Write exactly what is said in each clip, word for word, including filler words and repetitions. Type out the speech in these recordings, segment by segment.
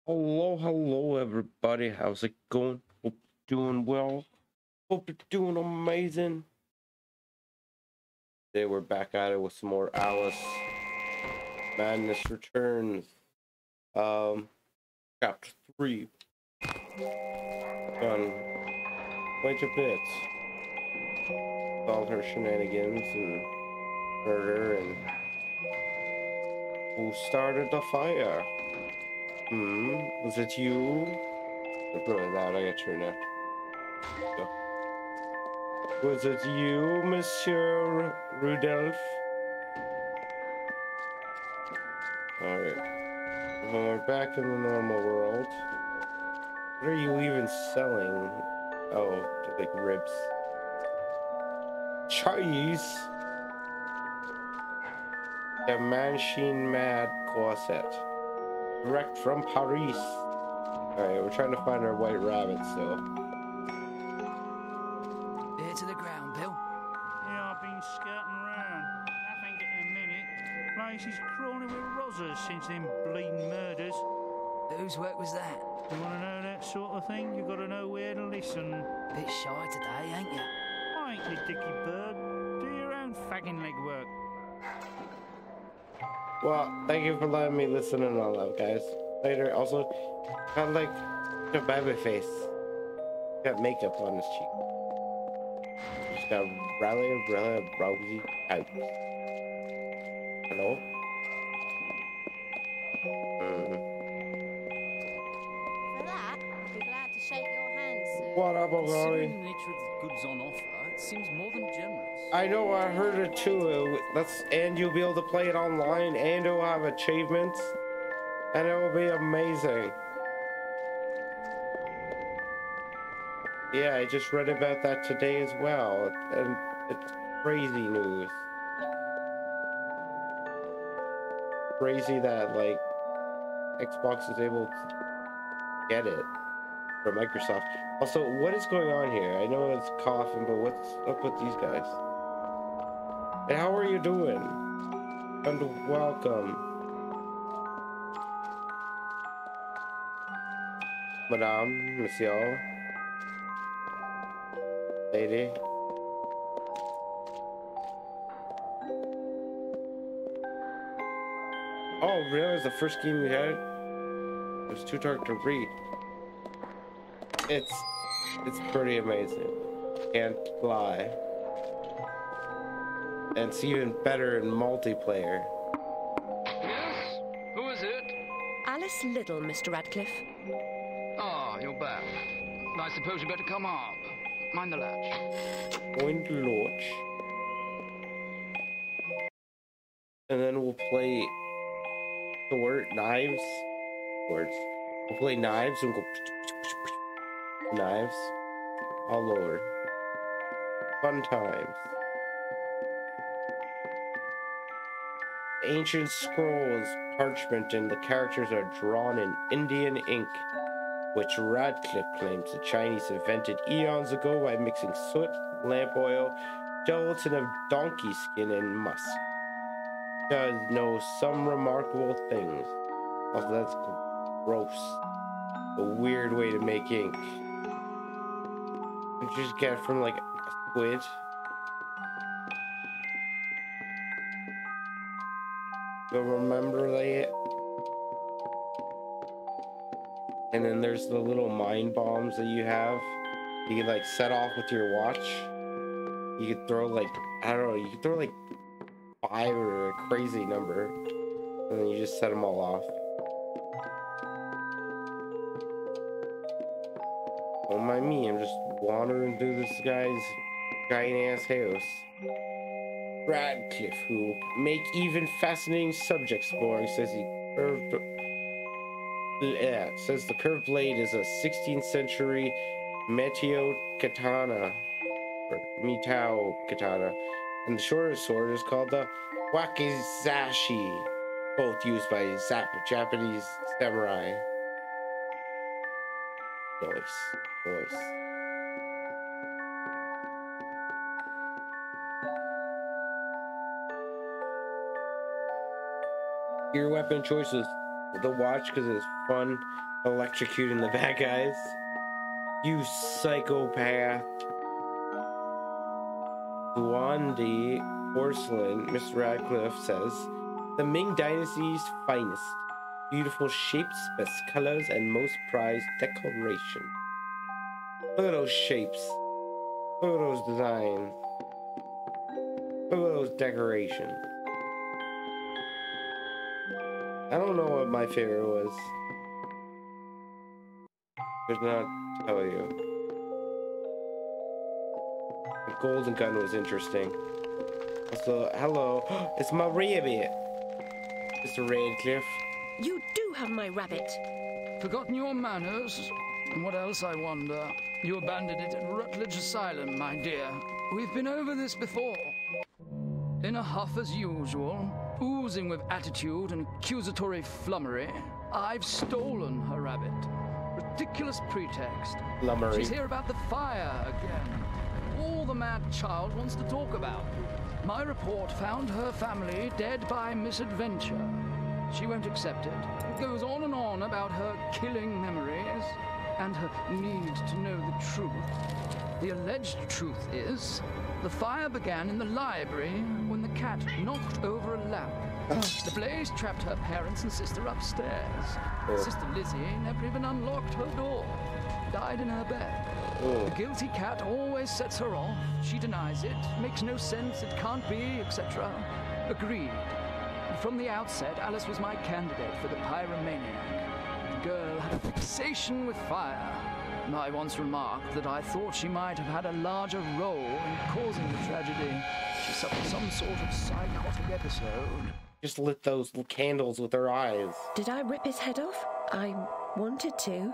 Hello, hello, everybody. How's it going? Hope you're doing well. Hope you're doing amazing. Today we're back at it with some more Alice. Madness Returns. Um, chapter three. Done quite a bit. All her shenanigans and murder and who started the fire? Hmm, was it you? It's really loud. I gotta turn it. So, was it you, Monsieur Rudolph? Alright. When we're back in the normal world, what are you even selling? Oh, just like ribs. Cheese! The Manchin Mad Corset. Direct from Paris. Alright, we're trying to find our white rabbit still. Ear to the ground, Bill. Yeah, I've been skirting around. Nothing at a minute. Place is crawling with rozzers since them bleeding murders. Whose work was that? You want to know that sort of thing? You got to know where to listen. Bit shy today, ain't you? I ain't your dicky bird. Do your own fagging legwork. Well, thank you for letting me listen and all that, guys. Later, also, got like a baby face. Got makeup on his cheek. Just got really, really rosy eyes. Hello? Mm. For that, I'll be glad to shake your hand, sir. What up, O'Golly? Considering the nature of the goods on offer, it seems more than generous. I know, I heard it too. That's and you'll be able to play it online, and it'll have achievements, and it will be amazing. Yeah, I just read about that today as well, and it's crazy news. Crazy that like Xbox is able to get it from Microsoft. Also, what is going on here? I know it's coughing, but what's up with these guys? And how are you doing? And welcome. Madame, Monsieur, lady. Oh, really? It's the first game you had? It was too dark to read. It's it's pretty amazing. Can't lie. And it's even better in multiplayer. Yes? Who is it? Alice Liddell, Mister Radcliffe. Ah, you're back. I suppose you better come up. Mind the latch. Point launch. And then we'll play sword knives. Swords. We'll play knives and go knives all over. Fun times. Ancient scrolls, parchment, and the characters are drawn in Indian ink, which Radcliffe claims the Chinese invented eons ago by mixing soot, lamp oil, gelatin of donkey skin, and musk. Does know some remarkable things. Also, that's gross. A weird way to make ink. You just get it from like a squid. You'll remember that. And then there's the little mind bombs that you have. You can like set off with your watch. You could throw like, I don't know, you could throw like five or a crazy number. And then you just set them all off. Don't mind me, I'm just wandering through this guy's giant ass house. Radcliffe, who make even fascinating subject exploring, says he curved. Yeah, says the curved blade is a sixteenth century Meteor katana, or Mitao katana, and the shorter sword is called the wakizashi, both used by Japanese samurai. Nice, nice. Your weapon choices: the watch because it's fun electrocuting the bad guys. You psychopath. Guandi porcelain, Miss Radcliffe says, the Ming Dynasty's finest. Beautiful shapes, best colors, and most prized decoration. Look at those shapes. Look at those designs. Look at those decorations. I don't know what my favorite was. Could not tell you. The golden gun was interesting. Also, hello. It's my rabbit. Mister Radcliffe. You do have my rabbit. Forgotten your manners? And what else, I wonder? You abandoned it at Rutledge Asylum, my dear. We've been over this before. In a huff as usual, oozing with attitude and accusatory flummery, I've stolen her rabbit. Ridiculous pretext. Flummery. She's here about the fire again. All the mad child wants to talk about. My report found her family dead by misadventure. She won't accept it. It goes on and on about her killing memories and her need to know the truth. The alleged truth is, the fire began in the library when the cat knocked over a lamp. The blaze trapped her parents and sister upstairs. Oh. Sister Lizzie never even unlocked her door. Died in her bed. Oh. The guilty cat always sets her off. She denies it. Makes no sense. It can't be, et cetera. Agreed. From the outset, Alice was my candidate for the pyromaniac. The girl had a fixation with fire. And I once remarked that I thought she might have had a larger role in causing the tragedy. She suffered some sort of psychotic episode. Just lit those candles with her eyes. Did I rip his head off? I wanted to.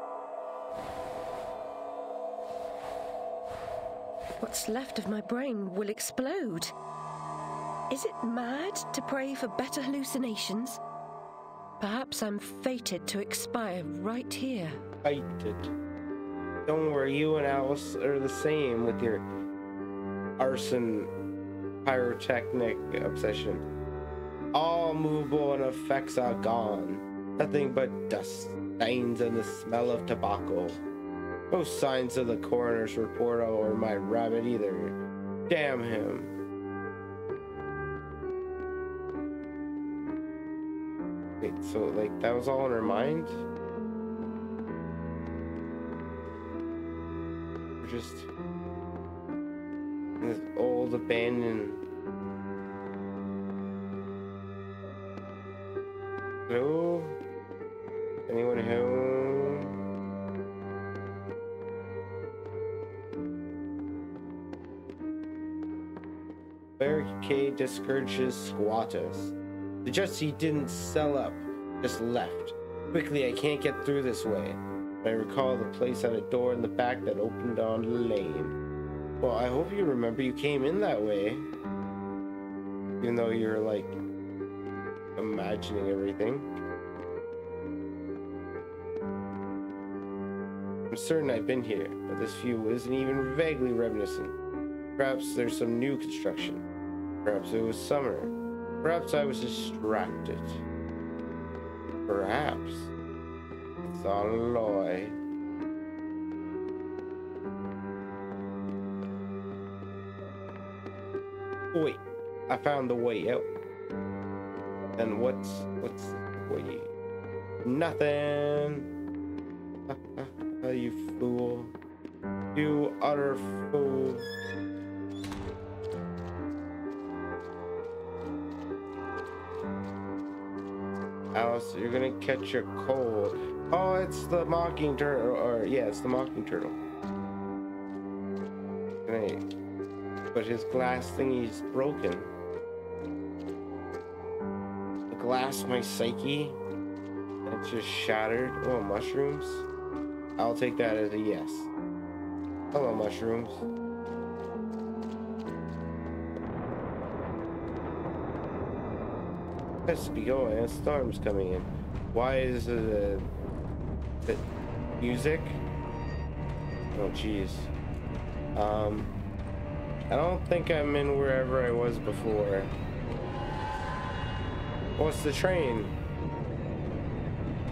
What's left of my brain will explode. Is it mad to pray for better hallucinations? Perhaps I'm fated to expire right here. Fated. Don't worry, you and Alice are the same with your arson pyrotechnic obsession. All movable and effects are gone. Nothing but dust, stains, and the smell of tobacco. No signs of the coroner's report or my rabbit either. Damn him. Wait, so like that was all in her mind? Or just in this old abandoned. Hello? Anyone home? Barricade discourages squatters. Suggests he didn't sell up, just left. Quickly, I can't get through this way. I recall the place had a door in the back that opened on the lane. Well, I hope you remember you came in that way. Even though you're like imagining everything. I'm certain I've been here, but this view isn't even vaguely reminiscent. Perhaps there's some new construction. Perhaps it was summer. Perhaps I was distracted. Perhaps it's all a lie. Wait, I found the way out. And what's what's the way? Nothing. You fool. You utter fool. Alice, you're gonna catch your cold. Oh, it's the mocking turtle. Or, yeah, it's the mocking turtle. Right. But his glass thingy's broken. The glass, my psyche. It's just shattered. Oh, mushrooms. I'll take that as a yes. Hello, mushrooms. Has to be going. A storm's coming in. Why is it a bit music? Oh, jeez. Um, I don't think I'm in wherever I was before. What's the train?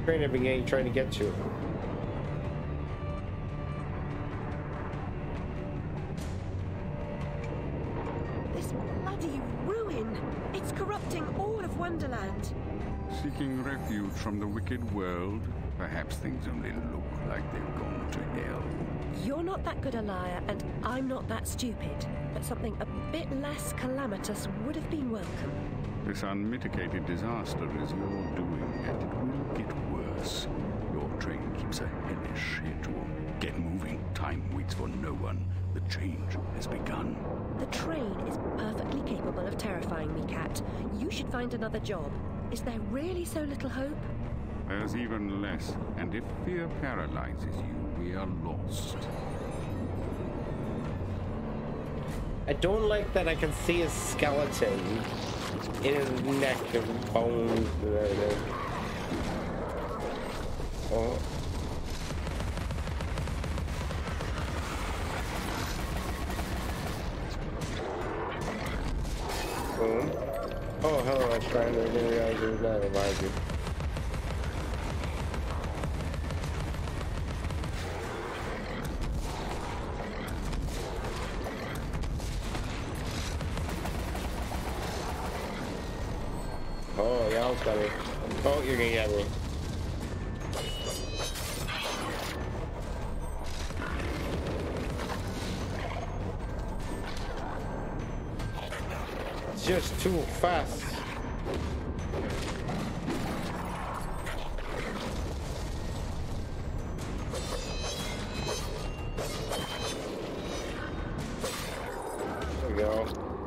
Train I've been getting, trying to get to. This bloody ruin! It's corrupting all of Wonderland. Seeking refuge from the wicked world? Perhaps things only look like they've gone to hell. You're not that good a liar, and I'm not that stupid. But something a bit less calamitous would have been welcome. This unmitigated disaster is your doing, and it will get worse. Your train keeps a hellish schedule. Get moving. Time waits for no one. The change has begun. The train is perfectly capable of terrifying me, Cat. You should find another job. Is there really so little hope? There's even less, and if fear paralyzes you, we are lost. I don't like that I can see his skeleton in his neck and bones and everything. Oh. Boom. Oh, hello, I was trying to didn't realize there was that behind you. Oh, yeah, it's got me. Oh, you're gonna get me. It's just too fast. There we go.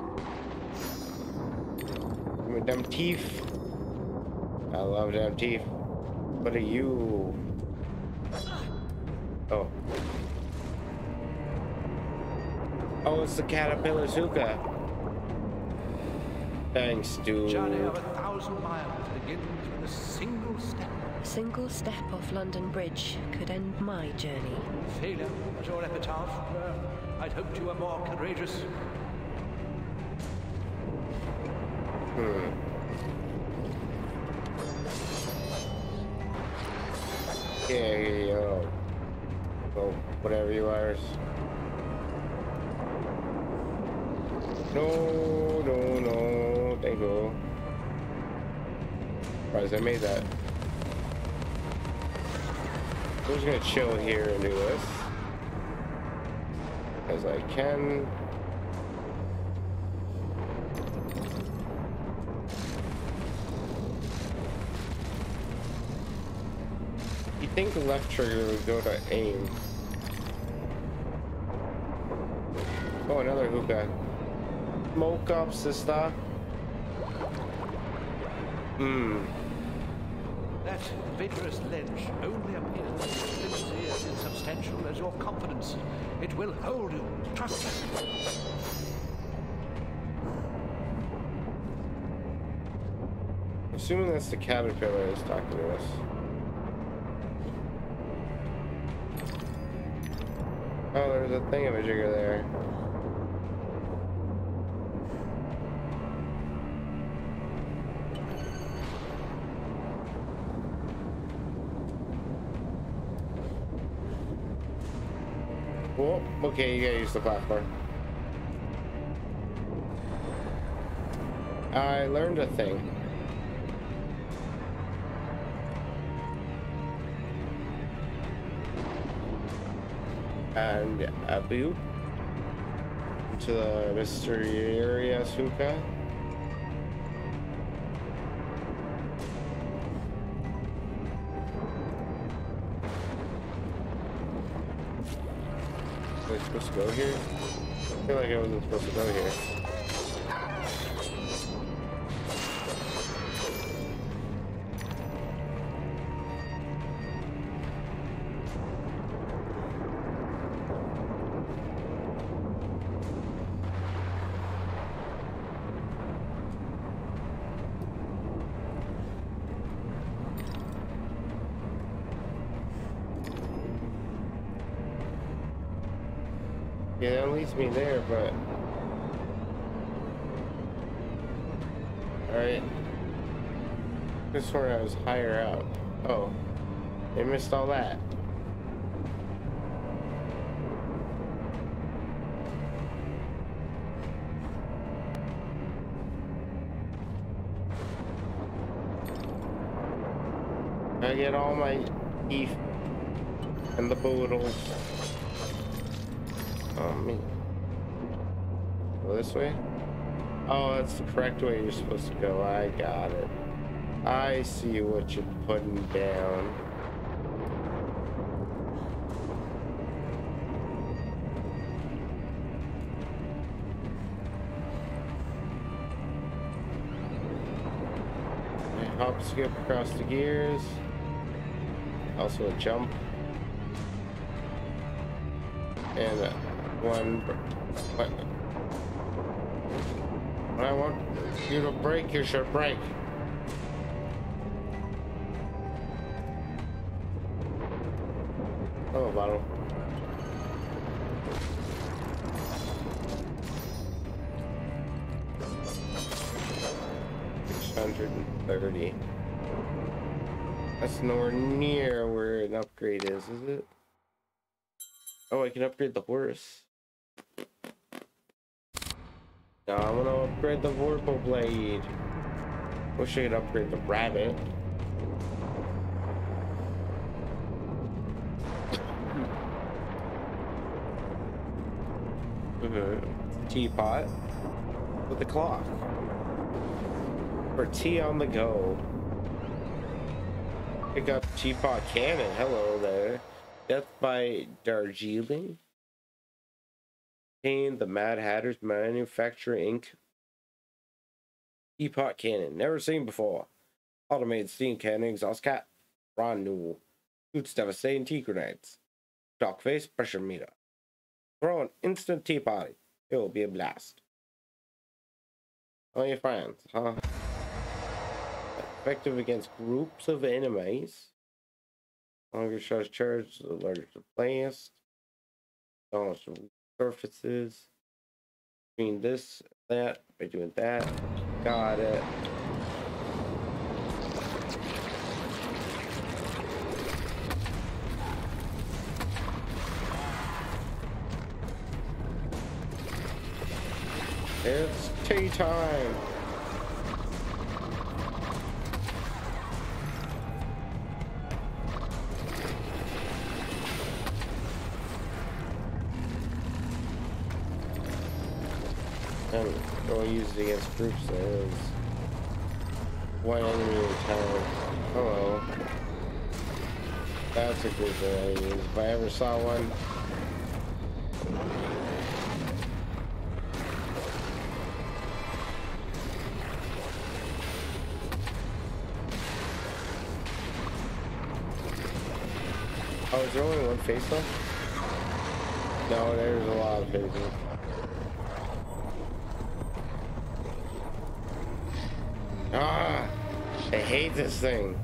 With them teeth. I love them teeth. What are you? Oh. Oh, it's the caterpillar Zuka. Thanks, dude. Journey of a thousand miles begins with a single step. A single step off London Bridge could end my journey. Failure was your epitaph. Uh, I'd hoped you were more courageous. Hmm. Yeah, yeah, yeah. Well, whatever you are. No, no, no. Thank you. Surprised I made that. I'm just gonna chill here and do this. As I can. You think the left trigger would go to aim. Oh, another hookah. Smoke up, sister. Hmm. That vigorous ledge only appears as flimsy as insubstantial as your confidence. It will hold you. Trust me. Assuming that's the caterpillar that's talking to us. Oh, there's a thingamajigger there. Oh, okay, you gotta use the platform. I learned a thing. And Abu to the mystery area, Suka. Was I supposed to go here? I feel like I wasn't supposed to go here. Yeah, that leads me there, but... Alright. This one I was higher up. Oh, they missed all that. I get all my teeth and the boodles. Oh, me. Go this way? Oh, that's the correct way you're supposed to go. I got it. I see what you're putting down. Hop, skip across the gears. Also a jump. And uh, one. What? When I want you to brake, you should brake. Oh, bottle. six hundred thirty. That's nowhere near where an upgrade is, is it? Oh, I can upgrade the horse. No, I'm gonna upgrade the Vorpal Blade. Wish I could upgrade the rabbit. Teapot with the clock. For tea on the go. Pick up Teapot Cannon. Hello there. Death by Darjeeling. Pain the Mad Hatter's Manufacturer Incorporated. Teapot Cannon. Never seen before. Automated steam cannon, exhaust cap. Ron Newell. Shoots devastating tea grenades. Shock face, pressure meter. Throw an instant teapot. It will be a blast. All your friends, huh? Effective against groups of enemies. Longer charge charge, the larger the blast. Balance the surfaces. Between this and that, by doing that. Got it. It's tea time. And go use it against groups. There's one enemy in town. Hello. That's a group that I use. If I ever saw one. Oh, is there only one face left? No, there's a lot of faces. Ah! I hate this thing.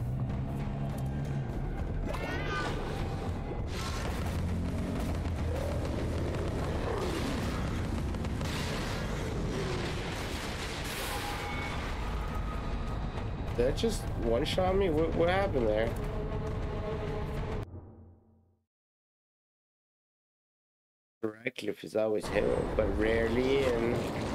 Did that just one-shot me? What, what happened there? Radcliffe is always held, but rarely in.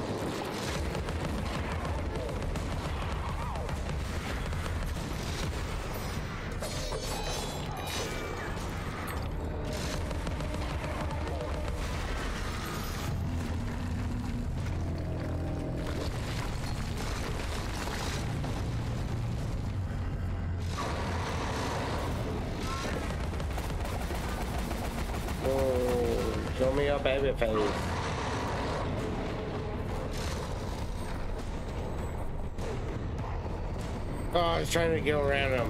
Show me your baby face. Oh, I was trying to go around him.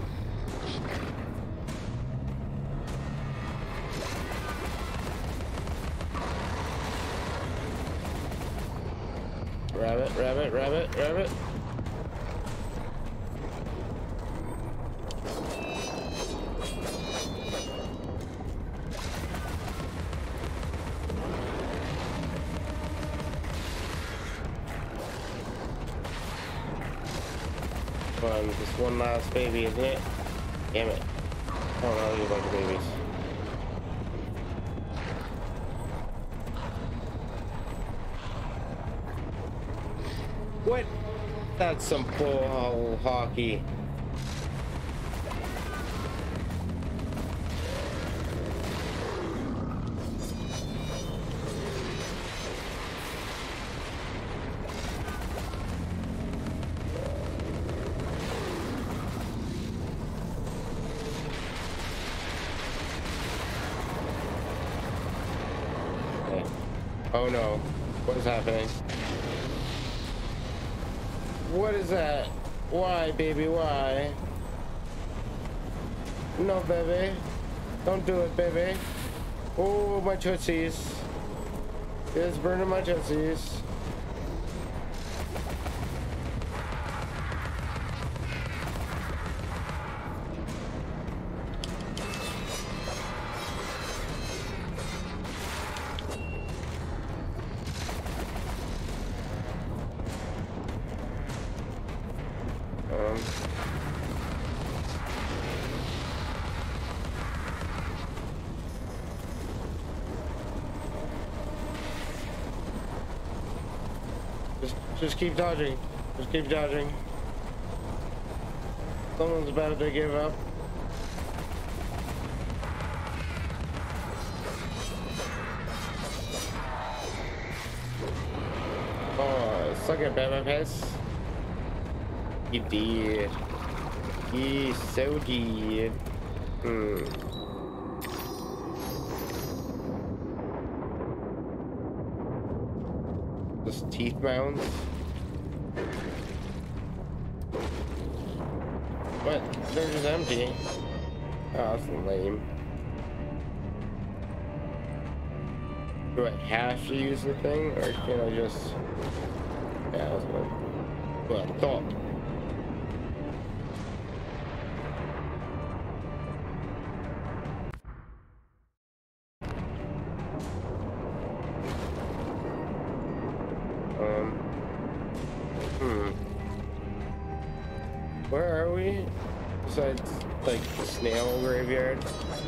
Rabbit, rabbit, rabbit, rabbit. Just one last baby, isn't it? Damn it. Oh no, there's a bunch of babies. What? That's some bull hockey. Oh no, what is happening? What is that? Why, baby, why? No, baby. Don't do it, baby. Oh, my tootsies. It's burning my tootsies. Just keep dodging. Just keep dodging. Someone's about to give up. Oh, suck it, baby face. He did. He so did. Hmm. Just teeth mounds. What? They're just empty. Oh, that's lame. Do I have to use the thing, or can I just... Yeah, that's what, what I thought. Um... Hmm. Where are we? Besides, like, the snail graveyard?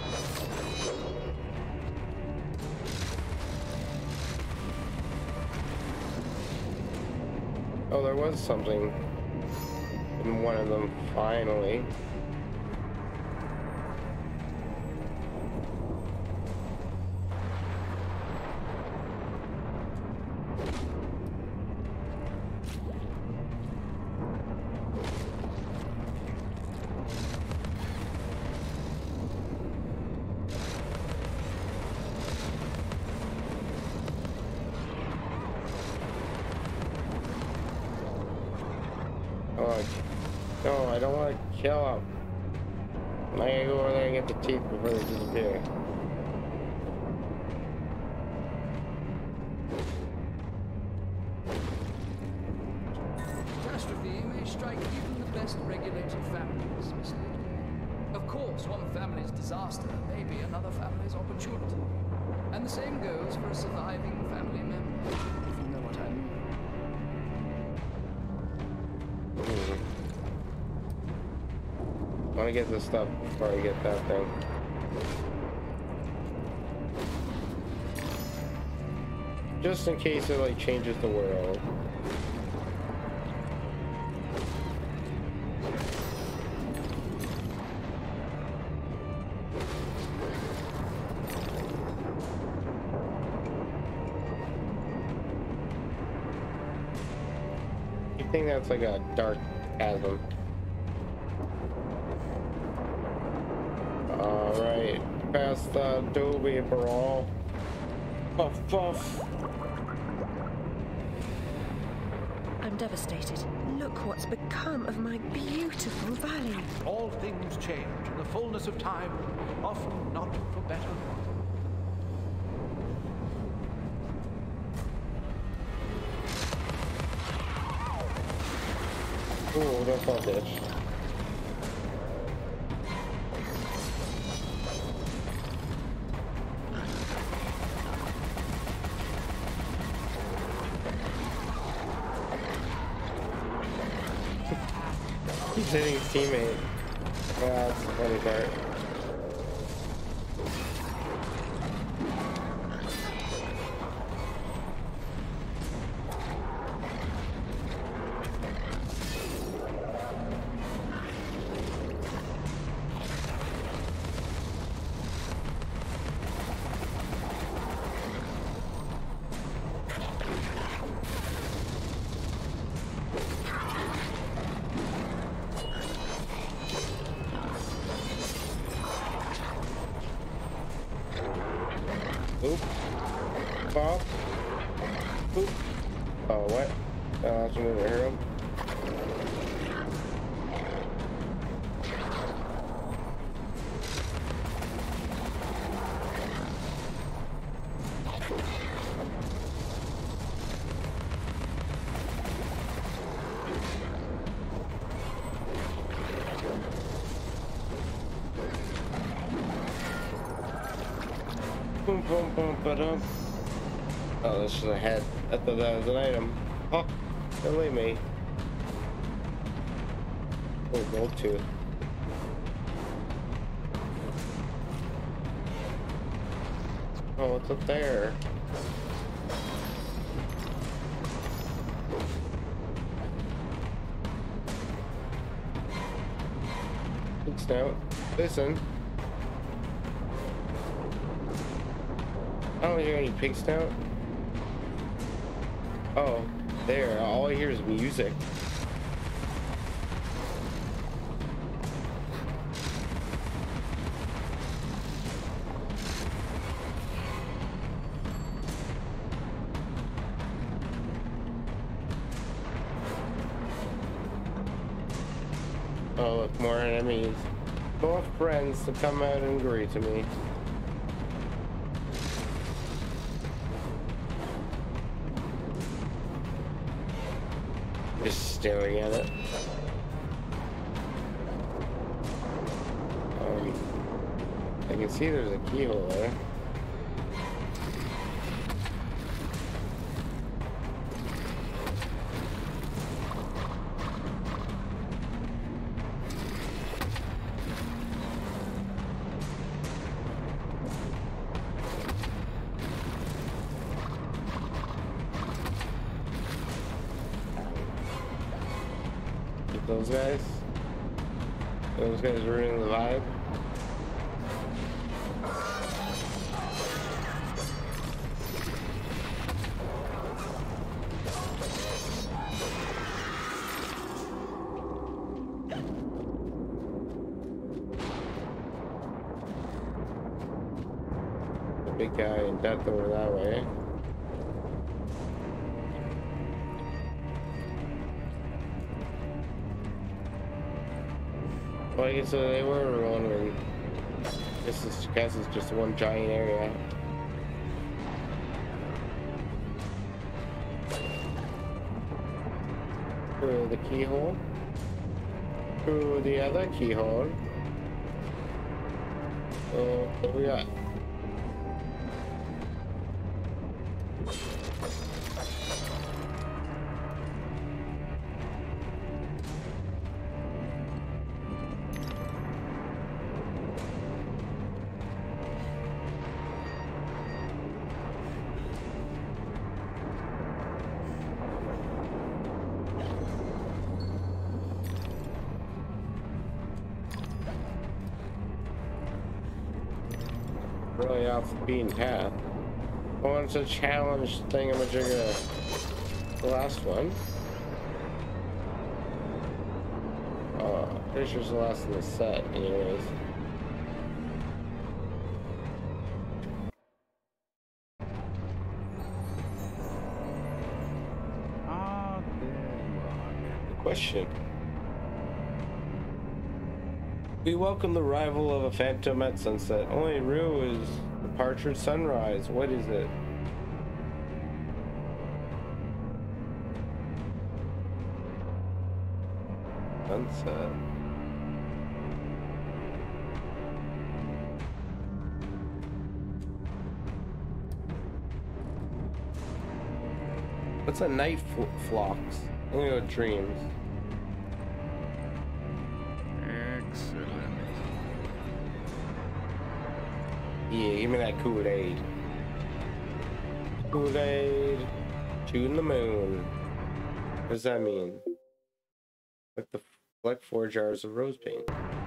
Oh, there was something in one of them, finally. No, I don't want to kill them. I gotta go over there and get the teeth before they disappear. Catastrophe may strike even the best regulated families, Miss Lady. Of course, one family's disaster may be another family's opportunity. And the same goes for a surviving family member, if you know what I mean. I want to get this stuff before I get that thing. Just in case it like changes the world. You think that's like a dark chasm? Alright, past the Adobe brawl. Puff puff. I'm devastated. Look what's become of my beautiful valley. All things change in the fullness of time, often not for better. Ooh, that's not this. He's hitting his teammate. Yeah, that's the funny part. Oop. Pop. Oop. Oh, what? Oh, that's another hero. Boom, boom, boom, ba-dum. Oh, this is a head. I thought that was an item. Oh, don't leave me. Oh, gold tooth. Oh, what's up there? Good snout. Listen. I don't hear any pig snout. Oh, there. All I hear is music. Oh, look, more enemies. More friends to come out and greet to me. Just staring at it. Um, I can see there's a keyhole there. Those guys. Those guys ruining the vibe. The big guy in death over that way. Well, I guess uh, they were wondering. This is, I guess it's just one giant area. Through the keyhole. Through the other keyhole. So, what we got? Really off the beaten path. I wanted to challenge thingamajigga. The last one. Oh, pretty sure it's the last in the set, anyways. Ah, there you are. The question. We welcome the arrival of a phantom at sunset. Only Rue is departure at sunrise. What is it? Sunset. What's a night fl flocks? I'm gonna go dreams. Excellent. Yeah, give me that Kool-Aid. Kool-Aid. Shooting the moon. What does that mean? Like the like four jars of rose paint.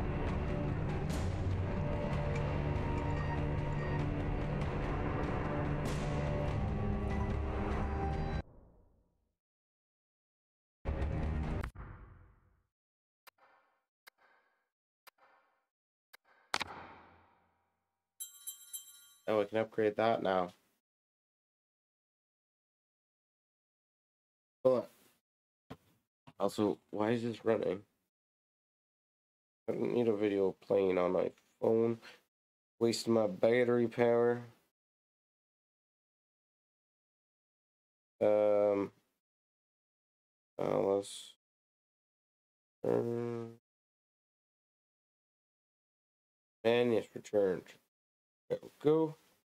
Oh, I can upgrade that now. Hold on. Also, why is this running? I don't need a video playing on my phone. Wasting my battery power. Um. Uh, let's. Um, and yes, returned. There we go.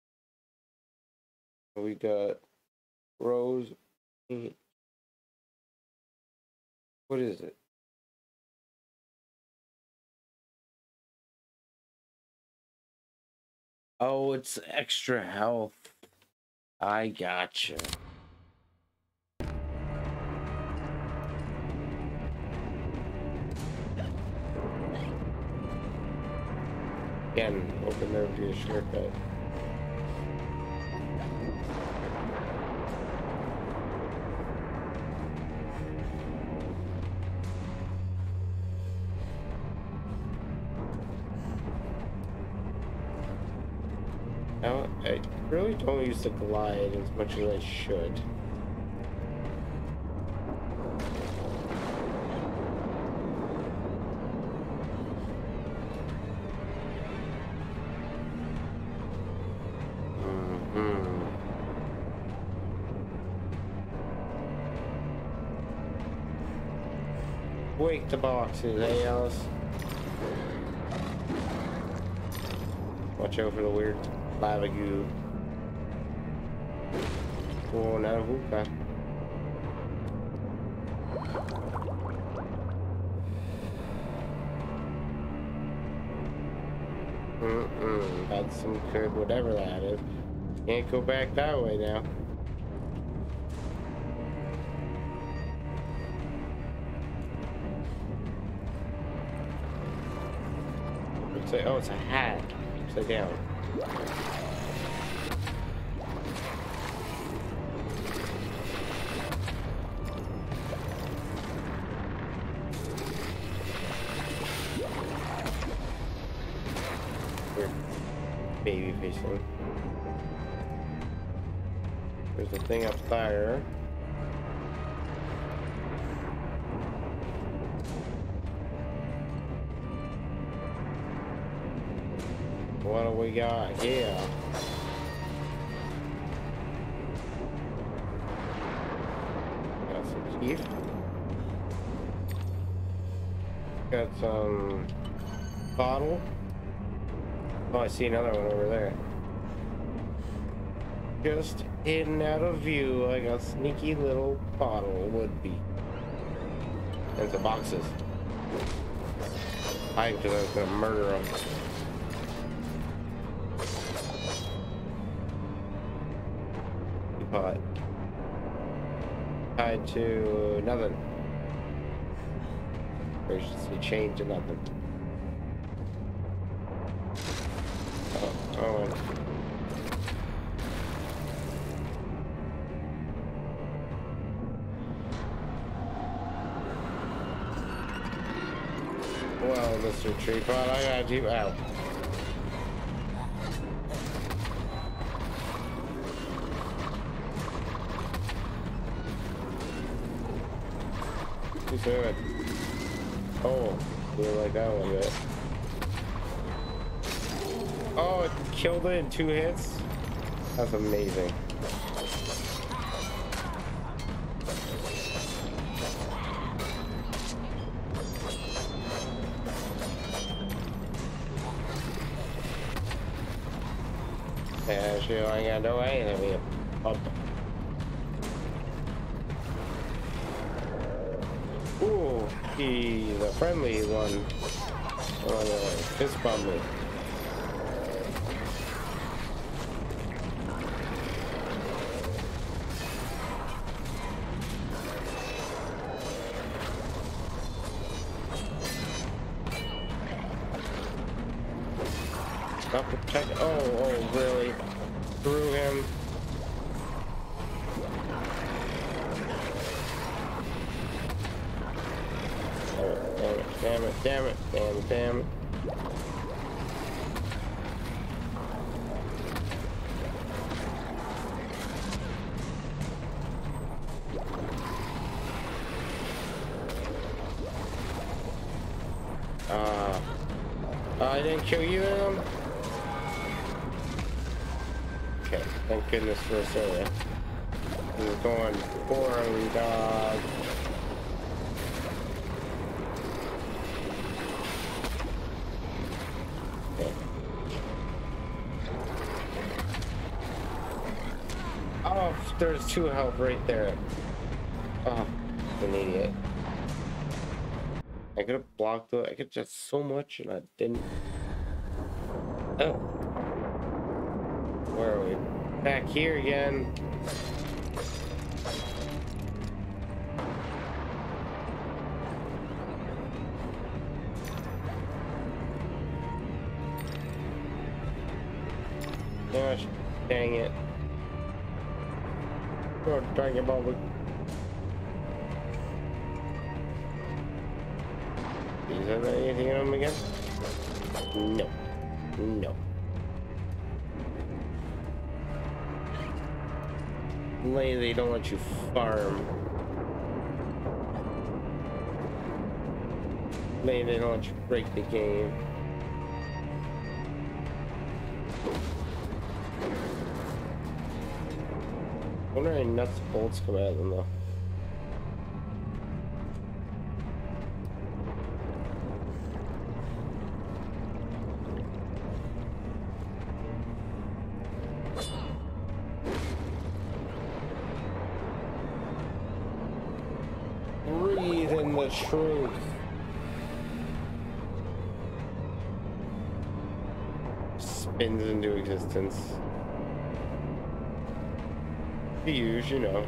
We got rose paint. What is it? Oh, it's extra health. I gotcha. Again, open there would be a shortcut. Now, I really don't use the glide as much as I should. Wake the boxes, hey Alice? Watch out for the weird lava goo. Oh, now hookah. Mm-mm, that's some good whatever that is. Can't go back that way now. Like, oh, it's a hat. Upside down. Weird baby facing. There's a thing up there. What do we got here? Got some teeth. Got some bottle. Oh, I see another one over there. Just hidden out of view like a sneaky little bottle would be. And some boxes. I because I was gonna murder them. Pot. Tied to nothing. Or should say chained to nothing. Oh, oh. And well, Mister Tree Pot, I got you out. Good. Oh, we like that one bit. Oh, it killed it in two hits. That's amazing. Yeah, sure, I ain't got no way to be a pump. Ooh, he's a friendly one. Oh, fist bump me. Not protect. Oh, oh, really? Through him. Damn it, damn it, damn it, damn it. Uh, I didn't kill you in them? Okay, thank goodness for this area. We're going poorly, dog. Okay. Oh, there's two health right there. Oh, an idiot. I could have blocked it. I could just so much and I didn't. Oh. Where are we? Back here again. Gosh, dang it. Oh, dang it, Bobby. Is there anything on them again? No. No. Lay, they don't let you farm. Lay, they don't let you break the game. I wonder how many nuts and bolts come out of them though. Breathe in the truth. Spins into existence. Use, you know.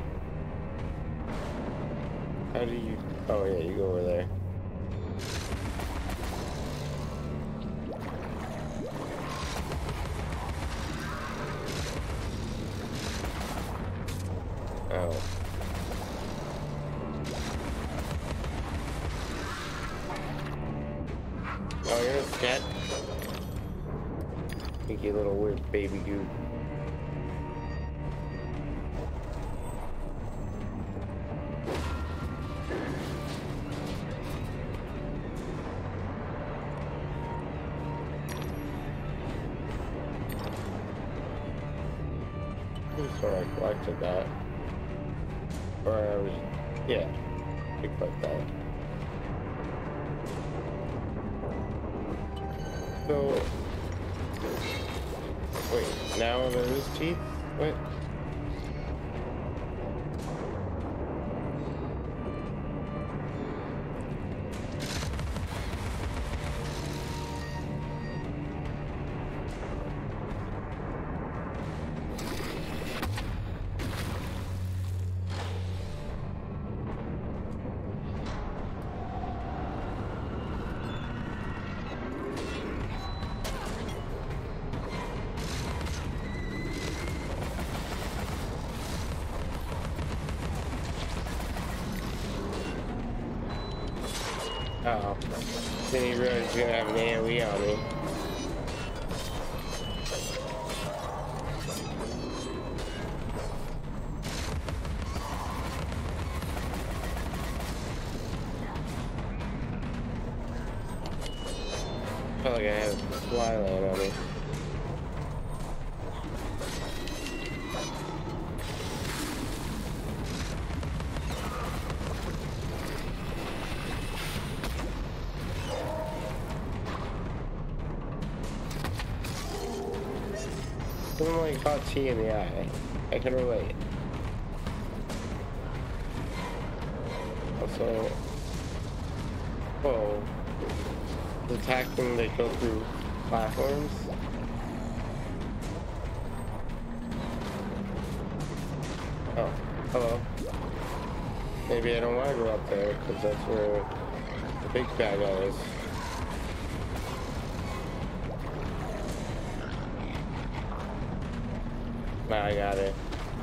How do you? Oh yeah, you go over there. Oh. Oh, you're a cat. Pinky little weird baby goo. So I collected that. Or I was, yeah, I collect that. So, wait, now there is teeth? What? Uh-oh. Didn't he realize he's gonna have an AoE on me? I felt like I had a fly land on me. Someone like caught T in the eye. I can relate. Also, whoa, the attack thing that go through platforms. Oh, hello. Maybe I don't want to go up there because that's where the big bad guy is. Now I got it.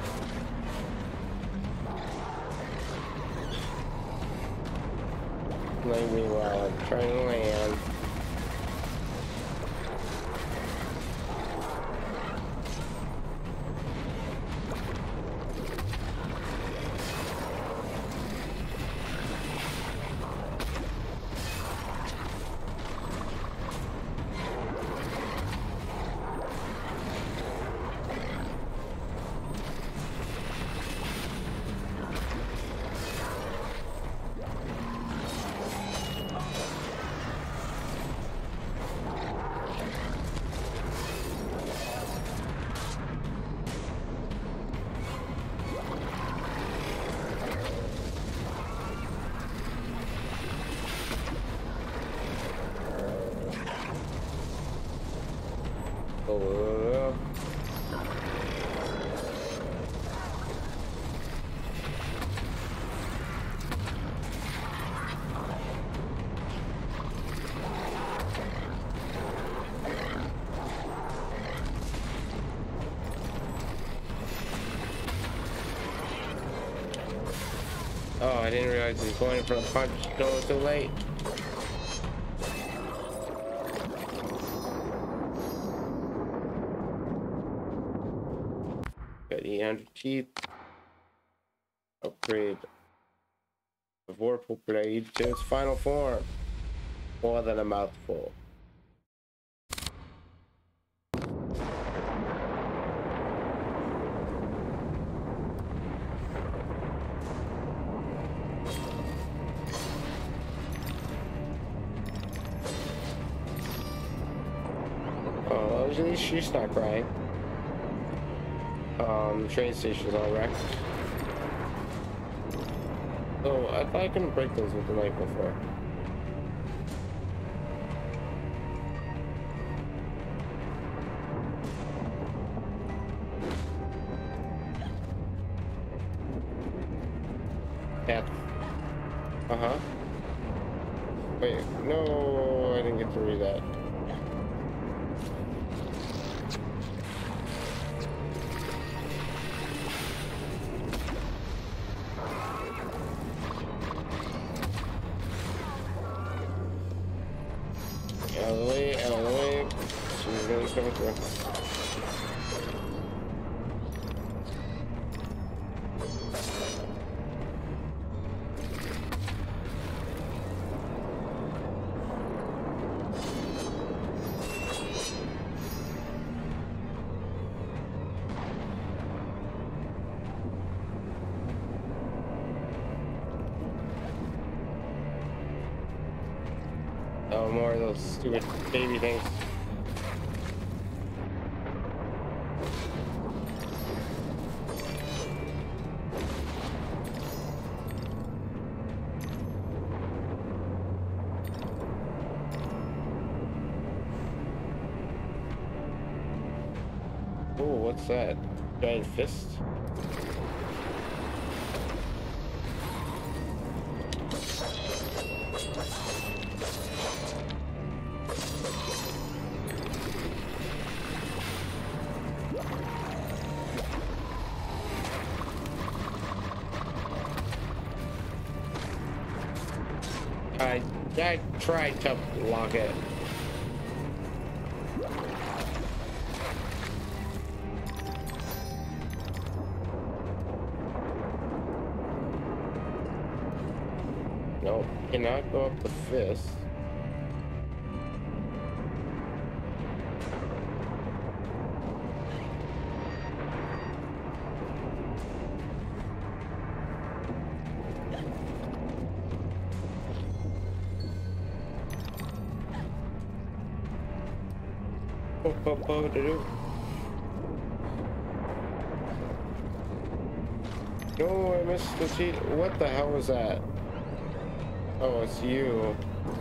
Let me while I'm trying to land. Oh, oh, I didn't realize he was going for a punch. No, it's too late. eight hundred teeth. Upgrade the Vorpal blade to its final form. More than a mouthful. Oh, at least she's not crying. Um, train station's all wrecked. Oh, I thought I couldn't break those with the knife before. Yeah. Uh-huh. Wait, no, I didn't get to read that. Out of the way, out of the way. She's really coming through. Oh, more of those stupid baby things. Oh, what's that? Giant fist? I, I tried to lock it. Nope, cannot go up the fist. No, I missed the cheat. What the hell was that? Oh, it's you.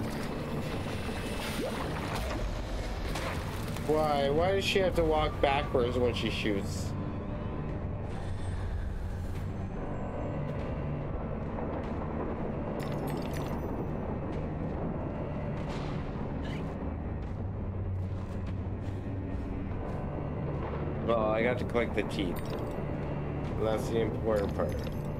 Why? Why does she have to walk backwards when she shoots? Well, I got to collect the teeth. And that's the important part.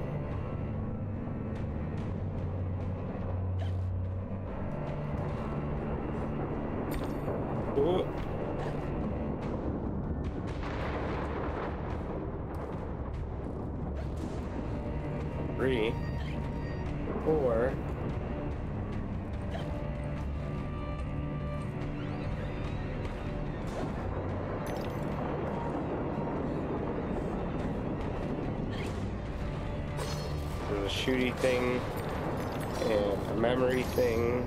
Ooh. Three, four, there's a shooty thing and a memory thing,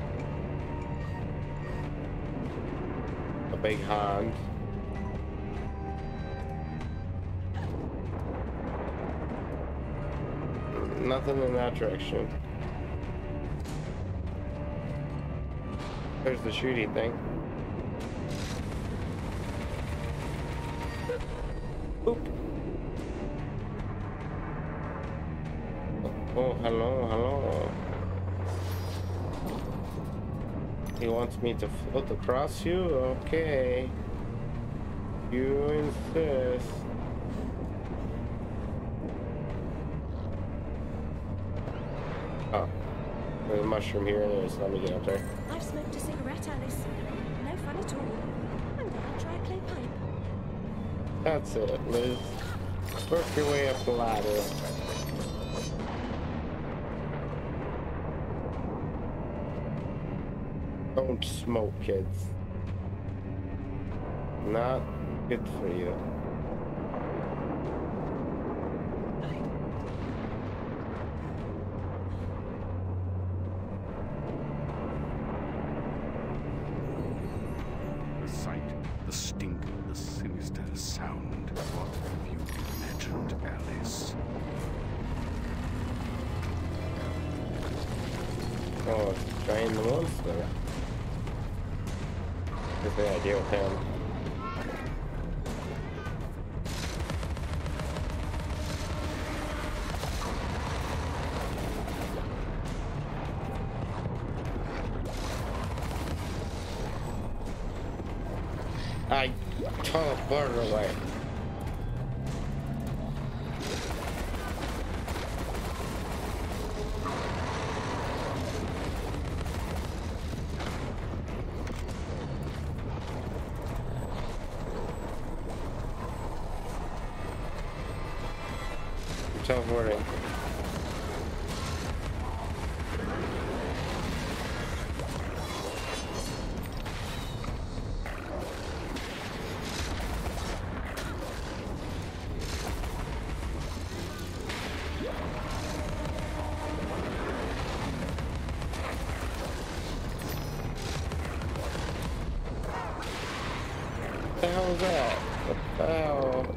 a big hand. Nothing in that direction. There's the shooty thing. Oop. Oh, hello, hello. He wants me to float across you? Okay. You insist. Oh, there's a mushroom here, anyways. Let me get up there. I've smoked a cigarette, Alice. No fun at all. I'm gonna try a clay pipe. That's it, Liz. Work your way up the ladder. Don't smoke, kids. Not good for you. The sight, the stink, the sinister sound. What have you imagined, Alice? Oh, it's trying the monster. What's the idea with him? I teleported away. I'm teleporting. What the hell is that? What the hell?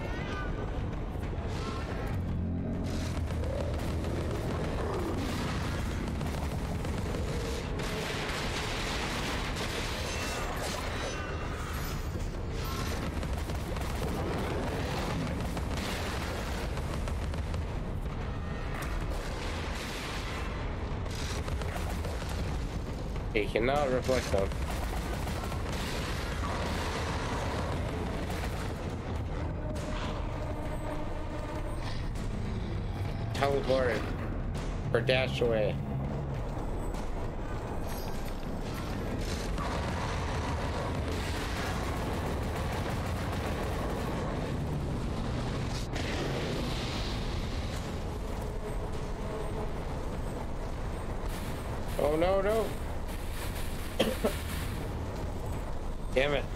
He cannot reflect them. Teleported or dash away. Oh no, no. Damn it.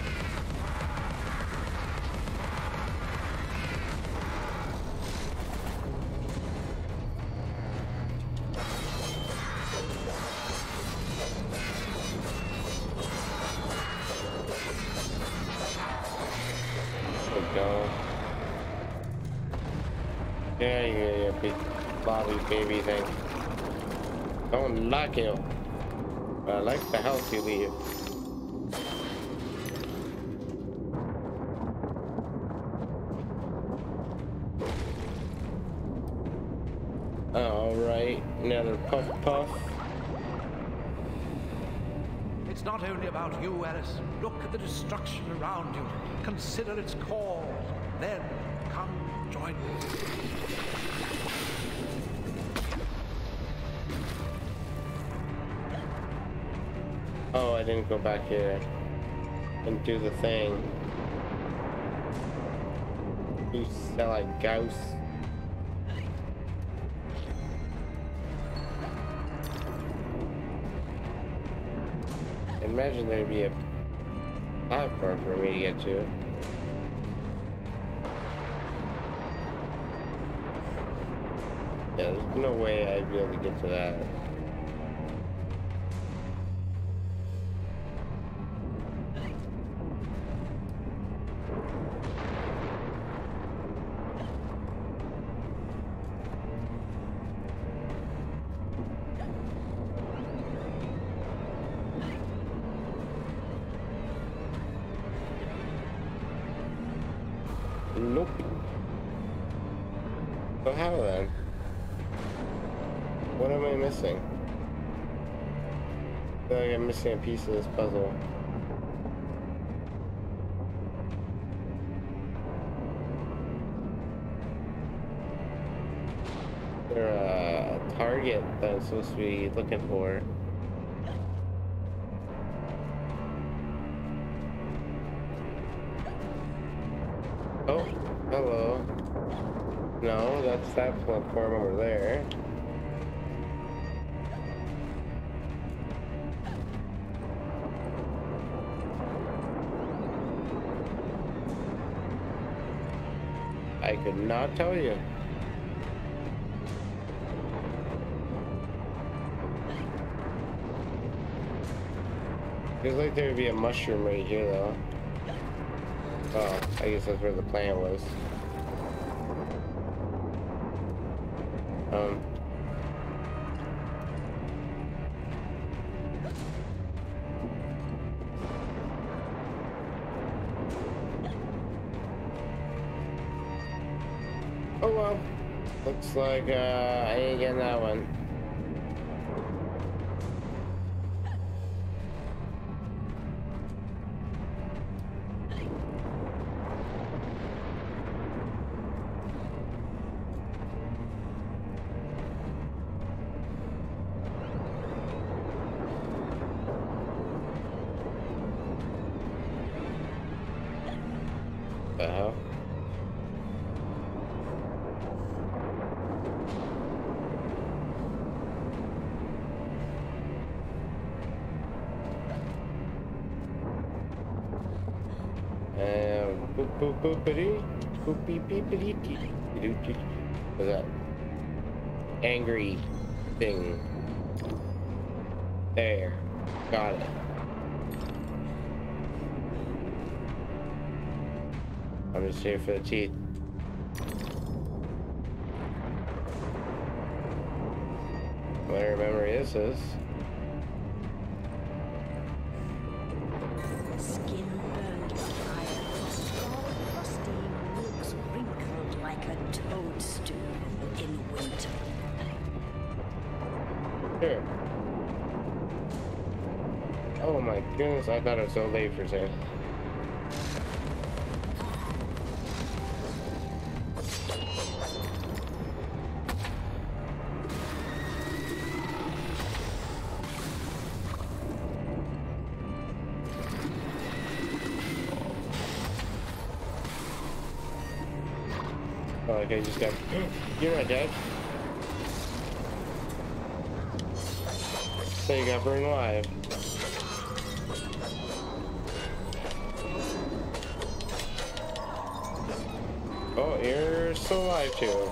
Go. Yeah, yeah, yeah, big Bobby baby thing. Don't like you. But I like the house you leave. Alright, another puff puff. It's not only about you, Alice. Look at the destruction around you. Consider its cause. Then come join me. Oh, I didn't go back here and do the thing. You sell like Gauss. Imagine there'd be a platform for me to get to. Yeah, there's no way I'd be able to get to that. Nope. So how then? What am I missing? I feel like I'm missing a piece of this puzzle. Is there a target that I'm supposed to be looking for? Oh, hello. No, that's that platform over there. I could not tell you. Feels like there would be a mushroom right here, though. Oh, I guess that's where the plant was. Um. Oh well. Looks like uh, I ain't getting that one. The hell? Um, boop boop boopity, boopy beepity dee. What's that? Angry thing. There. Got it. I'm just here for the teeth. Whatever memory this is. Skin burned by fire, scald crusty, looks wrinkled like a toadstool in winter. Sure. Oh my goodness, I thought it was so late for a second. Oh, okay, just got. You're not dead. So you got burned alive. Oh, you're still alive too.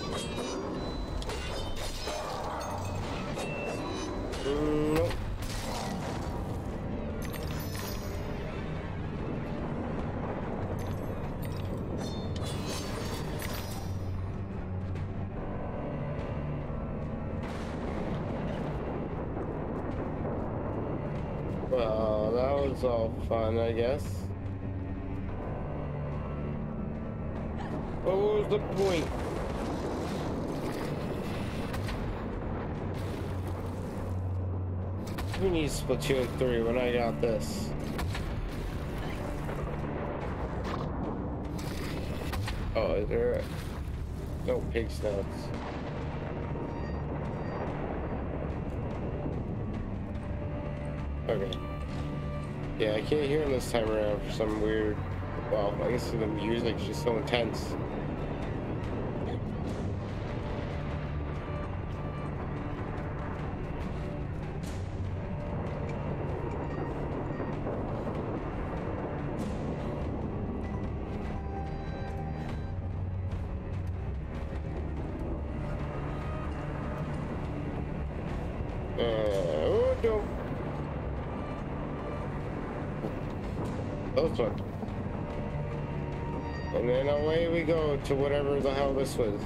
Mm, nope. Well, that was all fun, I guess. What was the point? we need Splatoon three when I got this? Oh, is there no pig snouts? Okay. Yeah, I can't hear him this time around for some weird. Well, I guess the music's just so intense. One. And then away we go to whatever the hell this was.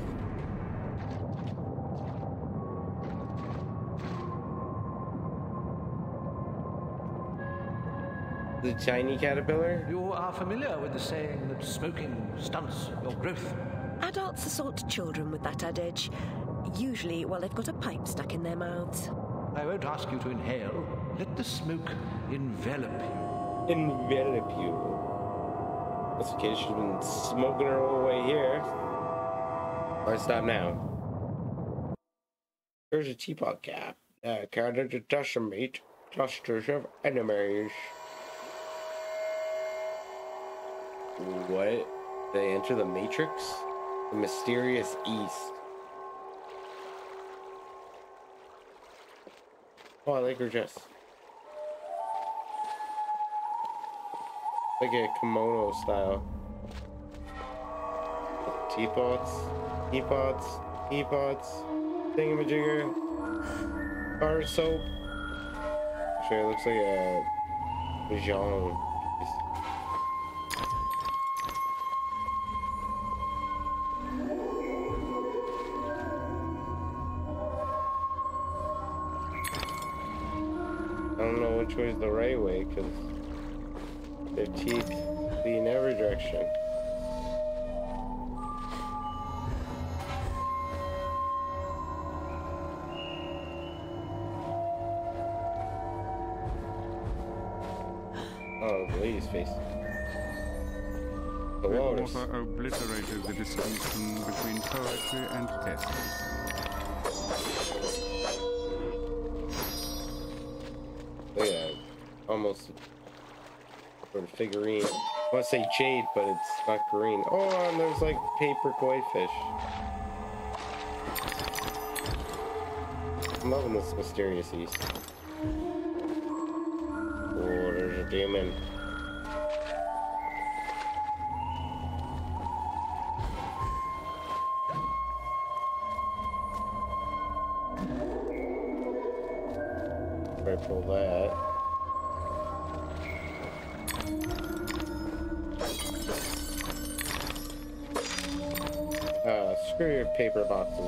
The tiny caterpillar? You are familiar with the saying that smoking stunts your growth. Adults assault children with that adage. Usually while they've got a pipe stuck in their mouths. I won't ask you to inhale. Let the smoke envelop you. Envelop you. That's okay, she's been smoking her whole way here. Why stop now? There's a teapot cap. Uh, carried to decimate clusters of enemies. What? They enter the Matrix? The mysterious East. Oh, I like her dress. Like a kimono style. Teapots, teapots, teapots, thingamajigger, bar soap. Actually, it looks like a genre piece. I don't know which way is the right way, because their teeth lead in every direction. Oh, Blade's face. The The walrus. author obliterated the distinction between poetry and testes. Look at that. Almost sort of figurine. I want to say jade, but it's not green. Oh, and there's like paper koi fish. I'm loving this mysterious East. Oh, there's a demon. Right, pull that. Uh, screw your paper boxes.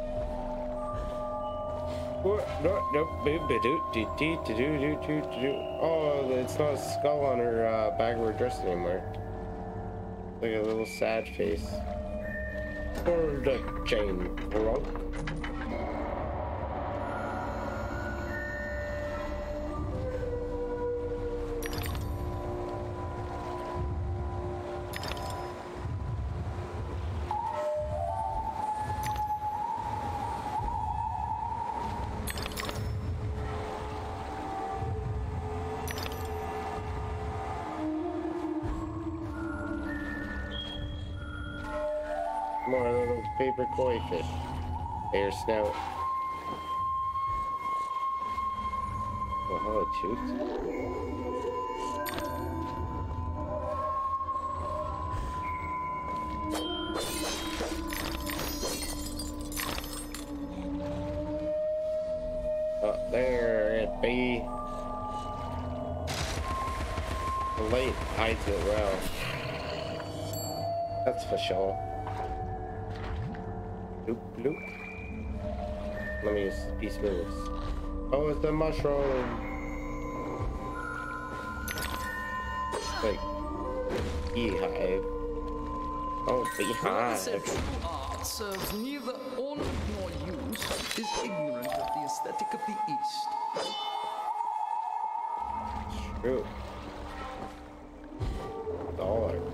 What? No, no, do, do, do, do, do, do, do, do. Oh, it's not a skull on her uh, back of her dress anymore. Like a little sad face. For the chain broke. More little paper koi fish. Their snout. Oh, hello, Choots. Oh, there it be. The light hides it well. That's for sure. Loop, loop. Let me use these moves. Oh, it's the mushroom. Like, beehive. Oh, Whoever beehive. said true art serves neither honor nor use is ignorant of the aesthetic of the East. True. All art.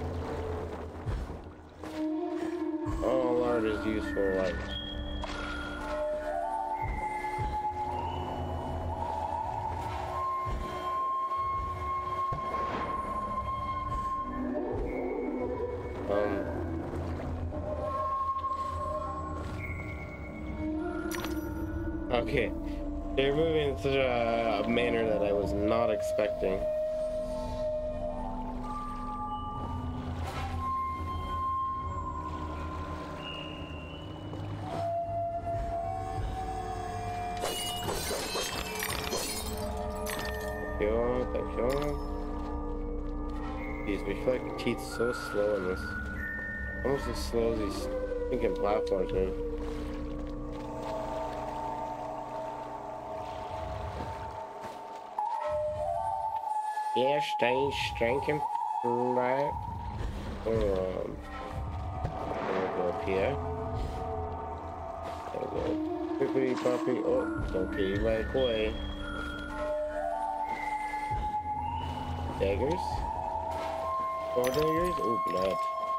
All art is useful, like. Um. Okay. They're moving in such a manner that I was not expecting. Thank you, thank you. Jeez, we feel like the teeth so slow in this. Almost as slow as these thinking platforms move. Yeah, stay stranking. Right. Um, we'll go up here. There we go. Quickly, puppy. Oh, don't get you right away. Daggers. Four daggers. Oh, blood.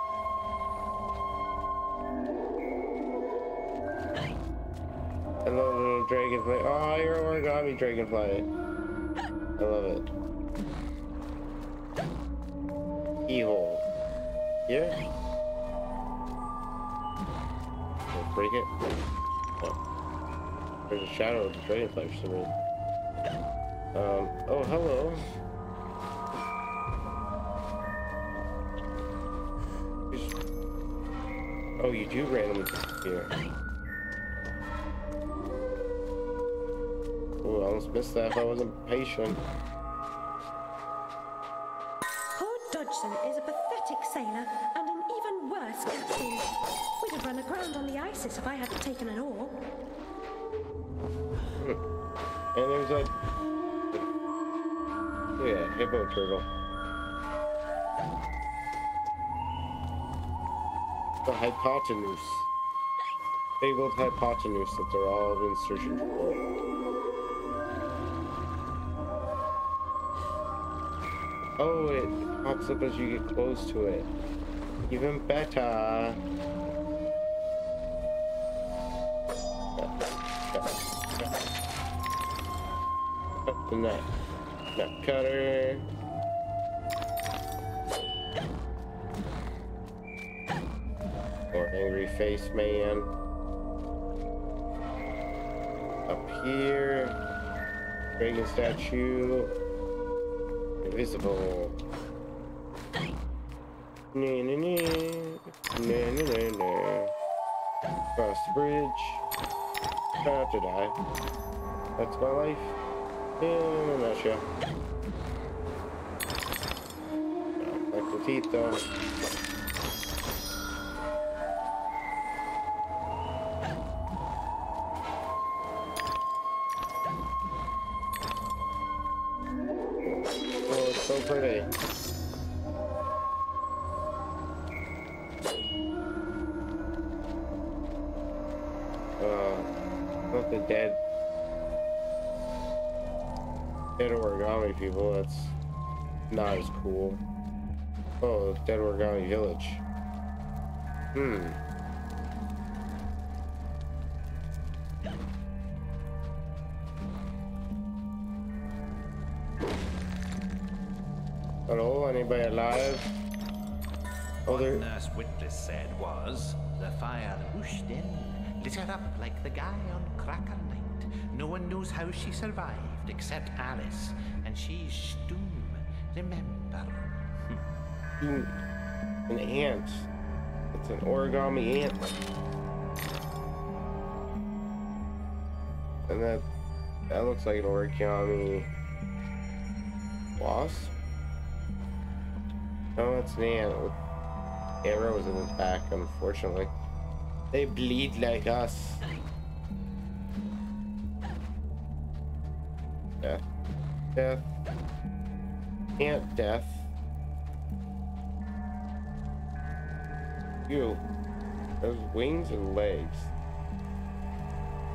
Hello, little dragonfly. Oh, you're an origami dragonfly. I love it. Keyhole. Yeah. Let's break it. Oh. There's a shadow of the dragonfly for some reason. Um. Oh, hello. Oh, you do randomly disappear. Oh, I almost missed that if I wasn't patient. Poor Dodgson is a pathetic sailor and an even worse captain. We'd have run aground on the Isis if I hadn't taken an oar. Hmm. And there's a... Oh yeah, hippo turtle. The hypotenuse. Fabled hypotenuse that they're all been searching for. Oh, it pops up as you get close to it. Even better. Cut the nut. Nut cutter. Or angry face man. Up here. Dragon statue. Invisible. Na na na. Na na na na. Cross the bridge. Try not to die. That's my life. In a nutshell. Like the teeth though. So pretty. Uh, not the dead, dead origami people. That's not as cool. Oh, dead origami village. Hmm. Hello, anybody alive? Oh, What there. Nurse Witless said was, the fire whooshed in, lit her up like the guy on Cracker Night. No one knows how she survived except Alice, and she's Stoom, remember? Hmm. An ant. It's an origami ant. And that that looks like an origami wasp. Oh, it's an ant with arrows in its back, unfortunately. They bleed like us. Death. Death. Ant death. You. Those wings and legs.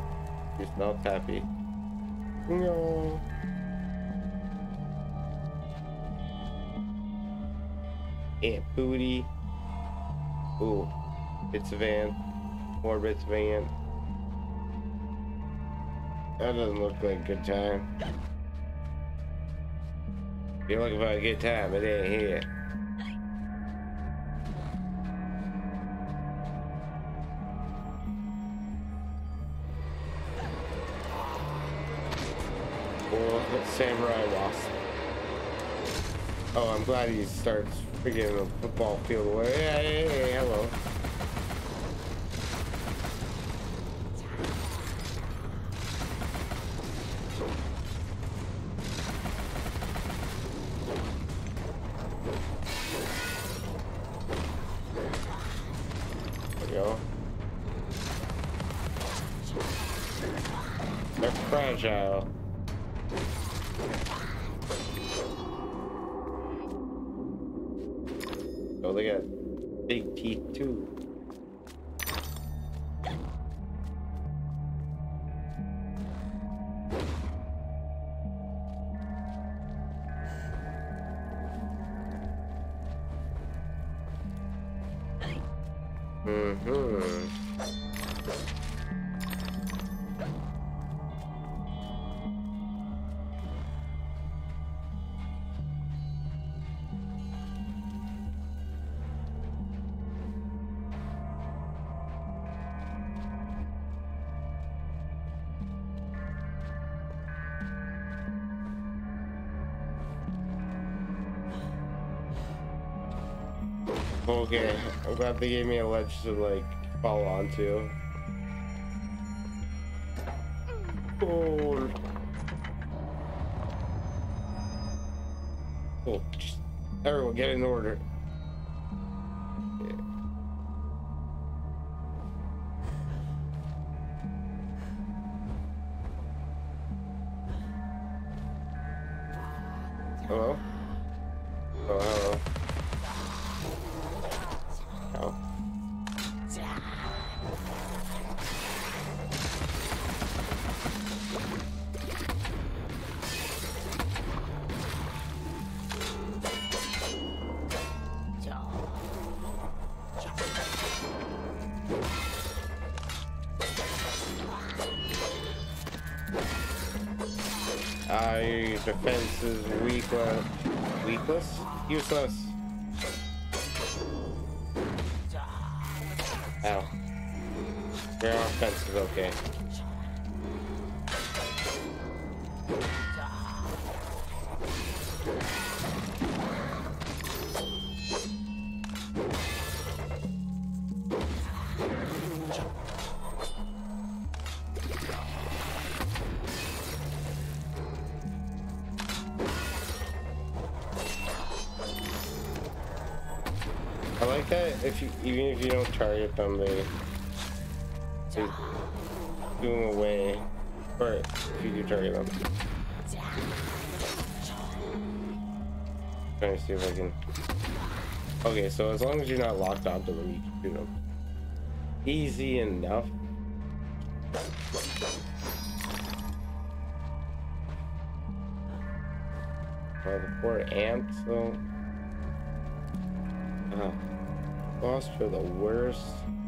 Just not happy. No. Aunt Booty. Ooh. Bits of Aunt. More bits of Aunt. That doesn't look like a good time. If you're looking for a good time, it ain't here. Or Samurai Wasp. Oh, I'm glad he starts freaking the football field away. Hey, hey, hey, hello. There we go. They're fragile. Oh, they got big teeth too. Mm-hmm. Okay, I'm glad they gave me a ledge to like fall onto. Oh, oh just everyone get in order. Yeah. Hello? Oh, hello. Oh. Uh, your defense is weakless. Weakless? Useless. Ow. Your offense is okay. I like that if you, even if you don't target them, they, they do them away. Or if you do target them. Trying to see if I can. Okay, so as long as you're not locked onto them, you can shoot them. Easy enough. Oh, the poor ants, though. Oh, lost for the worst.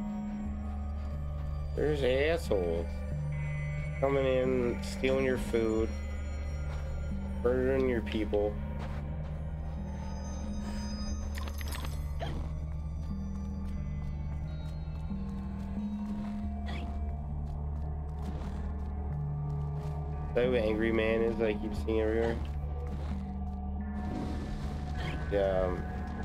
There's assholes coming in, stealing your food, murdering your people. Is that who Angry Man is that I keep seeing everywhere? Yeah. Um,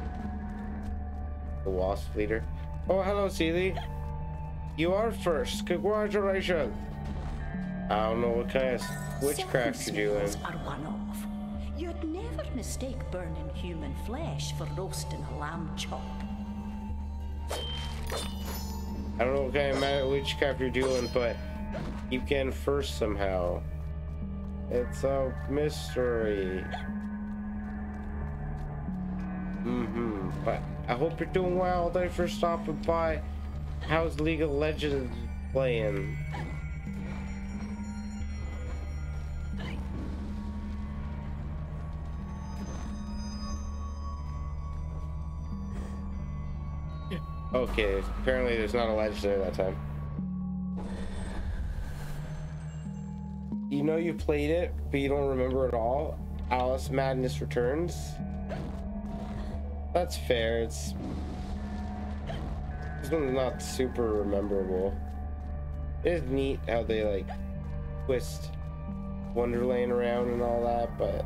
The Wasp leader. Oh, hello, Seely. You are first. Congratulations. I don't know what kind of witchcraft you're doing. Are one off. You'd never mistake burning human flesh for roasting a lamb chop. I don't know what kind of magic witchcraft you're doing, but you can first somehow. It's a mystery. Mm-hmm. But I hope you're doing well. Thanks for stopping by. How's League of Legends playing? Okay, apparently there's not a ledge there that time. You know you played it, but you don't remember it all. Alice Madness Returns. That's fair. It's this one's not super memorable. It is neat how they like twist Wonderland around and all that, but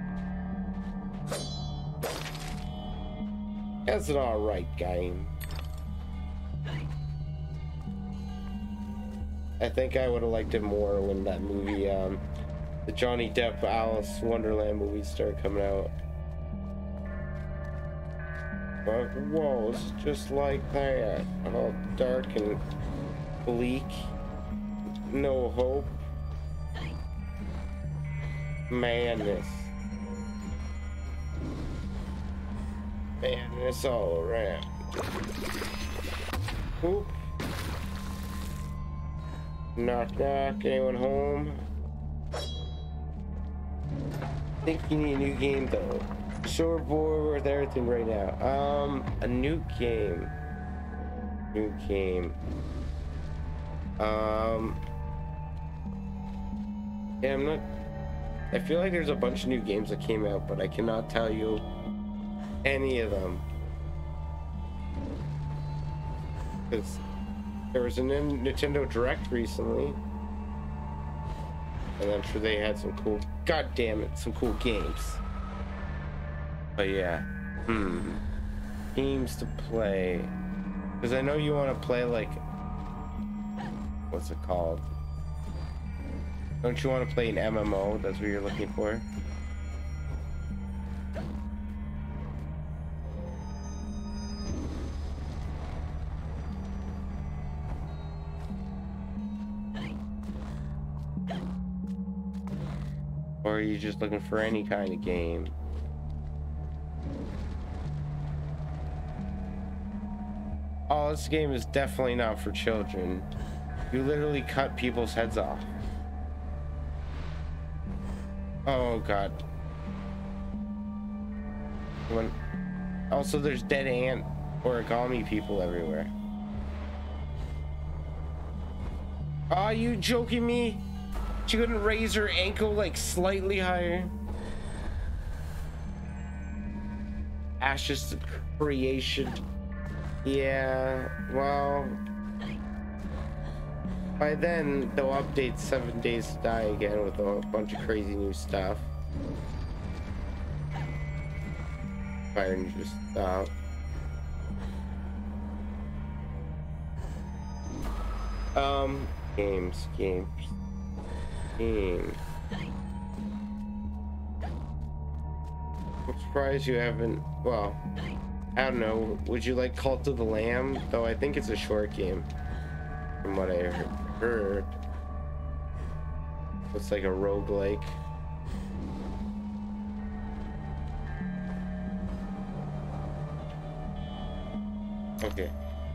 that's an alright game. I think I would have liked it more when that movie, um, the Johnny Depp Alice Wonderland movies started coming out. But whoa, it's just like that. All dark and bleak. No hope. Madness. Madness all around. Oop. Knock knock, anyone home? Think you need a new game though. Sure bored with everything right now. Um, a new game. New game. Um, yeah, I'm not. I feel like there's a bunch of new games that came out, but I cannot tell you any of them. Because there was a Nintendo Direct recently, and I'm sure they had some cool, god damn it, some cool games. But yeah, hmm, games to play. Because I know you want to play like, what's it called? Don't you want to play an M M O? That's what you're looking for. Or are you just looking for any kind of game? Oh, this game is definitely not for children. You literally cut people's heads off. Oh god. When... Also, there's dead ant origami people everywhere. Are you joking me? She couldn't raise her ankle like slightly higher. Ashes creation. Yeah, well, by then they'll update Seven Days to Die again with a bunch of crazy new stuff. Fire Ninja stuff. Um, games, games. Game. I'm surprised you haven't. Well, I don't know. Would you like Cult of the Lamb? Though I think it's a short game, from what I heard. It's like a roguelike. Okay.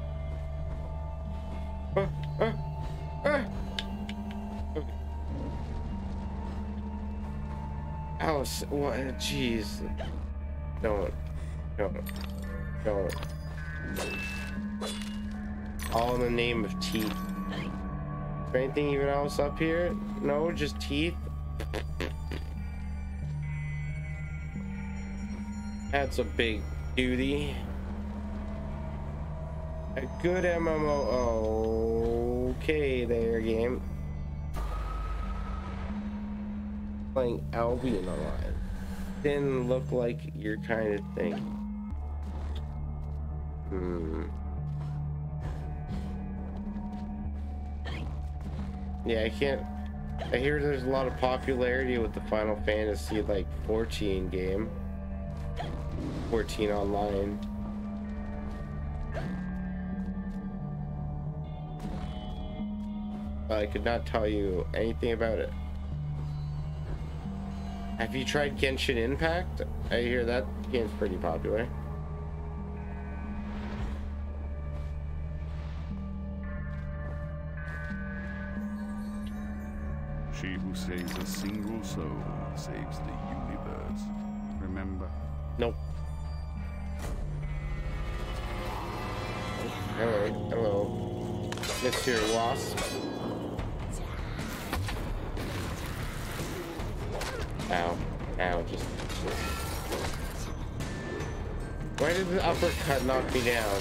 Uh, uh, uh. Okay. Alice, what? Jeez. Don't. Don't. Don't. All in the name of teeth. Is there anything even else up here? No, just teeth? That's a big duty. A good M M O. Okay, there, game. Playing Albion Online. Didn't look like your kind of thing. Hmm. Yeah, I can't. I hear there's a lot of popularity with the Final Fantasy like fourteen game. fourteen online. I could not tell you anything about it. Have you tried Genshin Impact? I hear that game's pretty popular. She who saves a single soul saves the universe. Remember? Nope. Hello, hello, Mister Wasp. Ow, ow, just. Why did the uppercut knock me down?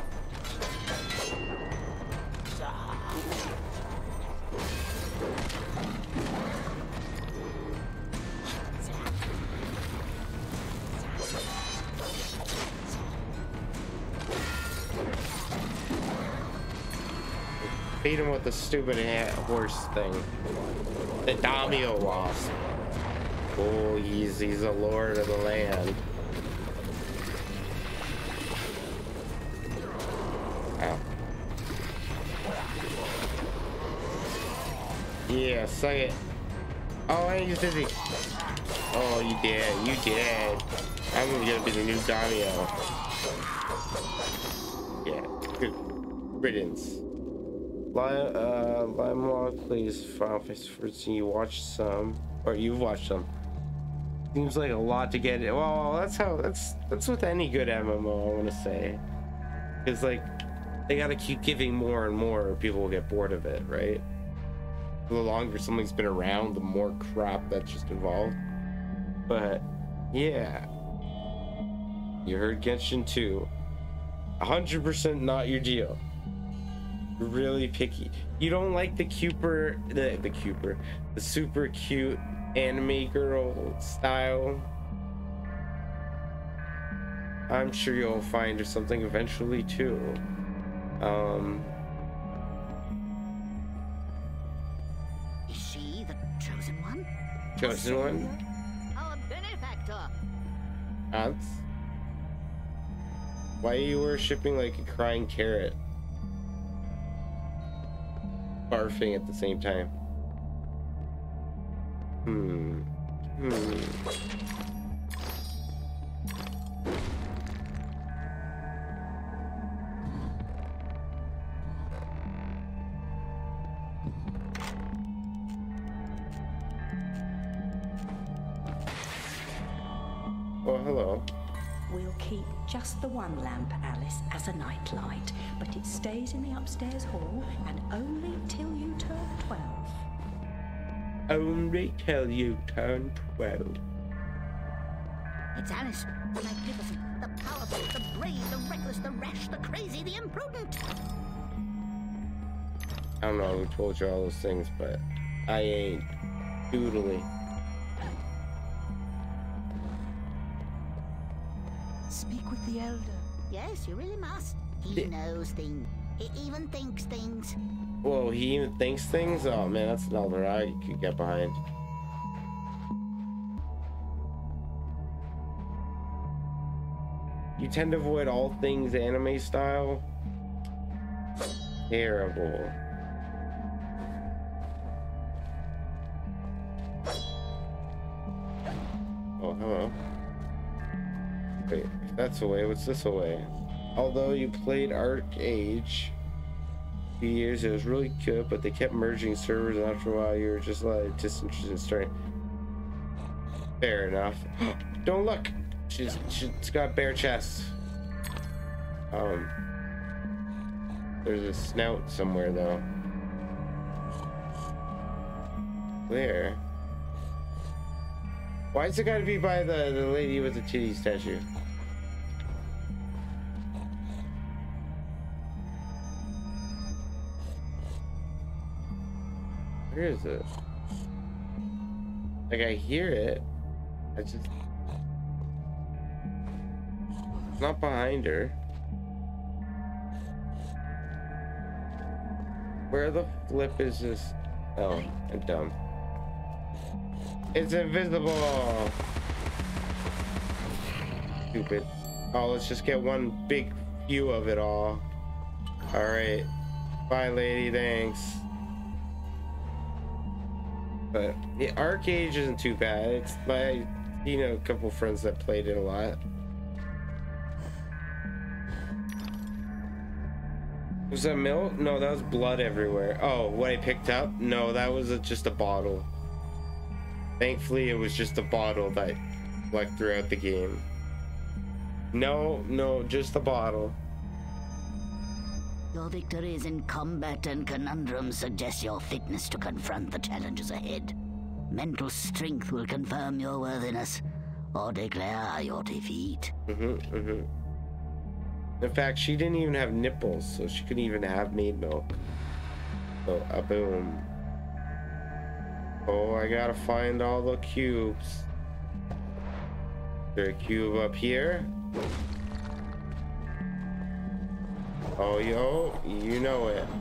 Beat him with the stupid ant horse thing. The Damio Wasp. Oh, he's he's a lord of the land. Ow. Yeah, suck it. Oh, I ain't dizzy. Oh, you did. You did. I'm gonna be the new Damio. Yeah, good riddance. Lime, uh, Lime plays Final Fantasy fourteen. You watched some, or you've watched some. Seems like a lot to get it. Well, that's how. That's that's with any good M M O. I want to say, because like they gotta keep giving more and more, or people will get bored of it, right? The longer something's been around, the more crap that's just involved. But yeah, you heard Genshin two. one hundred percent not your deal. Really picky. You don't like the cuper, the the cuper, the super cute anime girl style. I'm sure you'll find something eventually too. Um. Is she the chosen one? Chosen one? Our benefactor. Ants? Why are you worshipping like a crying carrot? Barfing at the same time. Hmm. Hmm. Oh, hello. We'll keep just the one lamp, Alice, as a nightlight, but it stays in the upstairs hall and only till you turn twelve. Only till you turn twelve. It's Alice, the magnificent, the powerful, the brave, the reckless, the rash, the crazy, the imprudent. I don't know who told you all those things, but I ain't doodly. Speak with the elder. Yes, you really must. He Di- knows things. He even thinks things. Whoa, he even thinks things? Oh man, that's an elder I could get behind. You tend to avoid all things anime style? Terrible. Oh, hello. Wait, if that's away, what's this away? Although you played Arcade a few years, it was really good, but they kept merging servers, and after a while you were just like disinterested in starting. Fair enough. Don't look! She's she's got bare chest. Um There's a snout somewhere though. Where? Why's it gotta be by the, the lady with the titty statue? Where is it? Like I hear it. I just it's not behind her. Where the flip is this? Oh, I'm dumb. It's invisible. Stupid. Oh, let's just get one big view of it all. All right. Bye, lady. Thanks. But the Arcade isn't too bad. It's my, you know, a couple friends that played it a lot. Was that milk? No, that was blood everywhere. Oh, what I picked up? No, that was a, just a bottle. Thankfully, it was just a bottle that like throughout the game. No, no, just a bottle. Your victories in combat and conundrums suggest your fitness to confront the challenges ahead. Mental strength will confirm your worthiness or declare your defeat. Mm-hmm, mm-hmm. In fact, she didn't even have nipples, so she couldn't even have maid milk. So, a boom. Oh, I gotta find all the cubes. Is there a cube up here? Oh, yo, you know it.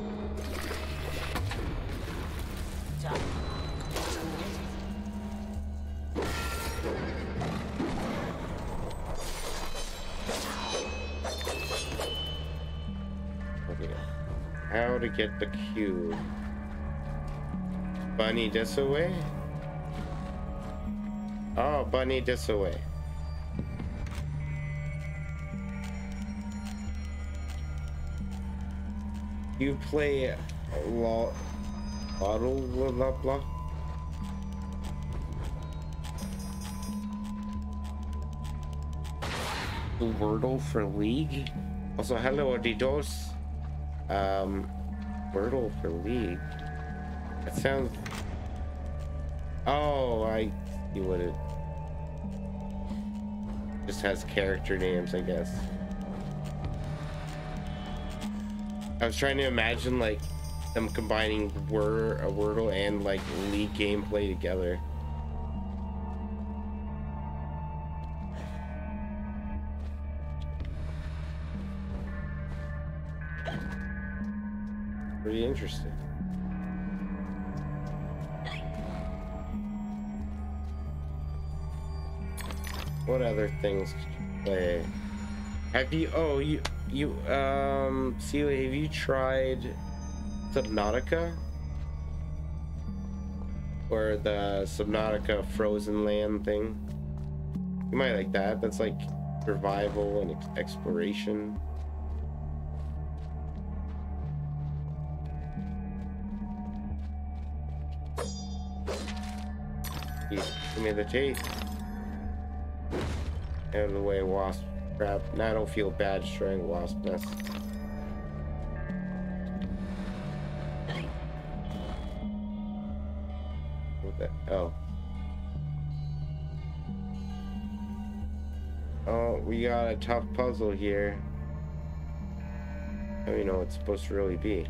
Okay. How to get the cube? Bunny this away? Oh, bunny this away. You play lo bottle blah blah blah. Wordle for League. Also, hello Adidos. Um, Wordle for League. That sounds. Oh, I see what it. Just has character names, I guess. I was trying to imagine like them combining Word, a Wordle and like League gameplay together. Pretty interesting. What other things could you play? Have you? Oh, you. You, um, Celia, have you tried Subnautica? Or the Subnautica Frozen Land thing? You might like that. That's like survival and ex exploration. Give me the teeth. Out of the way, wasp. Crap. Now I don't feel bad destroying a wasp nest. What the? Oh. Oh, we got a tough puzzle here. I don't even know what it's supposed to really be.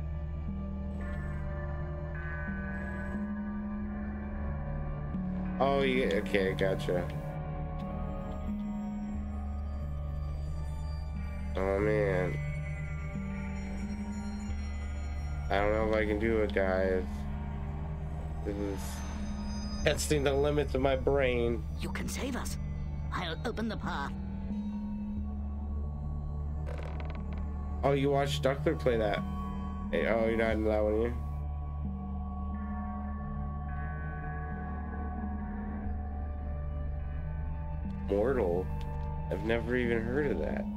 Oh, yeah. Okay, gotcha. Oh man, I don't know if I can do it, guys. This is testing the limits of my brain. You can save us. I'll open the path. Oh, you watched Duckler play that? Hey, oh, you're not in that one here? Mortal? I've never even heard of that.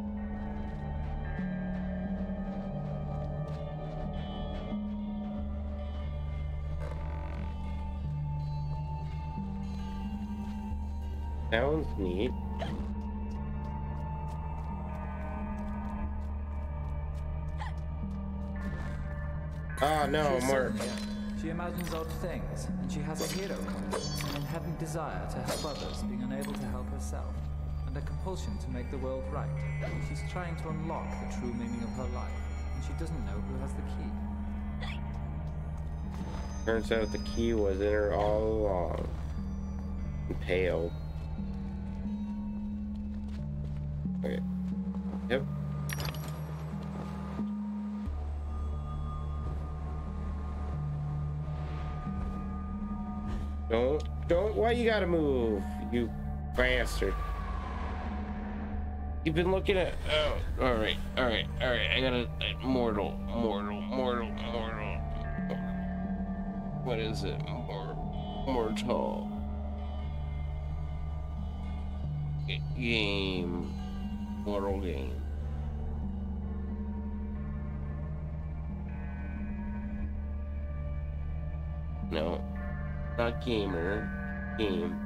Sounds neat. Ah, no, more. She imagines odd things, and she has a hero complex, an inherent desire to help others, being unable to help herself, and a compulsion to make the world right. She's trying to unlock the true meaning of her life, and she doesn't know who has the key. Turns out the key was in her all along. Pale. Okay. Yep. Don't, don't, why you gotta move, you bastard? You've been looking at, oh, alright, alright, alright, I gotta, uh, mortal, mortal, mortal, mortal. What is it? Mor mortal. G game. Mortal game. No, not gamer. Game.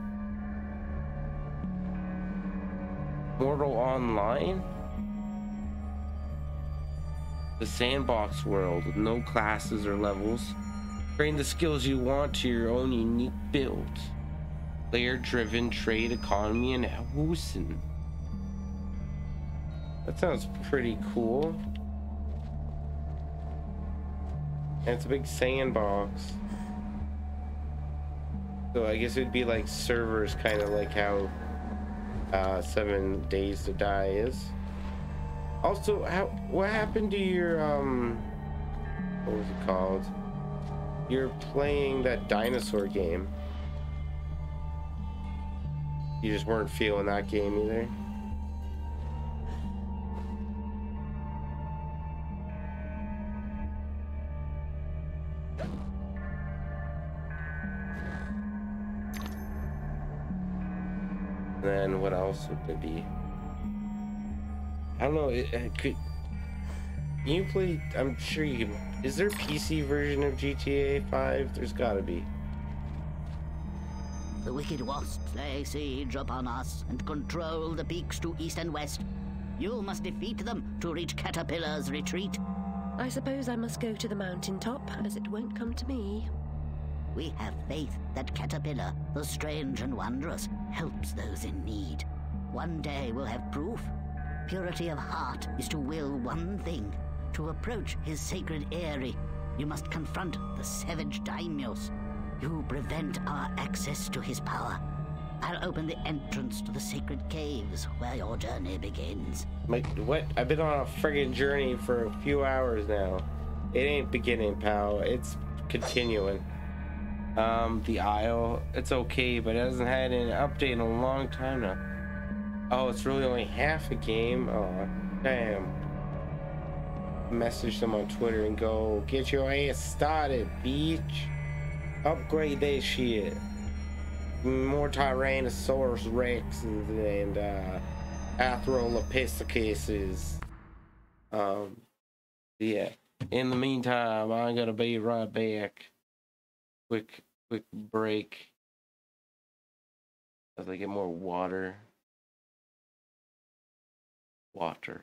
Mortal Online? The sandbox world with no classes or levels. Train the skills you want to your own unique build. Player-driven trade economy and Hausen. That sounds pretty cool. And it's a big sandbox. So I guess it would be like servers, kind of like how uh, Seven Days to Die is. Also, how what happened to your um? What was it called? You're playing that dinosaur game. You just weren't feeling that game either. And then what else would there be? I don't know. It, it could can you play? I'm sure you can. Is there a P C version of G T A five? There's gotta be. The wicked wasps lay siege upon us and control the peaks to east and west. You must defeat them to reach Caterpillar's retreat. I suppose I must go to the mountaintop, as it won't come to me. We have faith that Caterpillar, the strange and wondrous, helps those in need. One day we'll have proof. Purity of heart is to will one thing. To approach his sacred eyrie, you must confront the savage daimyos. You prevent our access to his power. I'll open the entrance to the sacred caves where your journey begins. Like, what? I've been on a friggin' journey for a few hours now. It ain't beginning, pal. It's continuing. Um, the Isle, it's okay, but it hasn't had an update in a long time now. Oh, it's really only half a game? Oh, damn. Message them on Twitter and go, get your ass started, bitch. Upgrade that shit. More Tyrannosaurus Rexes and uh, Athrolopisticuses. Um, yeah. In the meantime, I'm gonna be right back. Quick, quick break. As I get more water. Water.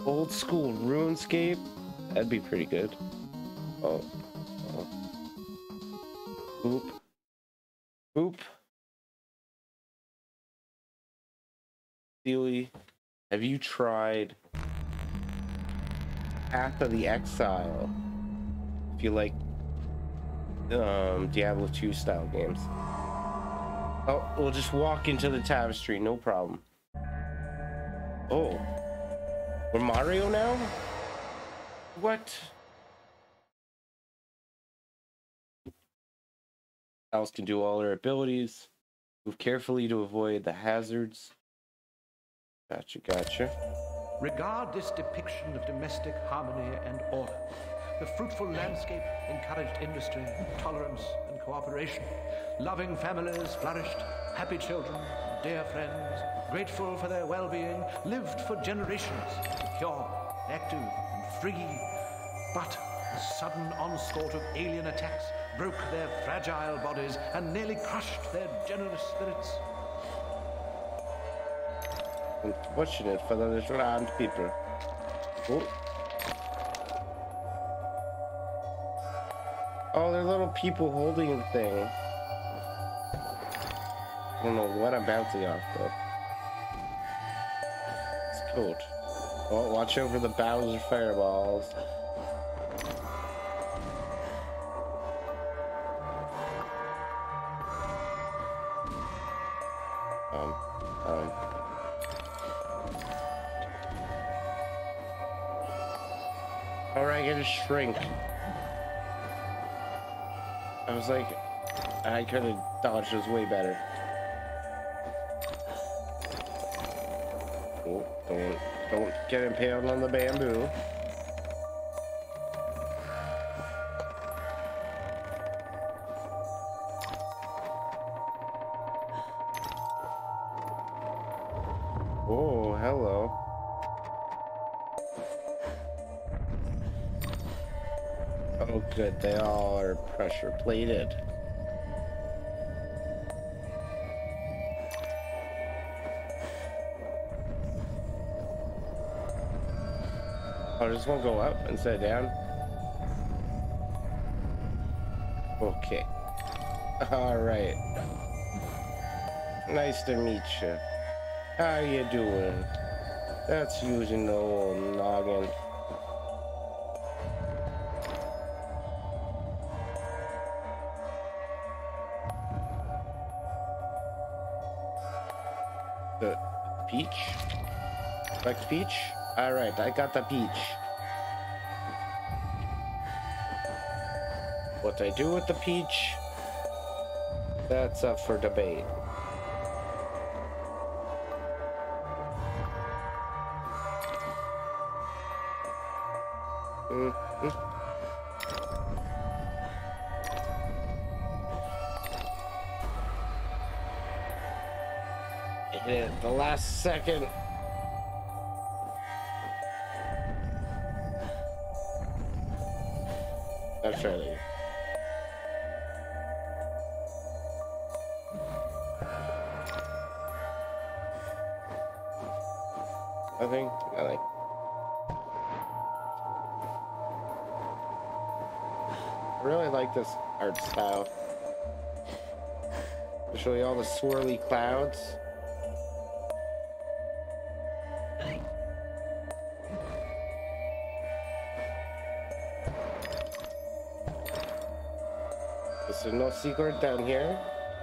Old school RuneScape? That'd be pretty good. Oh. Oh. Oop. Oop. Steely, have you tried Path of the Exile? If you like um, Diablo two style games. Oh, we'll just walk into the tapestry, no problem. Oh. We're Mario now? What? Alice can do all her abilities. Move carefully to avoid the hazards. Gotcha, gotcha. Regard this depiction of domestic harmony and order. The fruitful landscape encouraged industry, tolerance, and cooperation. Loving families flourished, happy children, dear friends, grateful for their well-being, lived for generations, secure, active, and free. But a sudden onslaught of alien attacks broke their fragile bodies and nearly crushed their generous spirits. Unfortunate for the land people. Oh. Oh, they're little people holding the thing. I don't know what I'm bouncing off though. It's cool. Oh, watch over the Bowser fireballs. Um, um. Alright, I get a shrink. I was like, I could have dodged this way better. Oh, don't, don't get impaled on the bamboo. Oh, hello. Oh, good. They all are pressure plated. Oh, this won't go up instead of down. Okay. All right. Nice to meet you. How you doing? That's using the old noggin. The peach? Like peach? Alright, I got the peach. What I do with the peach, that's up for debate. Mm-hmm. Hit it at the last second. That's right. Nothing? Nothing. I really like this art style. Especially all the swirly clouds. There's no secret down here.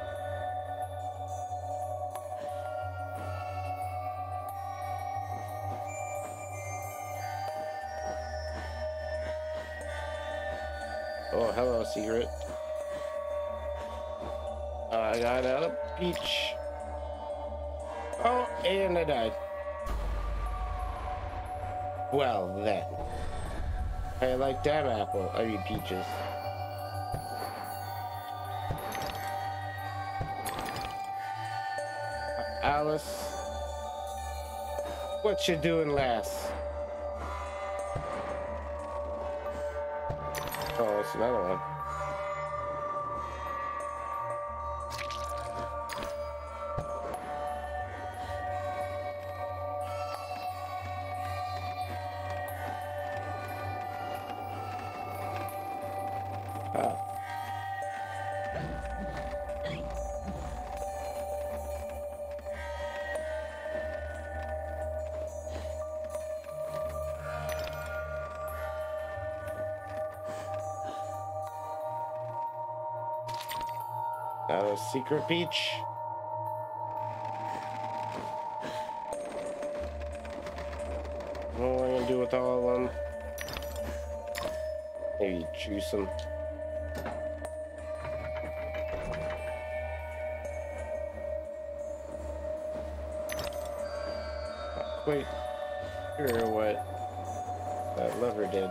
Oh, hello, secret. Uh, I got out of peach. Oh, and I died. Well, then. I like damn apple. I mean, peaches. Alice, what you doing, lass? Oh, it's another one. Not a secret beach. What am I gonna do with all of them? Maybe juice them. Not quite sure what that lever did.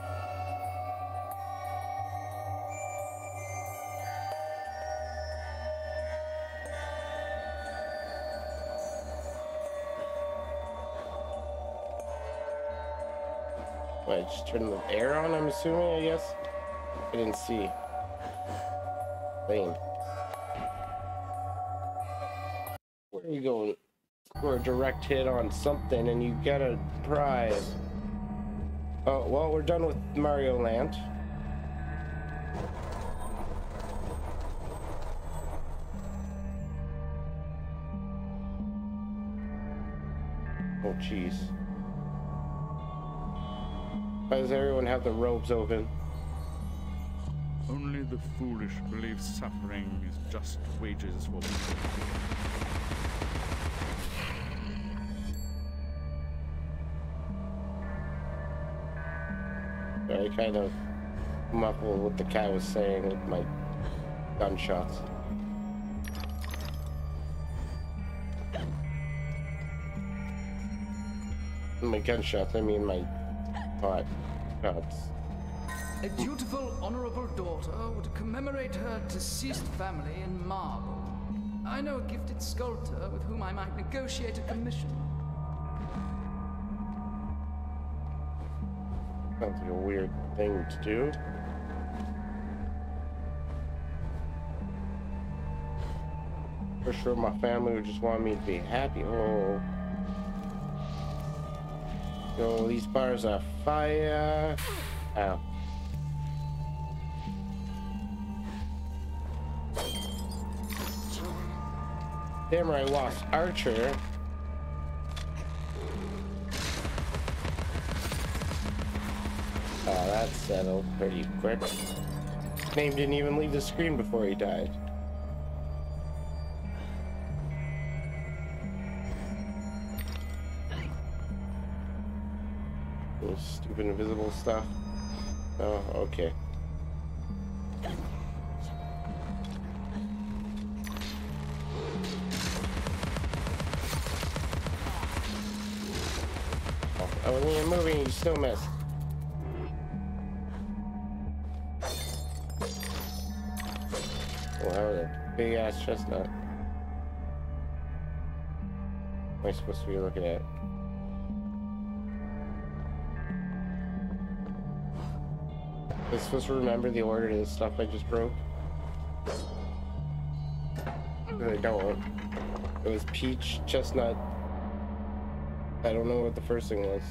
I just turned the air on, I'm assuming, I guess? I didn't see. Lame. Where are we going? Score a direct hit on something and you get a prize. Oh, well, we're done with Mario Land. Oh, jeez. Why does everyone have the robes open? Only the foolish believe suffering is just wages for people. I kind of muffled what the cat was saying with my gunshots. My gunshots, I mean my pot shots. A dutiful, honorable daughter would commemorate her deceased family in marble. I know a gifted sculptor with whom I might negotiate a commission. Sounds like a weird thing to do. For sure my family would just want me to be happy. Oh. Yo, these bars are fire. Ow. Damn right, I lost Archer. Oh, that settled pretty quick. Name didn't even leave the screen before he died. Little stupid invisible stuff. Oh, okay. Oh, when you're moving, you still miss. Wow, that big ass chestnut. What am I supposed to be looking at? Am I supposed to remember the order to the stuff I just broke? I don't. It was peach, chestnut. I don't know what the first thing was.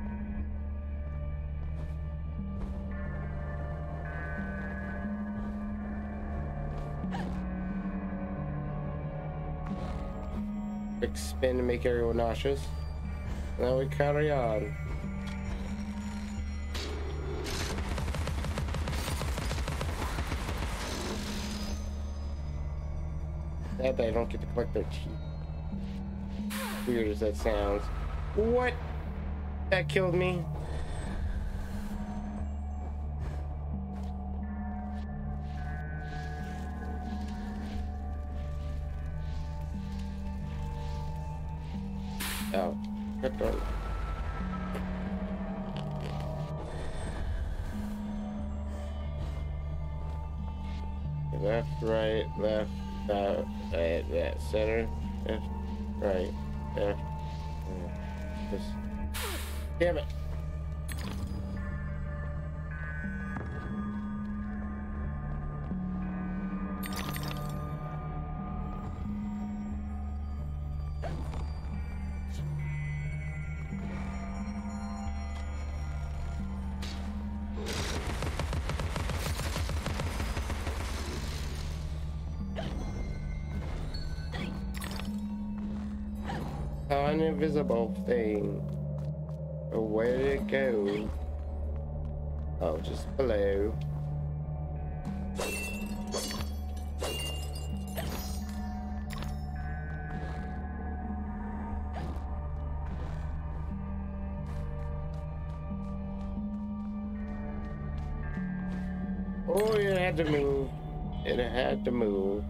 Quick spin to make everyone nauseous. Now we carry on. Sad that I don't get to collect their teeth. Weird as that sounds. What? That killed me. Oh, good door. Left, right, left, uh, right, yeah, center, left, right, left. Just, damn it. An invisible thing. Where did it go? Oh, just below. Oh, it had to move. It had to move.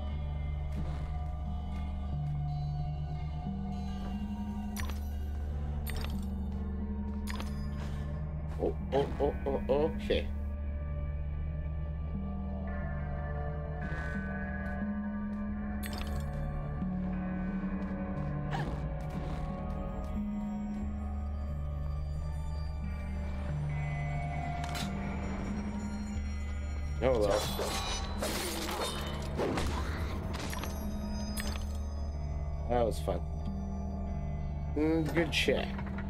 Oh, oh, oh, oh, okay. Oh well. That was fun. Mm, good check.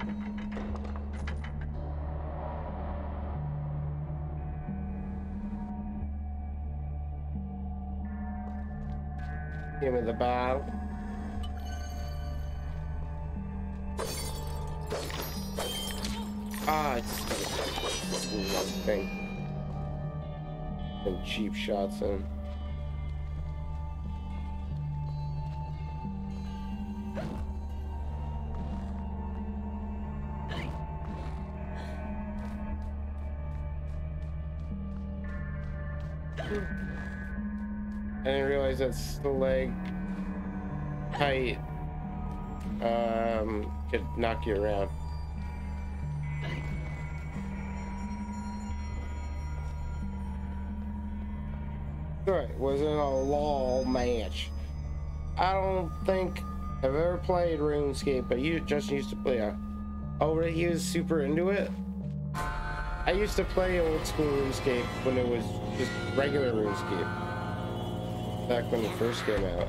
Give me the bottle. Ah, it's one thing. And cheap shots in. I didn't realize that's the leg height um could knock you around. Right, wasn't a LOL match. I don't think I've ever played RuneScape, but you just used to play a. Oh, really? He was super into it. I used to play old school RuneScape when it was just regular RuneScape, back when it first came out.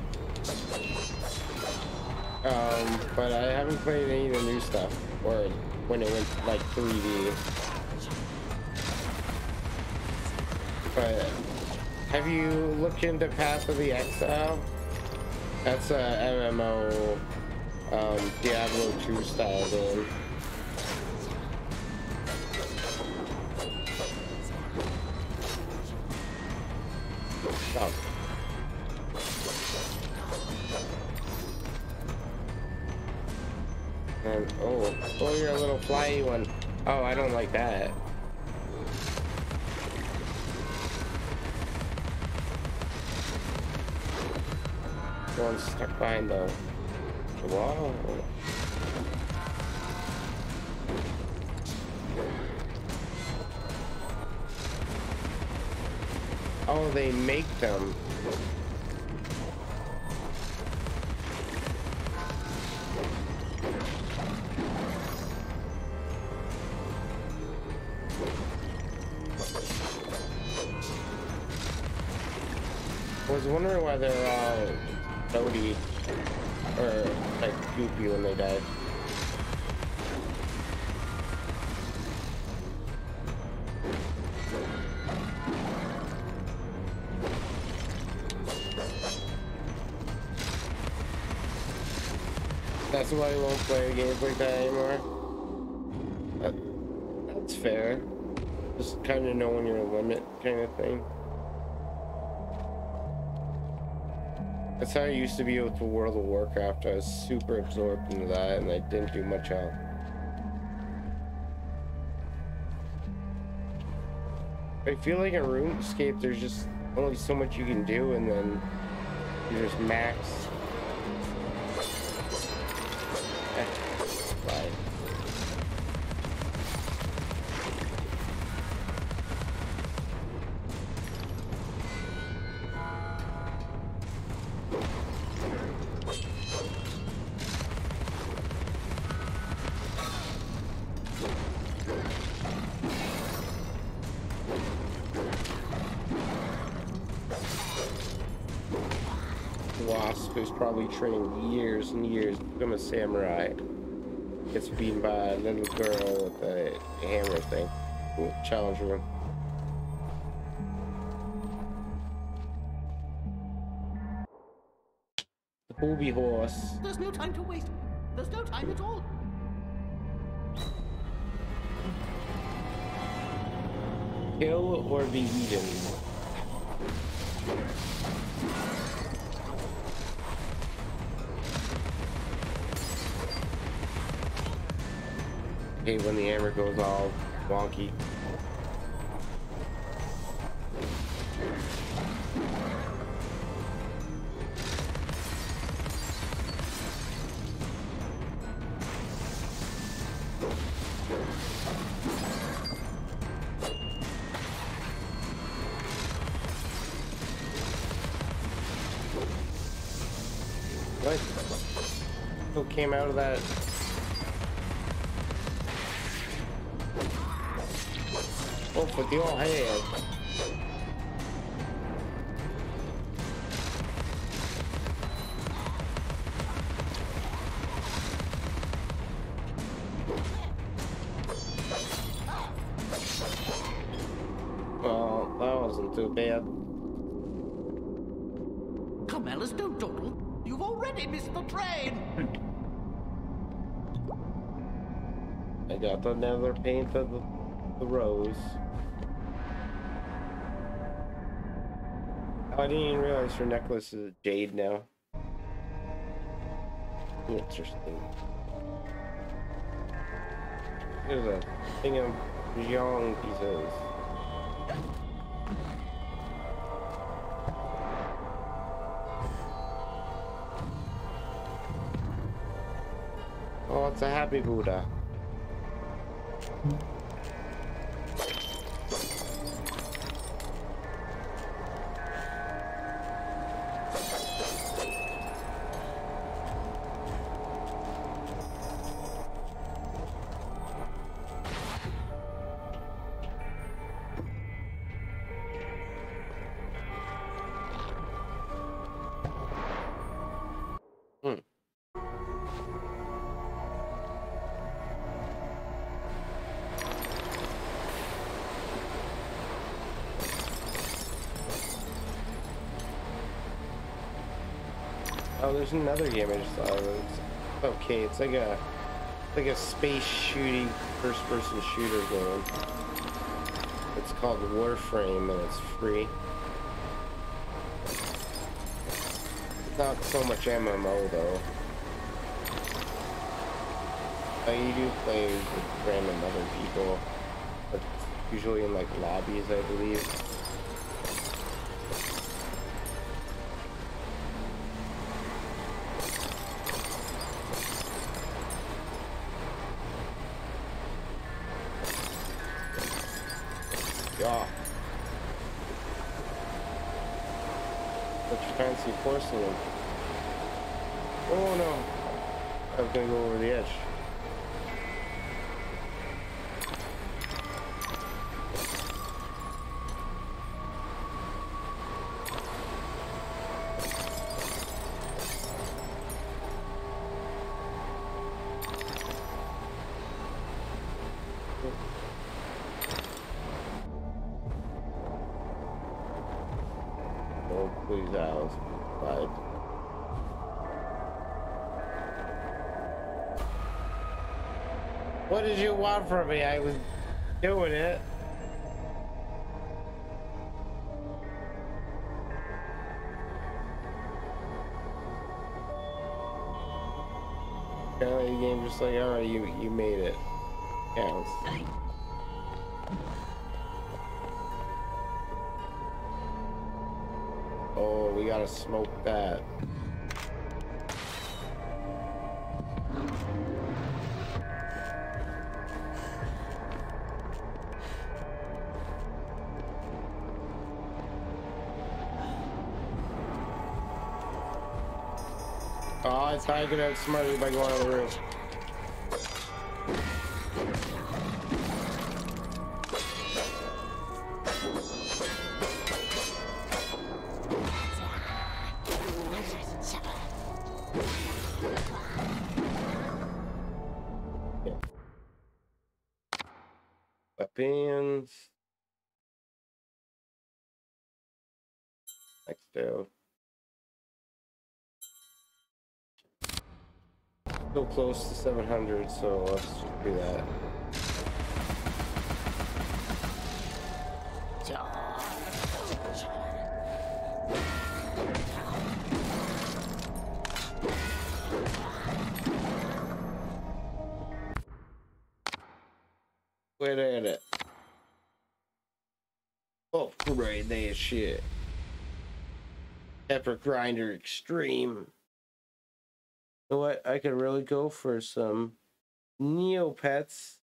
Um, but I haven't played any of the new stuff, or when it went like three D. But have you looked into Path of the Exile? That's a M M O, um, Diablo two style game. Oh. And, oh, oh, you're a little flyy one. Oh, I don't like that. One stuck behind the wall. Oh, they make them. I was wondering why they're all toady or like goopy when they died. That's why you won't play games like that anymore. That, that's fair. Just kind of knowing your limit kind of thing. That's how I used to be with the World of Warcraft. I was super absorbed into that and I didn't do much else. I feel like in RuneScape there's just only so much you can do and then you just max. Eh, bye. Wasp, who's probably trained years and years to become a samurai, gets beaten by a little girl with a hammer thing. Ooh, challenge room. The booby horse. There's no time to waste. There's no time at all. Kill or be eaten. I hate when the hammer goes all wonky. What? Who came out of that? Oh, for the old head. Well, that wasn't too bad. Come, Alice, don't dawdle. You've already missed the train. I got another paint of the, the rose. Oh, I didn't even realize her necklace is jade now. Interesting. There's a thing of young pieces. Oh, it's a happy Buddha. Oh, there's another game I just thought of. It's okay. It's like a like a space shooting first-person shooter game. It's called Warframe and it's free. It's not so much M M O though. But you do play with random other people, but usually in like lobbies, I believe. Yeah. Such fancy porcelain. Oh no! I was gonna go over the edge. Please, Alice. But what did you want from me? I was doing it. Apparently, the game just like, all right, you you made it. Counts. Oh, we gotta smoke that. Oh, I thought I could outsmart you by going on the roof. Weapons. Next down. Still close to seven hundred, so let's just do that. Wait a minute. Oh, right there, shit. Pepper Grinder Extreme. You know what? I could really go for some Neopets.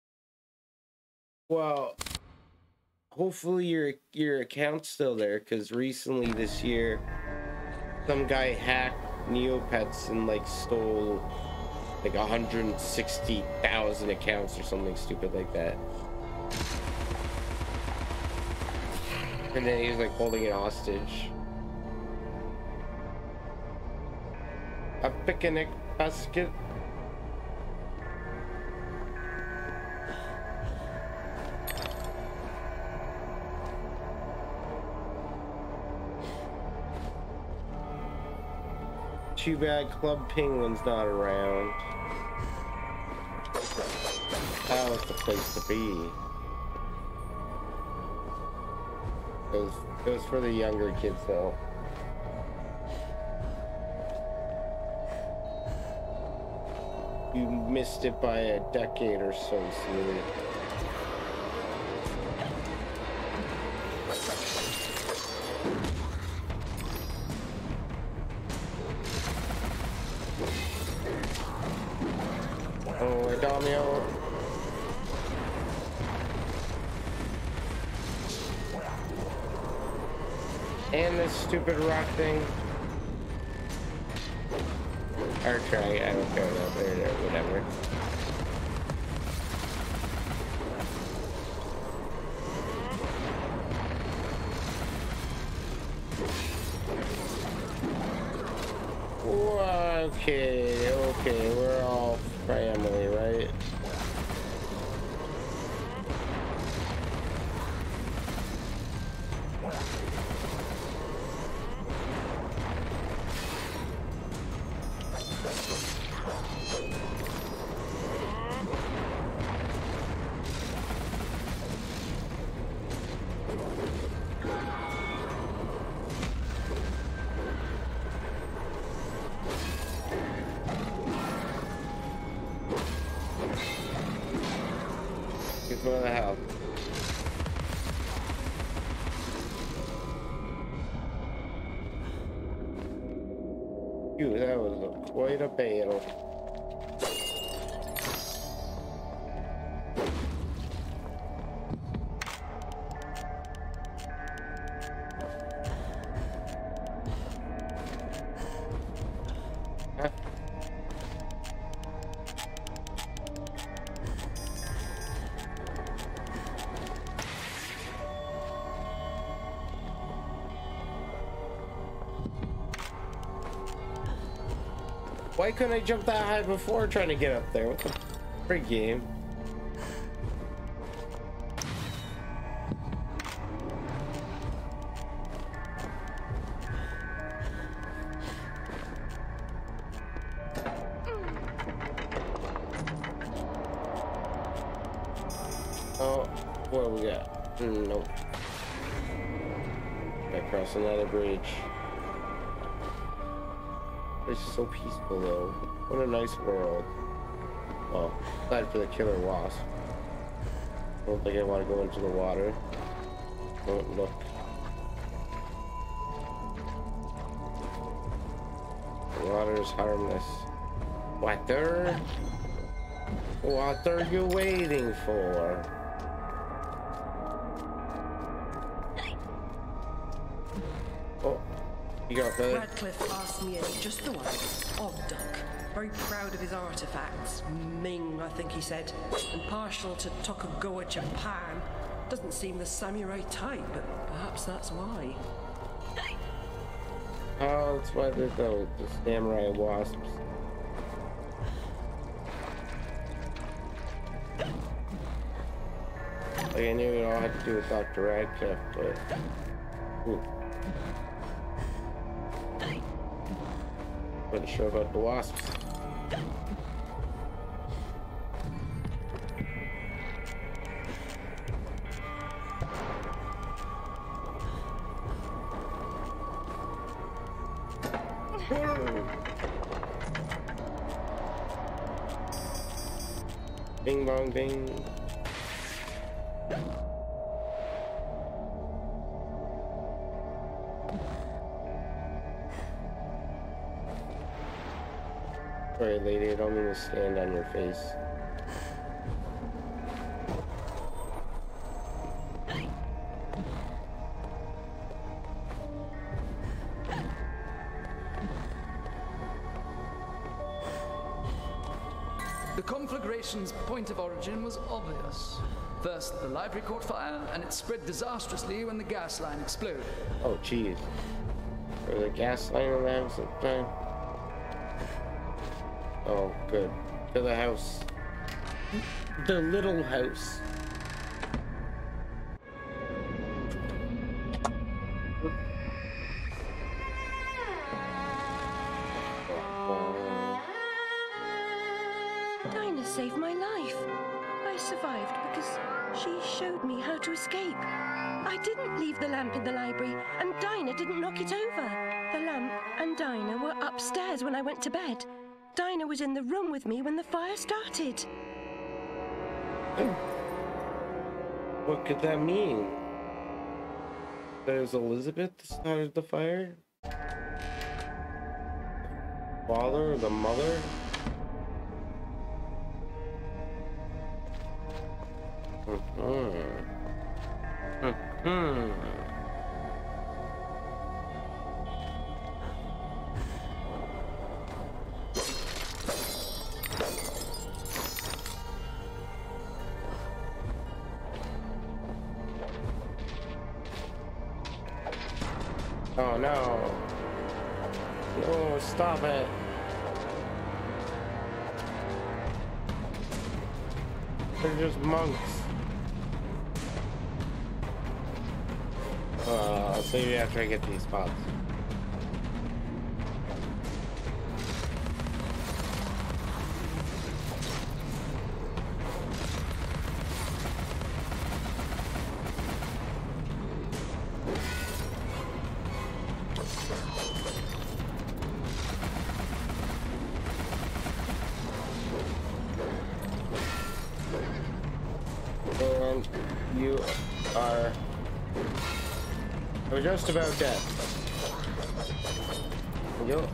Well, hopefully your your account's still there, because recently this year, some guy hacked Neopets and like stole like one hundred sixty thousand accounts or something stupid like that. And then he was like holding it hostage. A picnic basket. Too bad Club Penguin's not around. That was the place to be. It was, it was for the younger kids though. You missed it by a decade or so, soon. Oh, Damio. And this stupid rock thing. Or try, I don't care about it or whatever. Okay, okay, we're all family, right? For the help. Phew, that was a, quite a battle. Huh? Why couldn't I jump that high before trying to get up there? What the freak game? Oh, what do we got? Mm, nope. Gotta cross another bridge. It's so peaceful though. What a nice world. Well, aside for the killer wasp. I don't think I want to go into the water. Don't look. The water is harmless. Water? What are you waiting for? Oh. You got that? Radcliffe asked me in just the once. Odd duck. Very proud of his artifacts. Ming, I think he said. And partial to Tokugawa, Japan. Doesn't seem the samurai type, but perhaps that's why. Oh, that's why they're the, the samurai wasps. Like I knew it all had to do with Doctor Radcliffe, but... Ooh. Wasn't sure about the wasps. Bing bong bing. Sorry, lady, I don't mean to stand on your face. The conflagration's point of origin was obvious. First, the library caught fire, and it spread disastrously when the gas line exploded. Oh, jeez. Or the gas line in the house at the time. Oh, good. To the house. The little house. Dinah saved my life. I survived because she showed me how to escape. I didn't leave the lamp in the library, and Dinah didn't knock it over. The lamp and Dinah were upstairs when I went to bed. Dinah was in the room with me when the fire started. What could that mean? There's Elizabeth that started the fire? Father or the mother? Mm-hmm. Mm-hmm. Oh no. No, stop it. They're just monks. Uh, I'll save you after I get these spots. And you are... We're just about dead. Yo.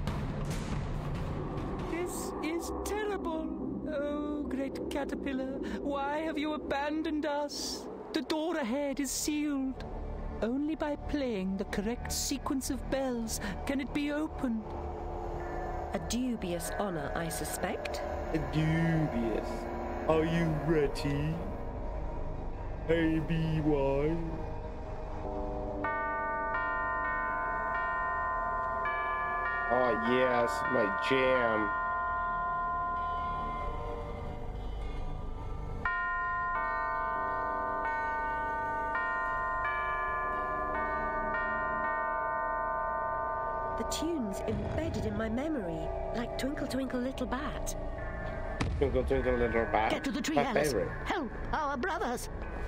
This is terrible. Oh, great caterpillar, why have you abandoned us? The door ahead is sealed. Only by playing the correct sequence of bells can it be opened. A dubious honor, I suspect. A dubious. Are you ready? A B Y. Oh yes, my jam. The tune's embedded in my memory, like Twinkle Twinkle Little Bat. Twinkle Twinkle Little Bat. Get to the tree, My Alice. favorite. Help our brothers.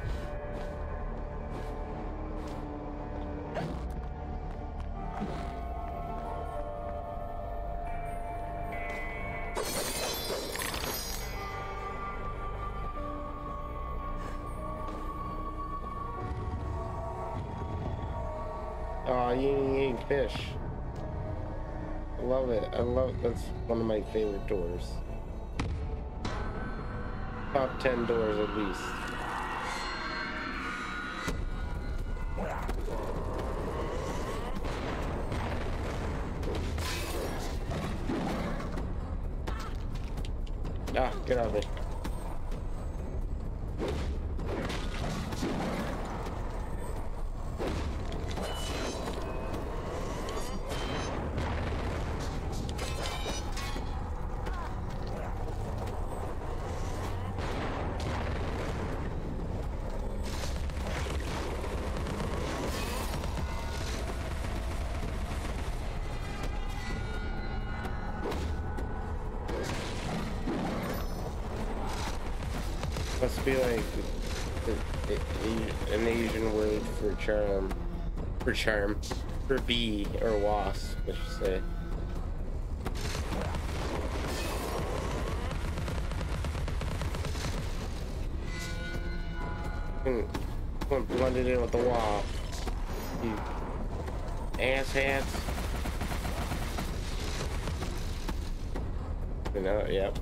Oh, Ying Ying Fish. I love it. I love that's one of my favorite doors. Top ten doors at least. Ah, get out of there. Must be like a, a, a, an Asian word for charm, for charm, for bee or wasp, I should say. And want to blend it in with the wall. You ass hats. You know, yep.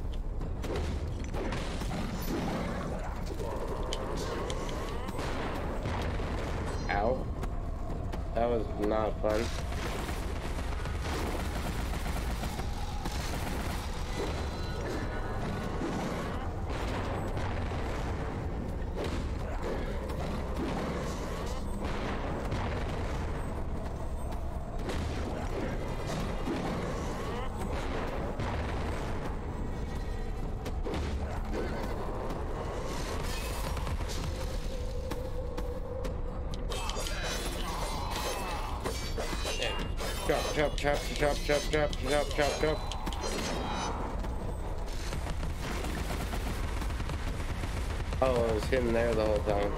Ow. That was not fun. Chop, chop, chop, chop, chop, chop, chop, chop, chop. Oh, it was him there the whole time.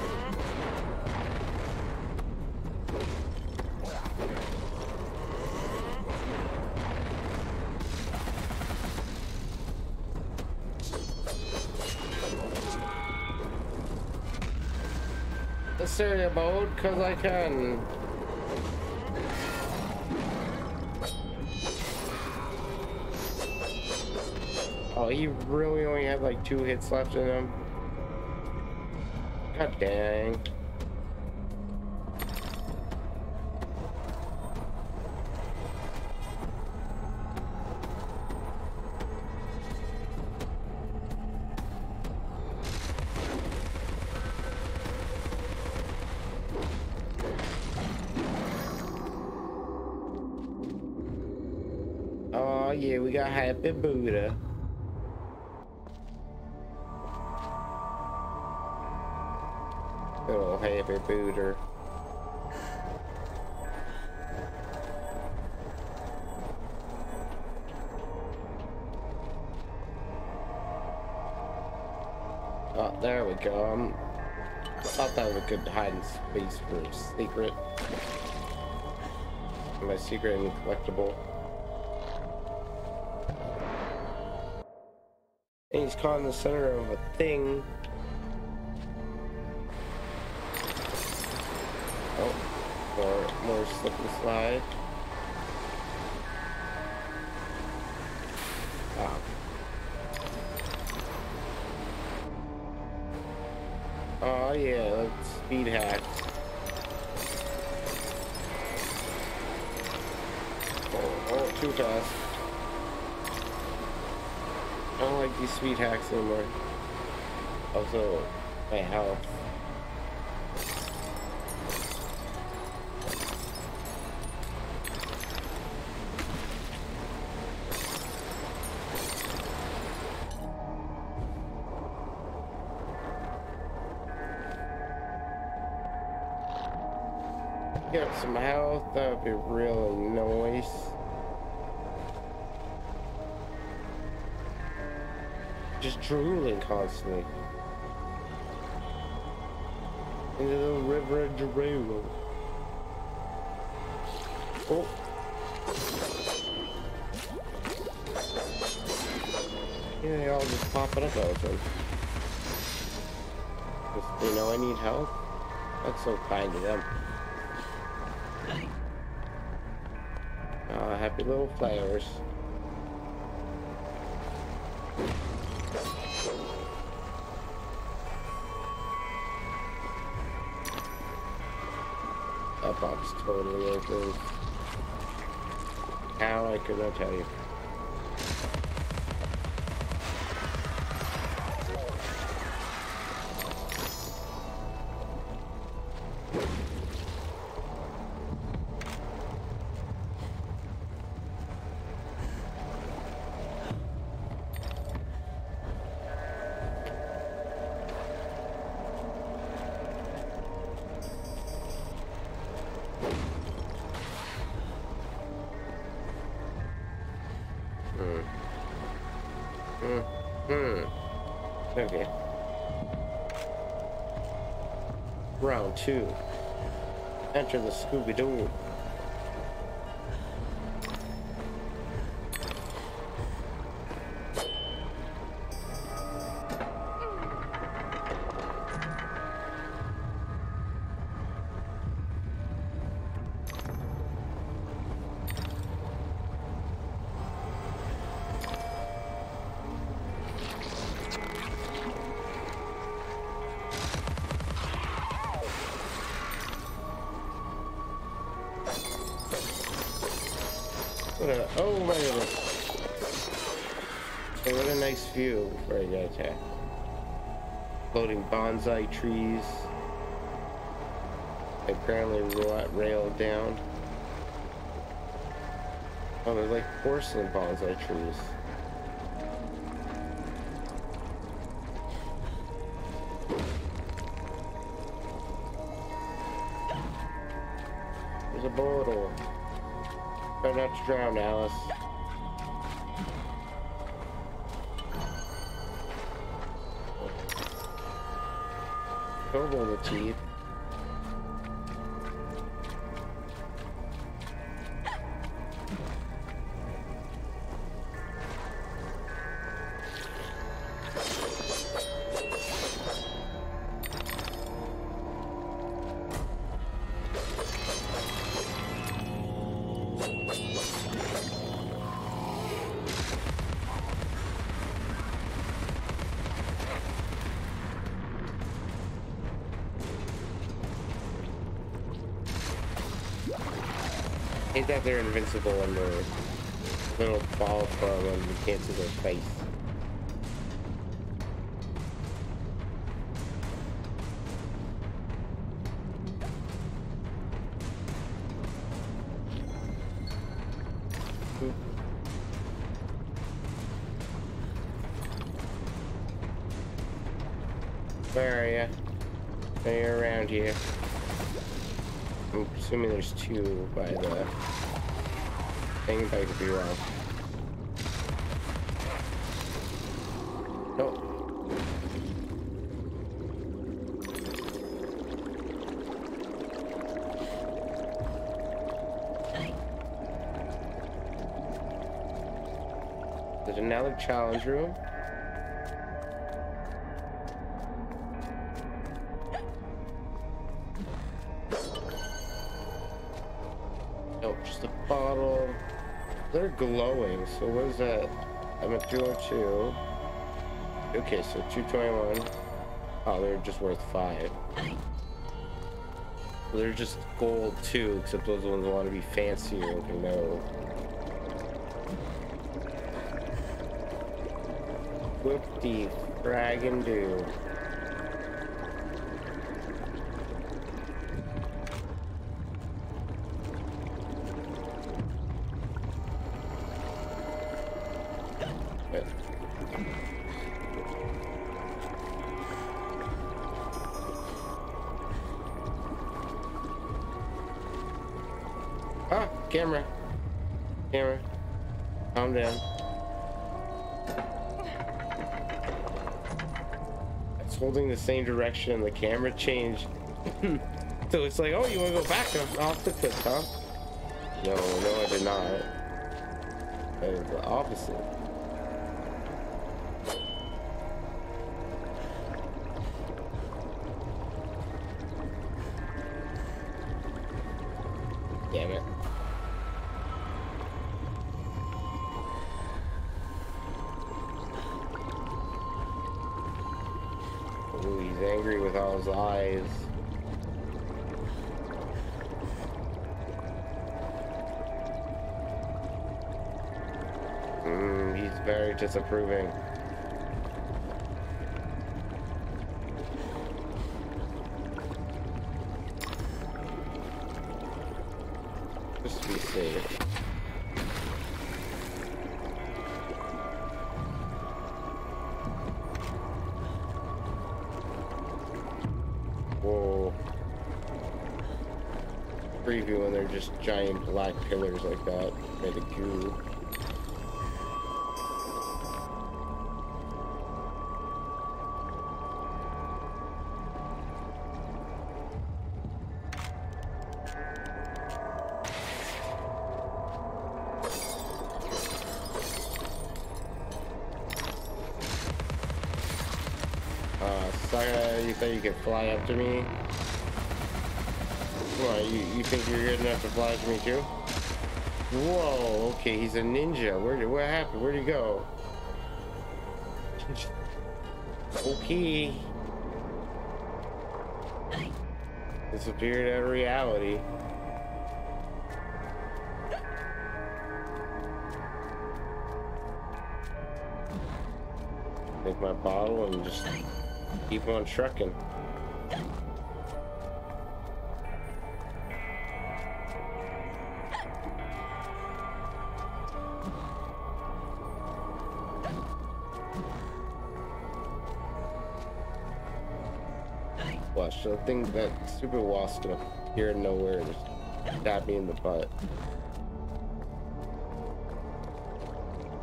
Syria mode, cause I can. Oh, he really only had like two hits left in him. God dang. Oh yeah, we got Happy Buddha. Oh, Happy Buddha. Oh, there we go. Um, I thought that was a good hiding space for a secret. My secret and collectible. And he's caught in the center of a thing. Oh, more, more slip and slide. Ah. Oh yeah, let's speed hack. Oh, oh, too fast. I don't like these speed hacks anymore. Also, my health. Get some health, that would be really nice. Just drooling constantly. Into the river of drool. Oh. Yeah, they all just popping up open. Just, you know, I need help. That's so kind of them. Ah, happy little flowers. That box totally open. How, I could not tell you. Okay. Round two. Enter the Scooby-Doo. What a, oh my goodness. Okay, what a nice view before I get attacked. Floating bonsai trees. Apparently railed down. Oh, they're like porcelain bonsai trees. There's a bottle. not to drown, Alice. Don't roll the teeth. Ain't that they're invincible and their little ball from and you can't see their face. Where are you? Are you around here? I'm assuming there's two by the thing, but I could be wrong. Nope. There's another challenge room. They're glowing, so what is that? I'm at two oh two. Okay, so two twenty-one. Oh, they're just worth five. They're just gold too, except those ones want to be fancier. No. Whoop-de fraggin' do. Ah, camera. Camera. Calm down. It's holding the same direction and the camera changed. So it's like, oh, you want to go back off the cliff, huh? No, no, I did not. That is the opposite. Damn it. Ooh, he's angry with all his eyes. Mm, he's very disapproving. Just to be safe. Whoa. Preview when they're just giant black pillars like that made of goo. You thought you could fly up to me? What, you, you think you're good enough to fly up to me too? Whoa, okay, he's a ninja. Where did, what happened? Where'd he go? Okay. Disappeared out of reality. Take my bottle and just keep on trucking. Watch, I think that stupid wasp's gonna appear out of nowhere and just stab me in the butt.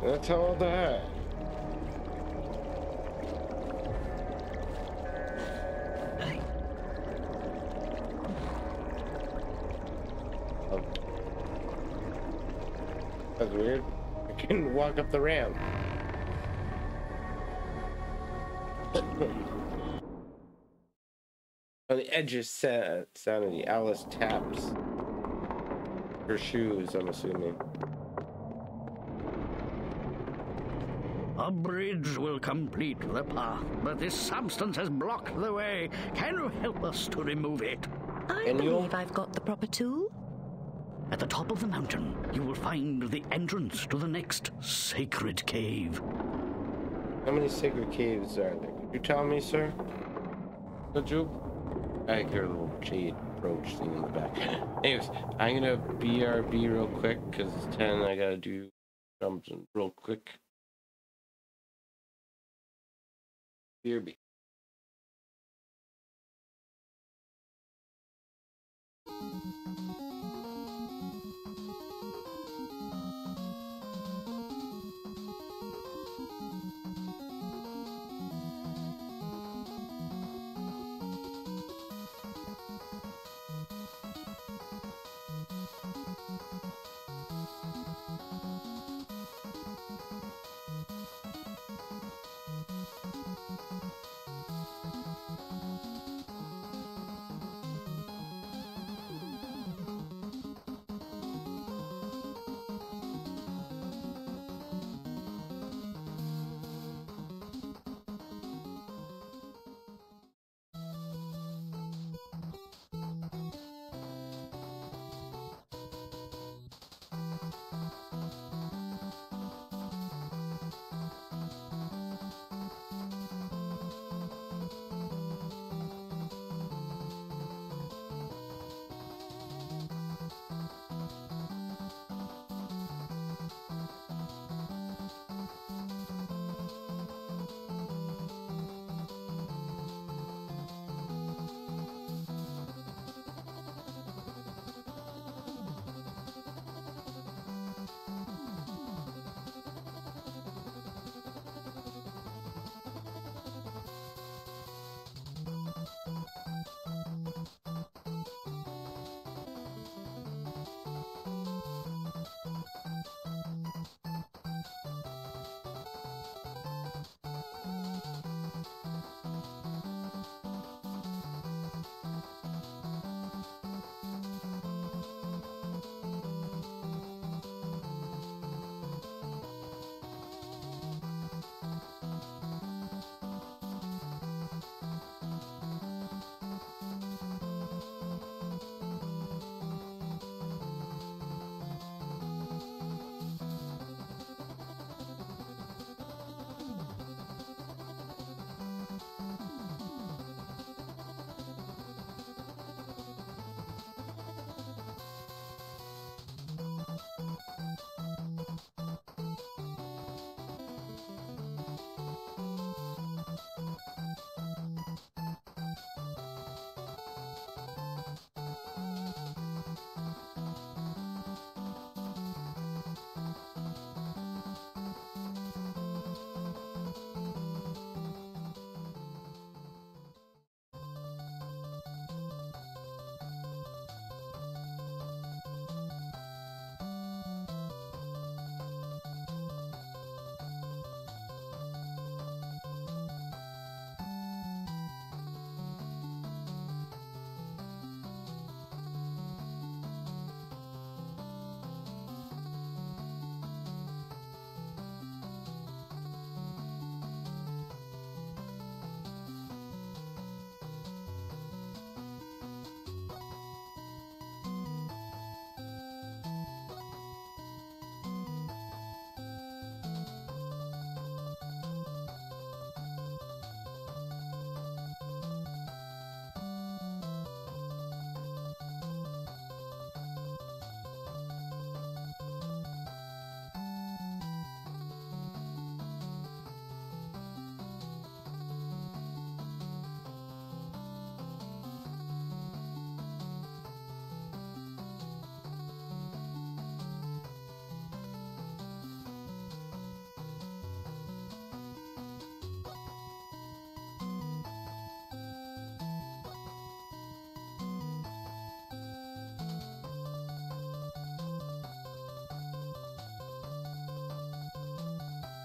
That's all that. Oh. That's weird. I couldn't walk up the ramp. On the edge of sound, sounding, Alice taps her shoes, I'm assuming. A bridge will complete the path, but this substance has blocked the way. Can you help us to remove it? I believe I've got the proper tool. At the top of the mountain, you will find the entrance to the next sacred cave. How many sacred caves are there? Could you tell me, sir? Could you? I hear a little jade approach thing in the back. Anyways, I'm gonna B R B real quick because it's ten. I gotta do something real quick. B R B.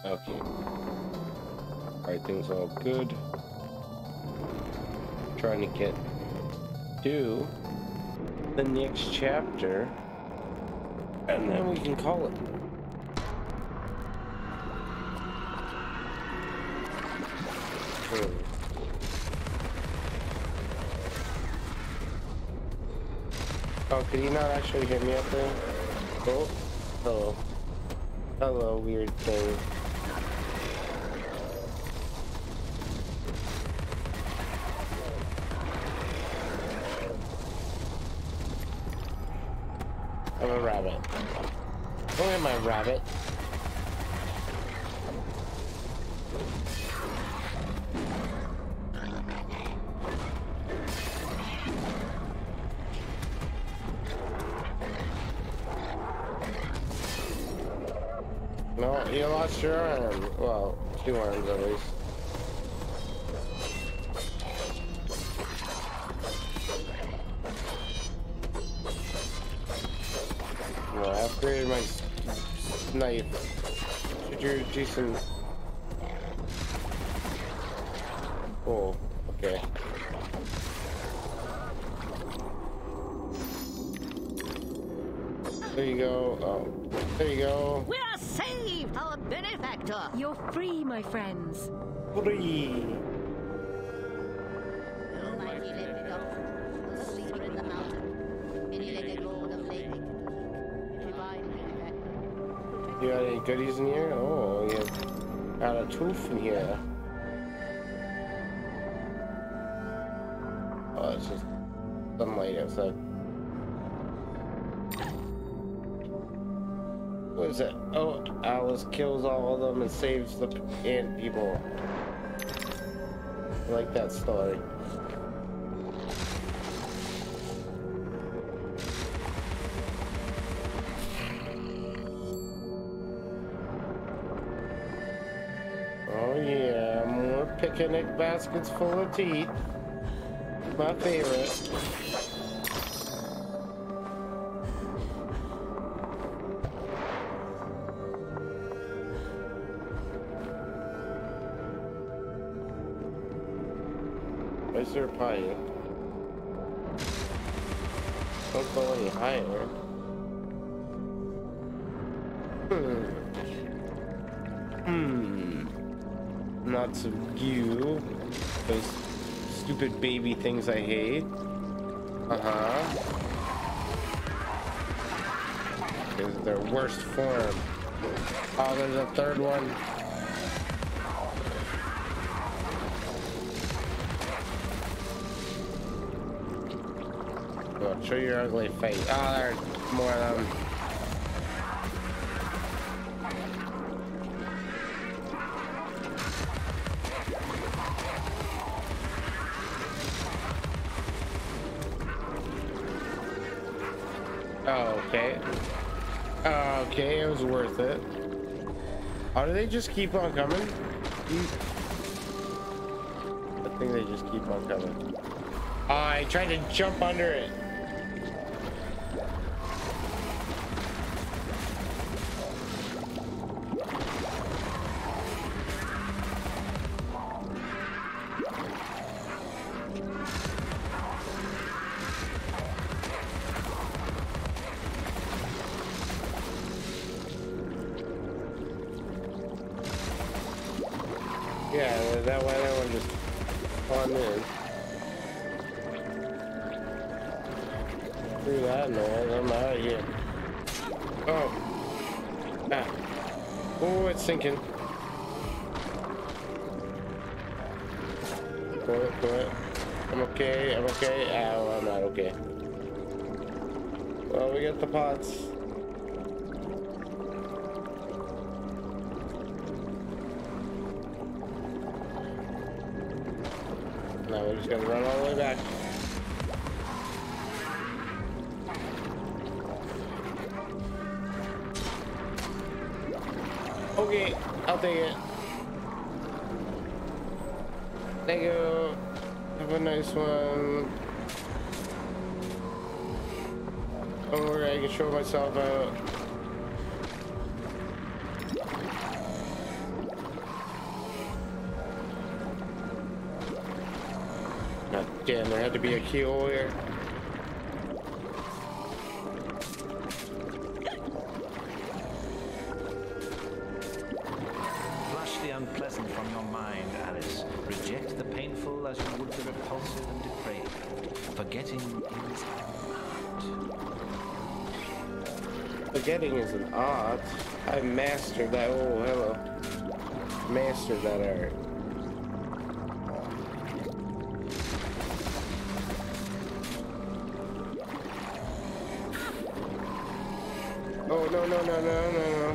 Okay. Everything's all good. Trying to get to the next chapter, and then we can call it. Hmm. Oh, could he not actually hit me up there? Oh, hello. Hello, weird thing. I'm a rabbit. Go ahead, my rabbit. No, you lost your arm. Well, two arms at least. No, I upgraded my knife. Should you do some... Oh, okay. There you go. Oh, there you go. We are saved, our benefactor. You're free, my friends. Free. Almighty lifted up, the sleeper in the mountain, many-legged lord of Lake, divine benefactor. You got any goodies in here? Oh, you got a tooth in here. Oh, it's just sunlight outside. What is it? Oh, Alice kills all of them and saves the ant people. I like that story. Oh yeah, more picnic baskets full of teeth. My favorite. Is there a pie? Don't go any higher. Hmm. Hmm. Not subdue those stupid baby things I hate. Uh-huh. Is their worst form. Oh, there's a third one. Oh, show your ugly face. Oh, there's more of them. Oh, okay. Oh, okay, it was worth it. Oh, do they just keep on coming? I think they just keep on coming. Oh, I tried to jump under it. Yeah, that way that one just spawned in. Screw that noise, I'm out of here. Oh. Ah. Oh, it's sinking. Go it, go it. I'm okay, I'm okay. Ow, I'm not okay. Well, we got the pots. Now we're just gonna run all the way back. Okay, I'll take it. Thank you. Have a nice one. Don't worry, I can show myself out. Damn, there had to be a keyhole here. Flush the unpleasant from your mind, Alice. Reject the painful as you would the repulsive and depraved. Forgetting is an art. Forgetting is an art. I mastered that. Oh, hello. Mastered that art. Oh, no, no, no, no, no, no.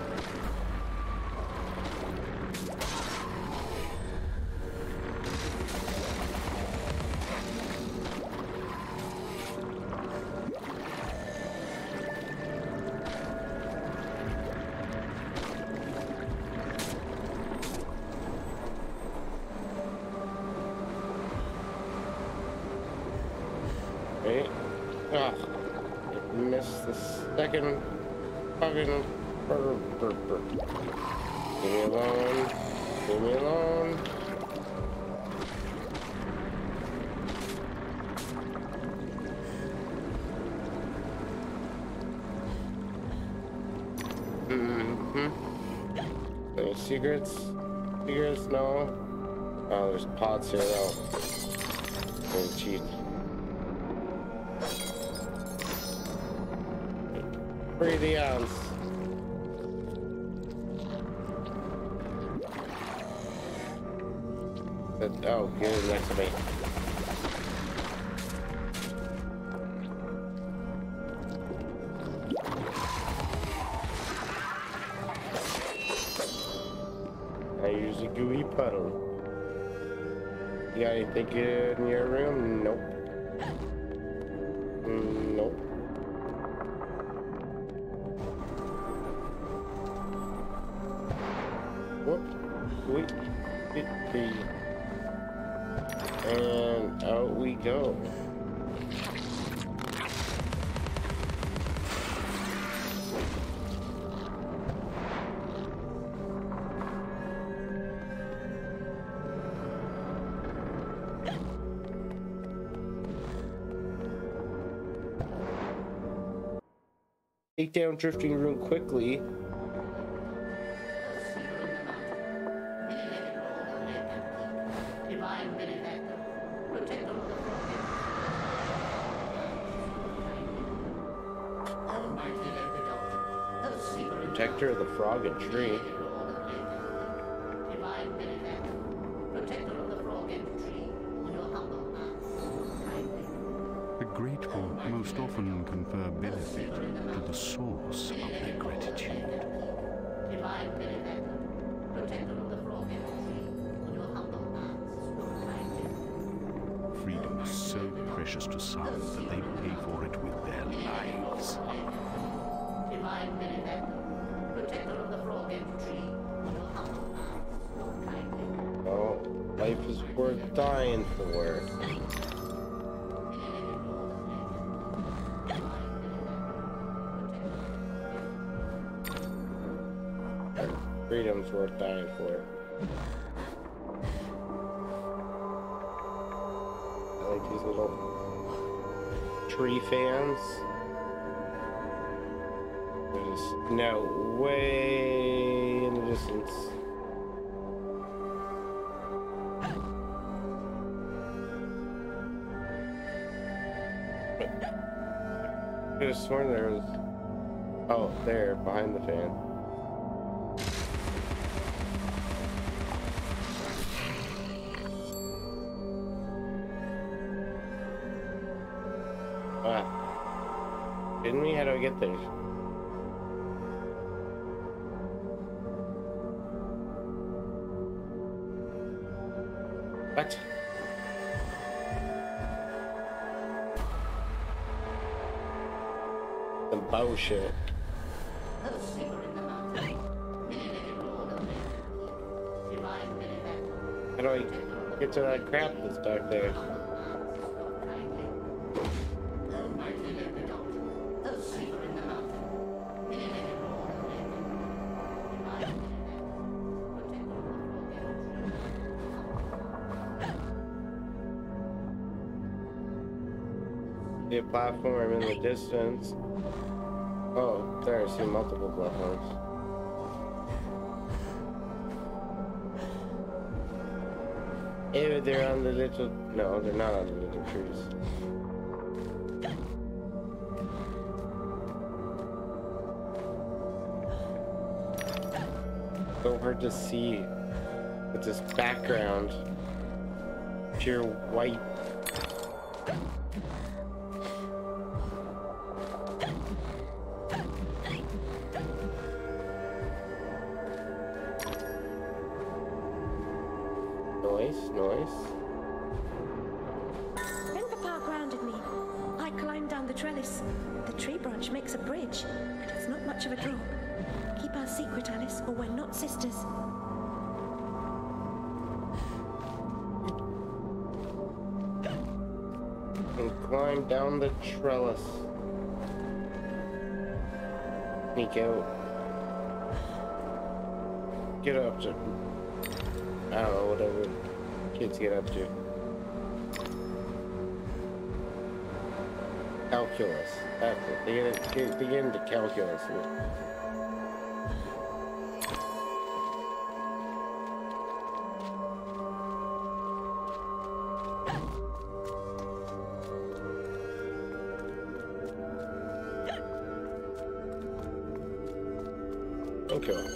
Wait. Ah, I missed the second fucking. Brr, brr, brr. Leave me alone. Leave me alone. Mm-hmm. Any secrets? Secrets? No. Oh, there's pots here though. Oh, cheat. Free the ounce. But, oh, get it next to me. I use a gooey puddle. You got anything good in your room? Nope. Mm, nope. Whoop. Wait. Fifty. And out we go. Take down drifting room quickly. Protector of the frog and tree. The grateful most often confer benefit to the source of their gratitude. Freedom is so precious to some that they pay for it with their lives. Oh, life is worth dying for. Freedom's worth dying for. I like these little tree fans. There's no way in the distance. I could have sworn there was. Oh, there, behind the fan. Ah. Didn't we? How do I get there? What? Some bullshit. How do I get to that crap that's back there? See a platform in the distance. Oh, there I see multiple platforms. Ew, they're on the little... No, they're not on the little trees. So hard to see with this background. Pure white. Noise, noise. When Papa grounded me, I climbed down the trellis. The tree branch makes a bridge, and it's not much of a drop. Keep our secret, Alice, or we're not sisters. And climb down the trellis. Sneak out. Get up to... I don't know, whatever kids get up to. Calculus. That's it. They get, get, they get into calculus. Okay.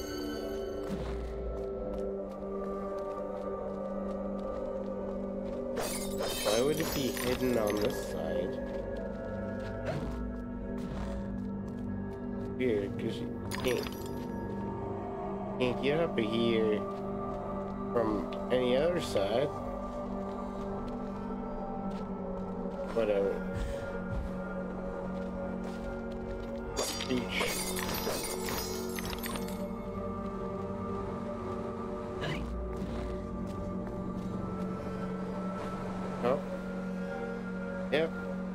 Why would it be hidden on this side? Weird, because you can't, can't get up here from any other side. Whatever. Beach. Oh. Yep.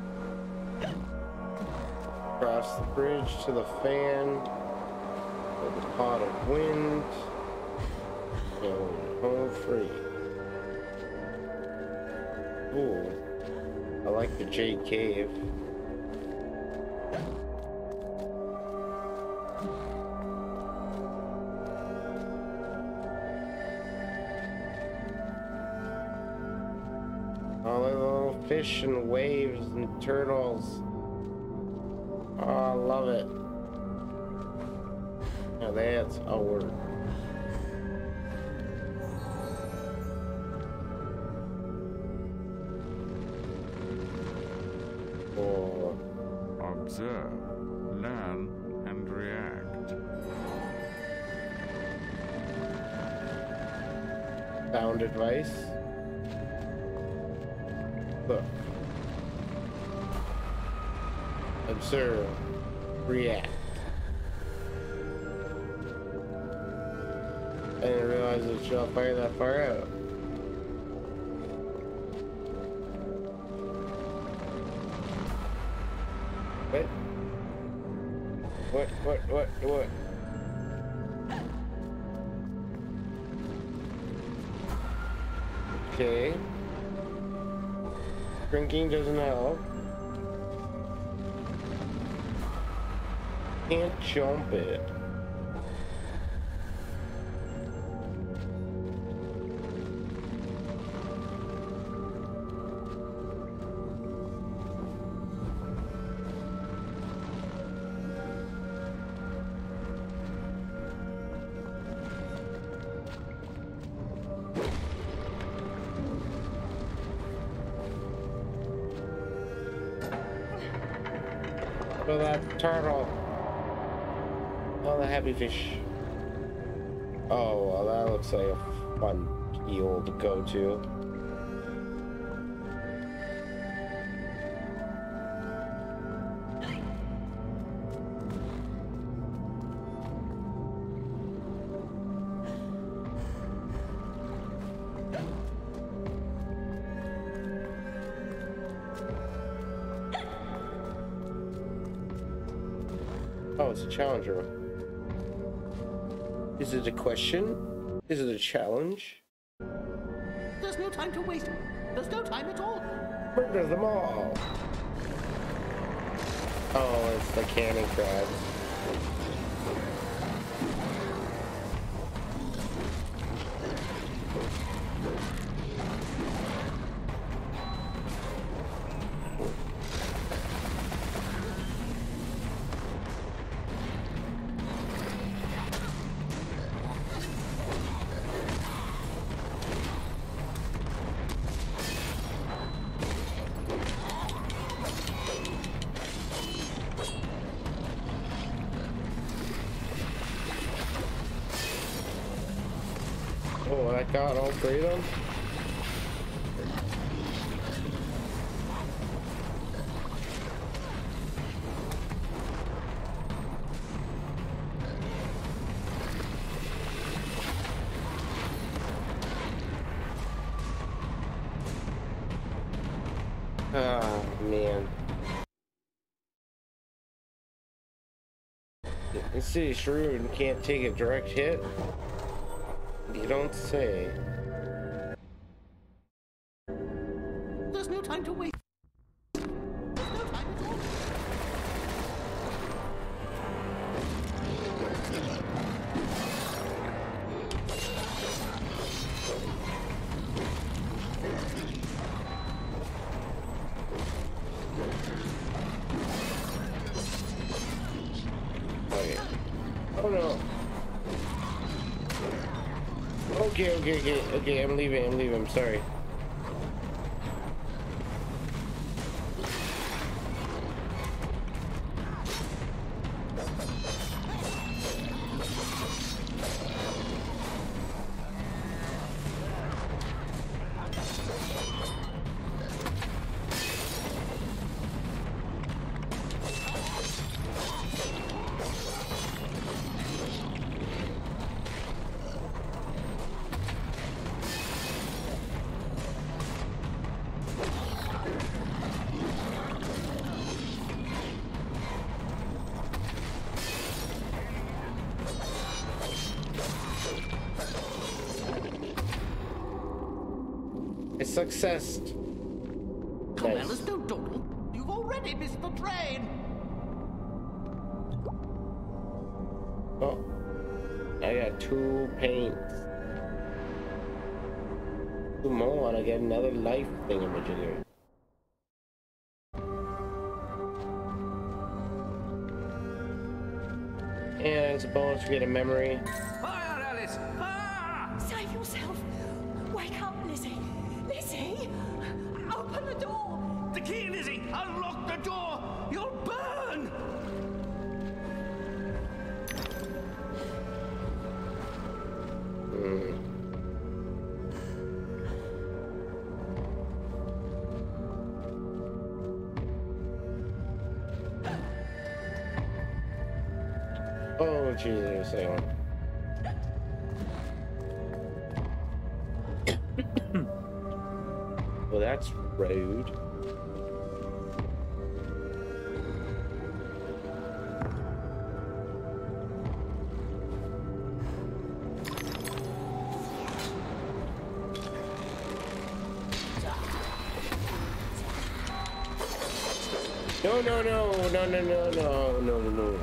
Cross the bridge to the fan. With the pot of wind. And home free. Ooh. I like the Jade Cave. All the little fish and waves and turtles. Oh, I love it. Now that's a word. Oh. Observe, learn, and react. Sound advice. Look. Observe. React. I didn't realize it shot fire that far out. What? What, what, what, what? Okay. Drinking doesn't help. Can't jump it. Look at that turtle. Oh, the happy fish. Oh, well, that looks like a fun eel to go to. Oh, it's a challenger. Is it a question? Is it a challenge? There's no time to waste. There's no time at all. Murder them all. Oh, it's the cannon crabs. Oh, I got all three of them? Oh, man. This city's shrewd and can't take a direct hit. You don't say. There's no time to wait. There's no time at all. Okay. Oh no. Okay, okay, okay, okay, I'm leaving, I'm leaving, I'm sorry. Success. Come, Nice. Alice, don't dawdle. You've already missed the train. Oh, I got two paints. Two more, and I get another life thingamajigger. And it's a bonus to get a memory. Fire, Alice! Ah! Save yourself. Wake up, Lizzie. Lizzie! Open the door! The key, Lizzie! Unlock the door! You'll burn! Hmm. Oh, Jesus, hang on. Well, that's rude. No, no, no, no, no, no, no, no, no, no.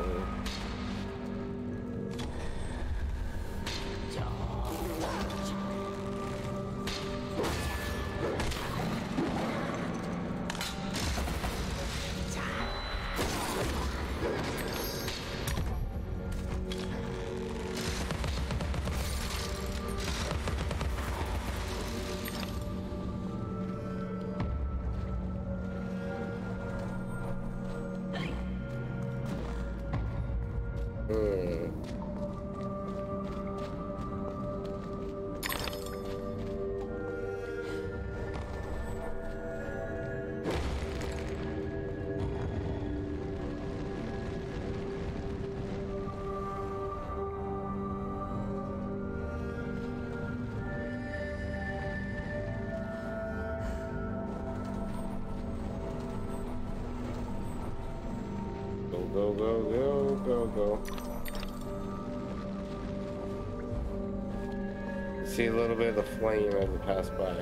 Go, go, go, go, go. See a little bit of the flame as it passed by.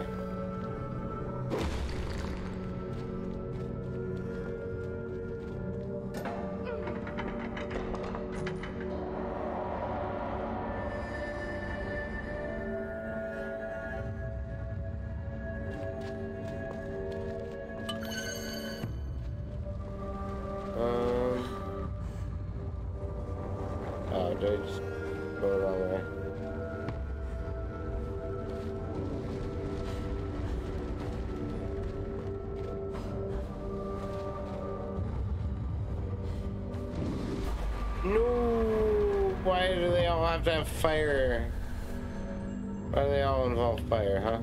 all have to have fire? Why do they all involve fire, huh?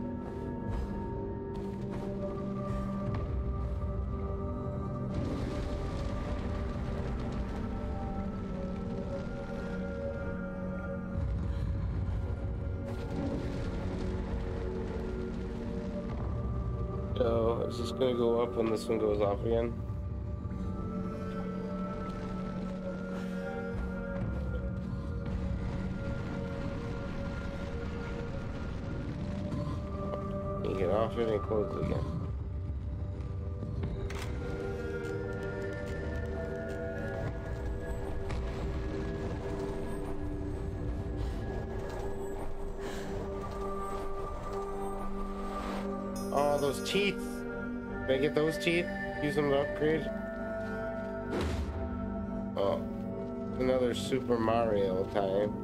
So, is this gonna go up when this one goes off again? You get off it and close it again. Oh, those teeth. Can I get those teeth? Use them to upgrade? Oh. Another Super Mario time.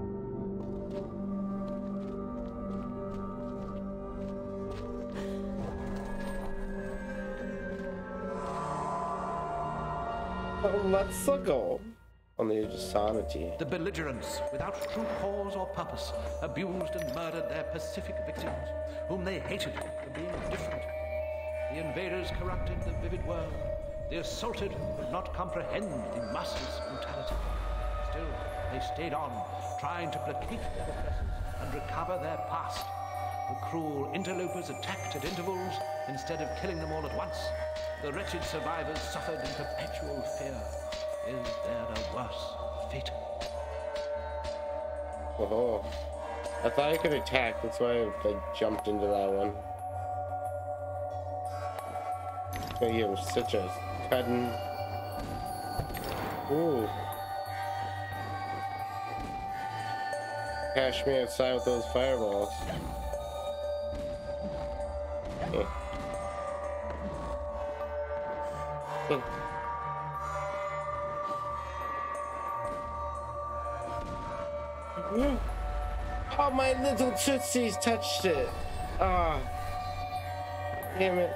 Oh, let's go. On the edge of sanity. The belligerents, without true cause or purpose, abused and murdered their pacific victims, whom they hated for being different. The invaders corrupted the vivid world. The assaulted could not comprehend the masses' brutality. Still, they stayed on, trying to placate their oppressors and recover their past. The cruel interlopers attacked at intervals instead of killing them all at once. The wretched survivors suffered in perpetual fear. Is there a worse fate? Oh, I thought I could attack. That's why I like, jumped into that one. Oh, you have such a cutting. Ooh. Cash me outside with those fireballs. Yeah. Yeah. Oh, my little tootsies touched it. Ah. Oh, damn it.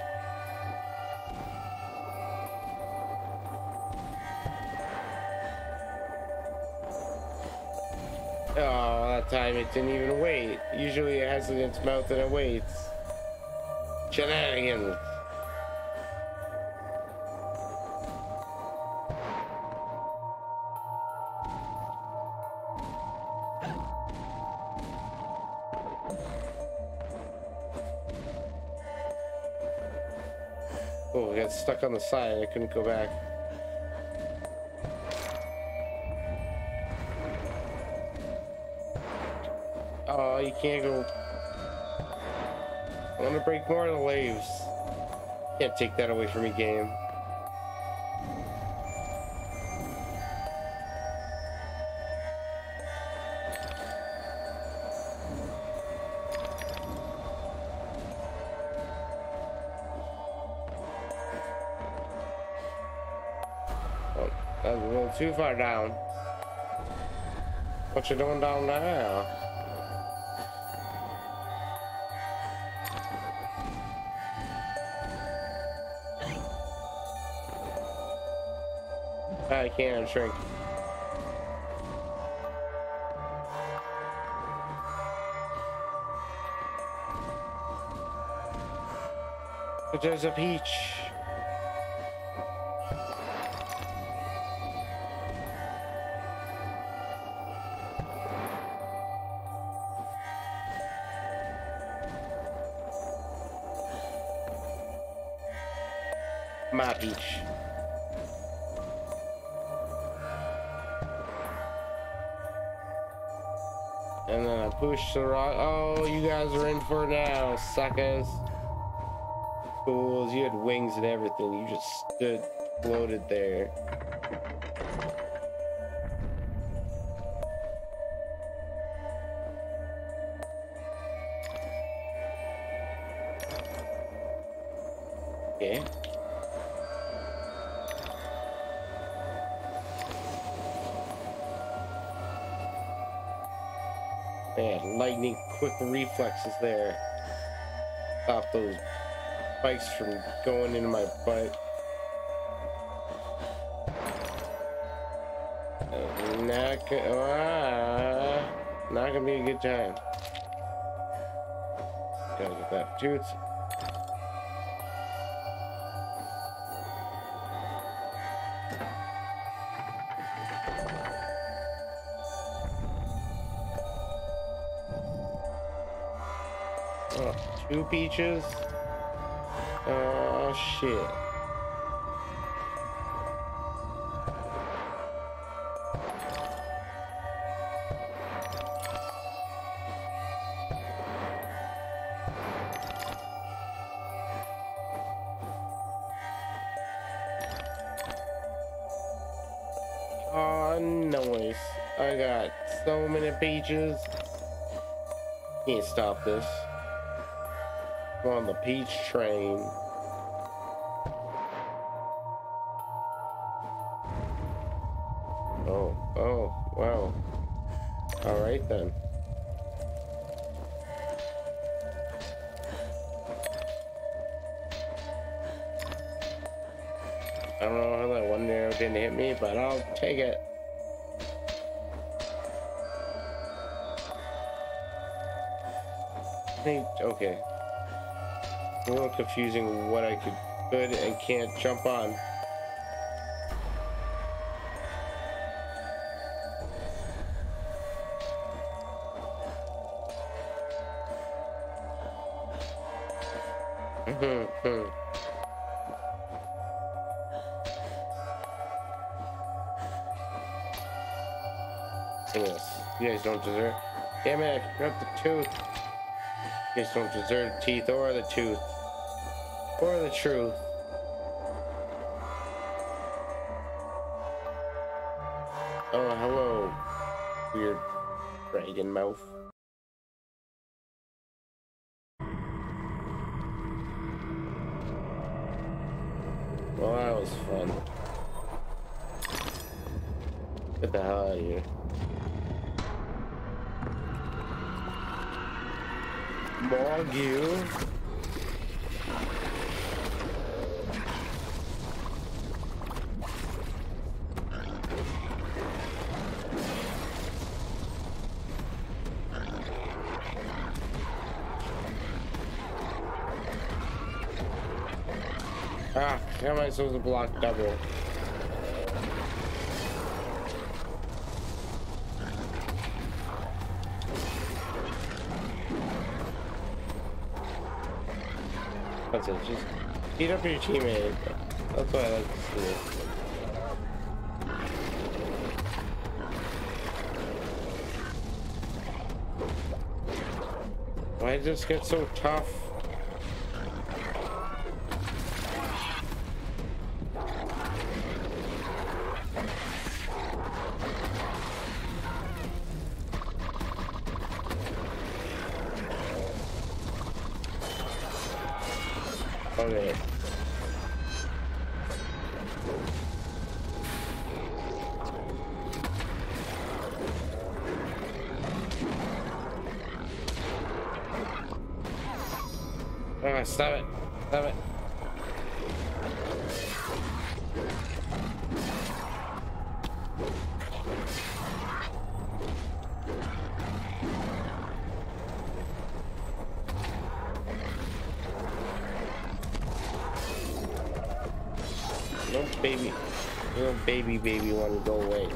Oh, that time it didn't even wait. Usually it has it in its mouth and it waits. Shenanigans. Oh, I got stuck on the side. I couldn't go back. Oh, you can't go. I want to break more of the waves. Can't take that away from me, game. Oh, that was a little too far down. What you doing down now? I can't shrink. But there's a peach. My peach. And then I push the rock. Oh, you guys are in for it now, suckers. Fools, you had wings and everything. You just stood floated there. Okay. Man, lightning quick reflexes there. Stop those spikes from going into my butt. Uh, now not good. Uh, not gonna be a good time. Gotta get that tooth. Oh, two peaches. Oh shit. Oh, noise. I got so many peaches. Can't stop this. I'm on the peach train. Oh, oh, wow. Alright then. I don't know how that one arrow didn't hit me, but I'll take it. Hey, okay. A little confusing what I could, could and can't jump on. Mm-hmm. Yes, you guys don't deserve. Damn it! I forgot the tooth. You guys don't deserve the teeth or the tooth or the truth. Oh, hello, weird dragon mouth. Well, that was fun. Get the hell out of here. Morgue. Ah, how am I supposed to block double? That's it, just beat up your teammate. That's what I like to see. Why does this get so tough? Okay. Ah, stop it. Stop it. No baby, no baby baby want to go away.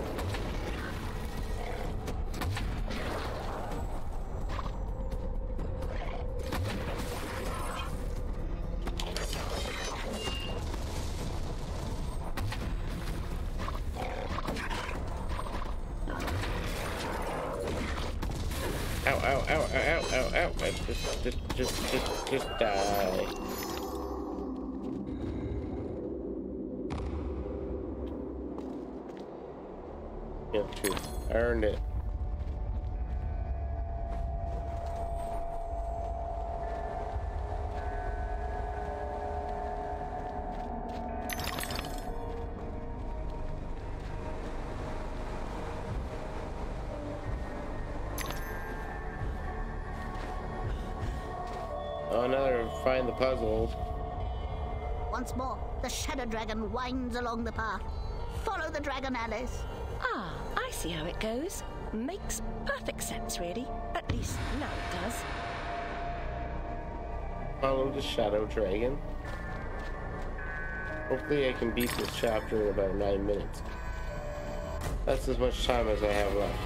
Ow, ow, ow, ow, ow, ow, ow. Just, just, just, just, just die. Yeah, truth. I earned it. Oh, another find the puzzles. Once more, the Shadow Dragon winds along the path. Follow the dragon, Alice. Ah, I I see how it goes. Makes perfect sense, really. At least now it does. Follow the Shadow Dragon. Hopefully I can beat this chapter in about nine minutes. That's as much time as I have left.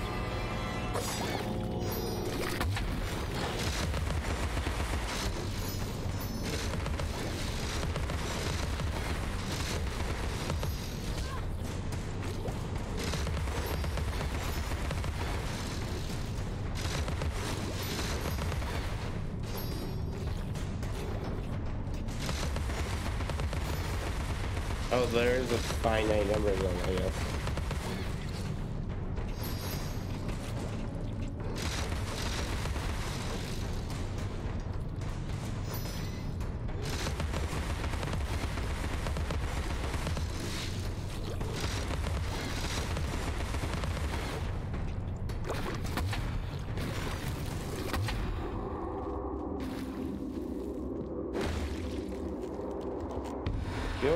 Oh, there is a finite number of them, I guess. Yo.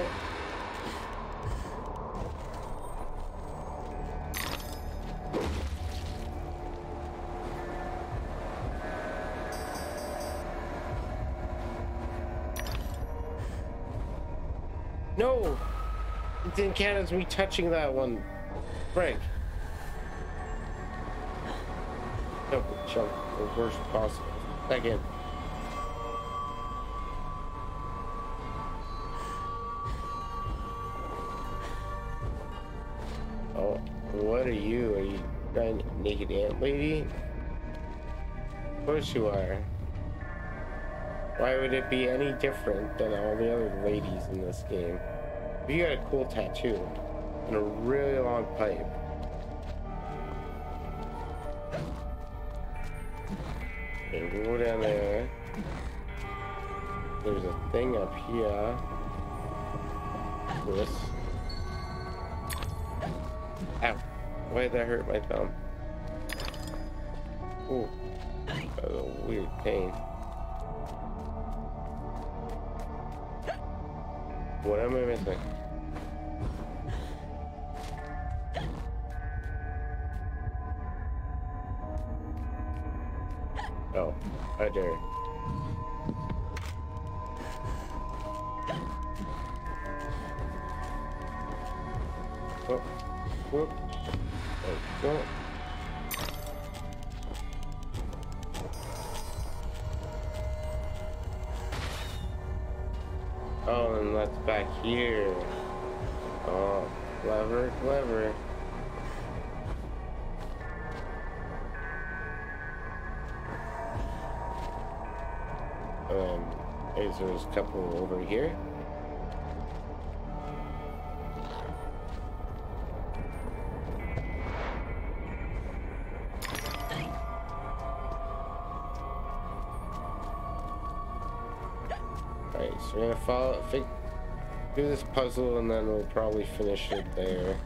No! It didn't count as me touching that one. Frank. Jump, jump, the worst possible. Second. Oh, what are you? Are you trying naked ant lady? Of course you are. Why would it be any different than all the other ladies in this game? You got a cool tattoo and a really long pipe. Okay, go down there. There's a thing up here. This. Ow. Why did that hurt my thumb? Ooh. That was a weird pain. What am I missing? Oh, right there. Oh, whoop. Oh, go. Oh, and that's back here. Oh, clever, clever. Um, there's a couple over here. Alright, so we're gonna follow, fig do this puzzle and then we'll probably finish it there.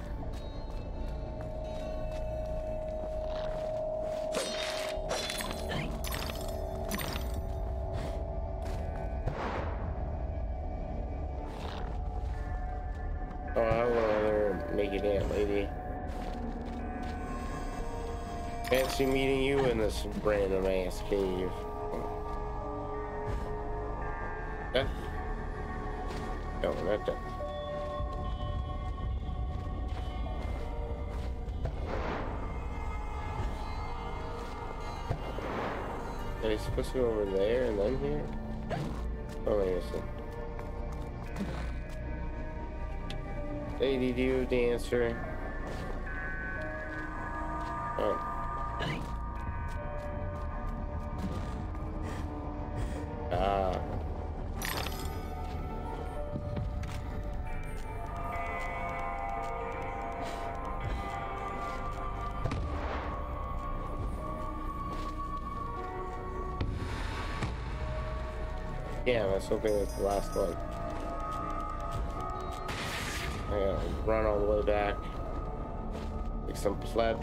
Oh, hello there, naked ant lady. Fancy meeting you in this random ass cave. That? No, not that. Are you supposed to go over there and then here? Oh, wait a second. Lady do dancer. Oh. Ah. Yeah, I was hoping it was the last one. I gotta run all the way back. Like some pleb.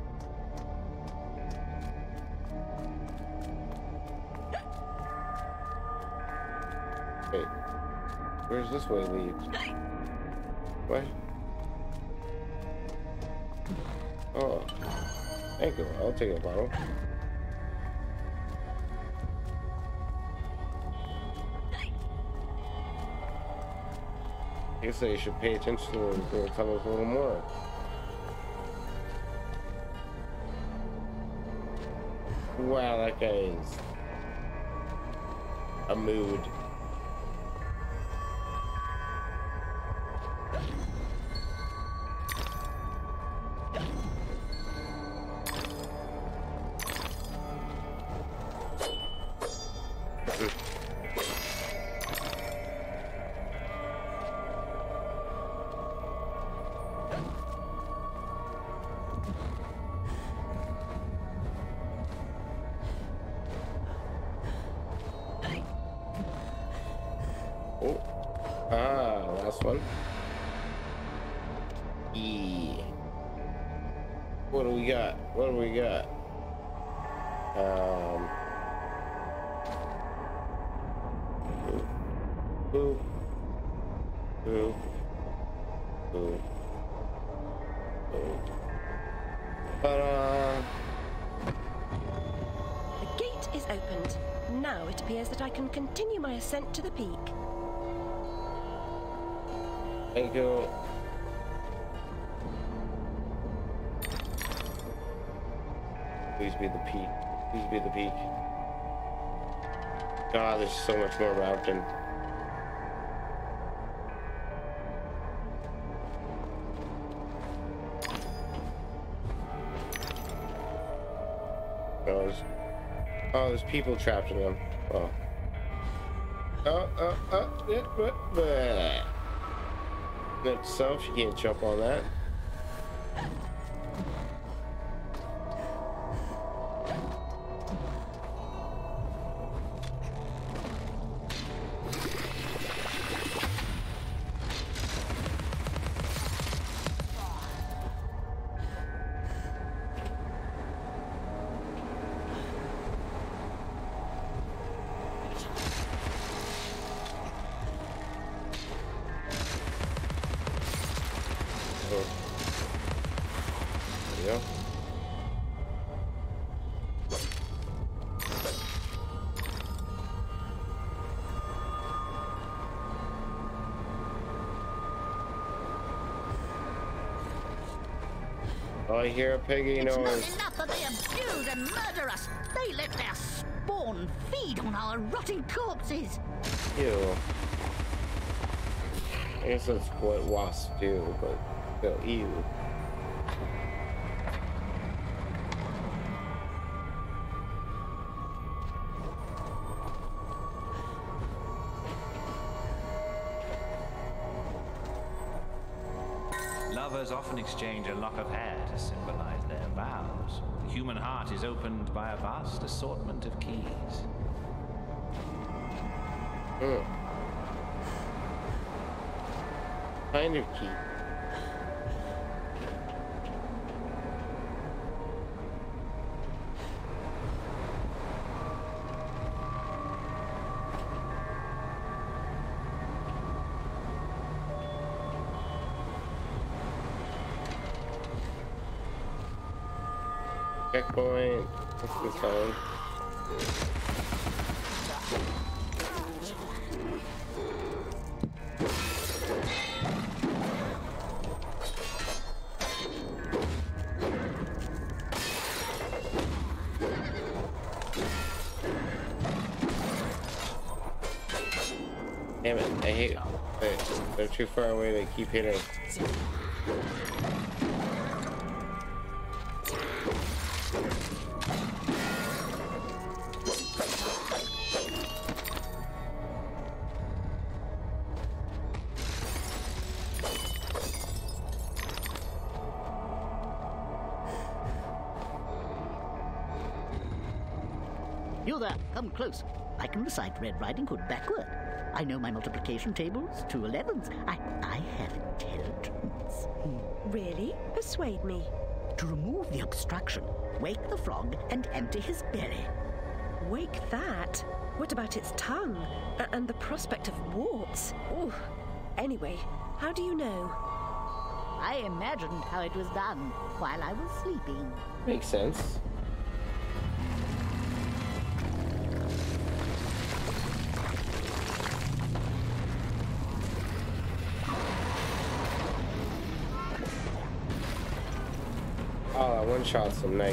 Wait. Where's this way lead? What? Oh, thank you. I'll take a bottle. I guess I should pay attention to the colors a little more. Wow, that guy is a mood. Oh, ah, last one. E. What do we got? What do we got? Um. Boop. Boop. Boop. Boop. Ta-da! The gate is opened. Now it appears that I can continue my ascent to the peak. Thank you. Please be the peak. Please be the peak. God, there's so much more routing. Oh, there's, oh, there's people trapped in them. Oh. Oh, oh, oh, yeah, but, but. Itself, you can't jump on that. I hear a piggy noise. It's not enough that they abuse and murder us. They let their spawn feed on our rotting corpses. Ew. I guess that's what wasps do, but still, ew. Lovers often exchange a lock of hair to symbolize their vows. The human heart is opened by a vast assortment of keys. Mm. Kind of key. Checkpoint. Let's go phone. Damn it, I hate it. They're too far away, they keep hitting. You there, come close. I can recite Red Riding Hood backward. I know my multiplication tables, two elevens. I, I have intelligence. Really? Persuade me. To remove the obstruction, wake the frog and empty his belly. Wake that? What about its tongue? A- and the prospect of warts? Ooh. Anyway, how do you know? I imagined how it was done while I was sleeping. Makes sense. Oh, that one shot's so nice.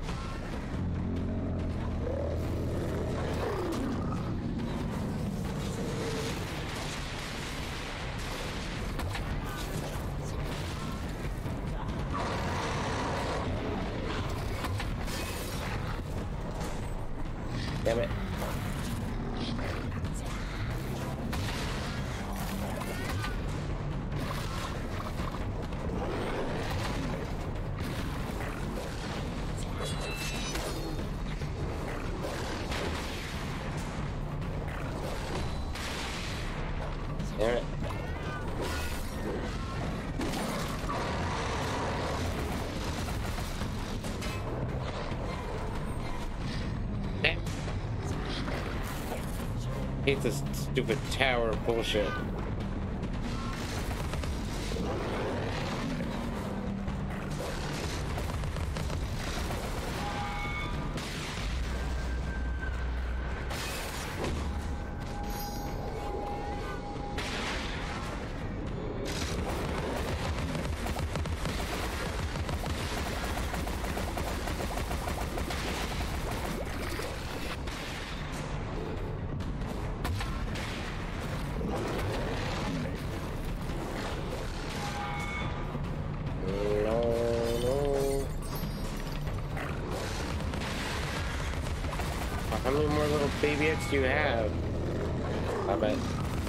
Damn it. Damn it. Damn. Hate this stupid tower bullshit. How many more little baby X do you have? I bet.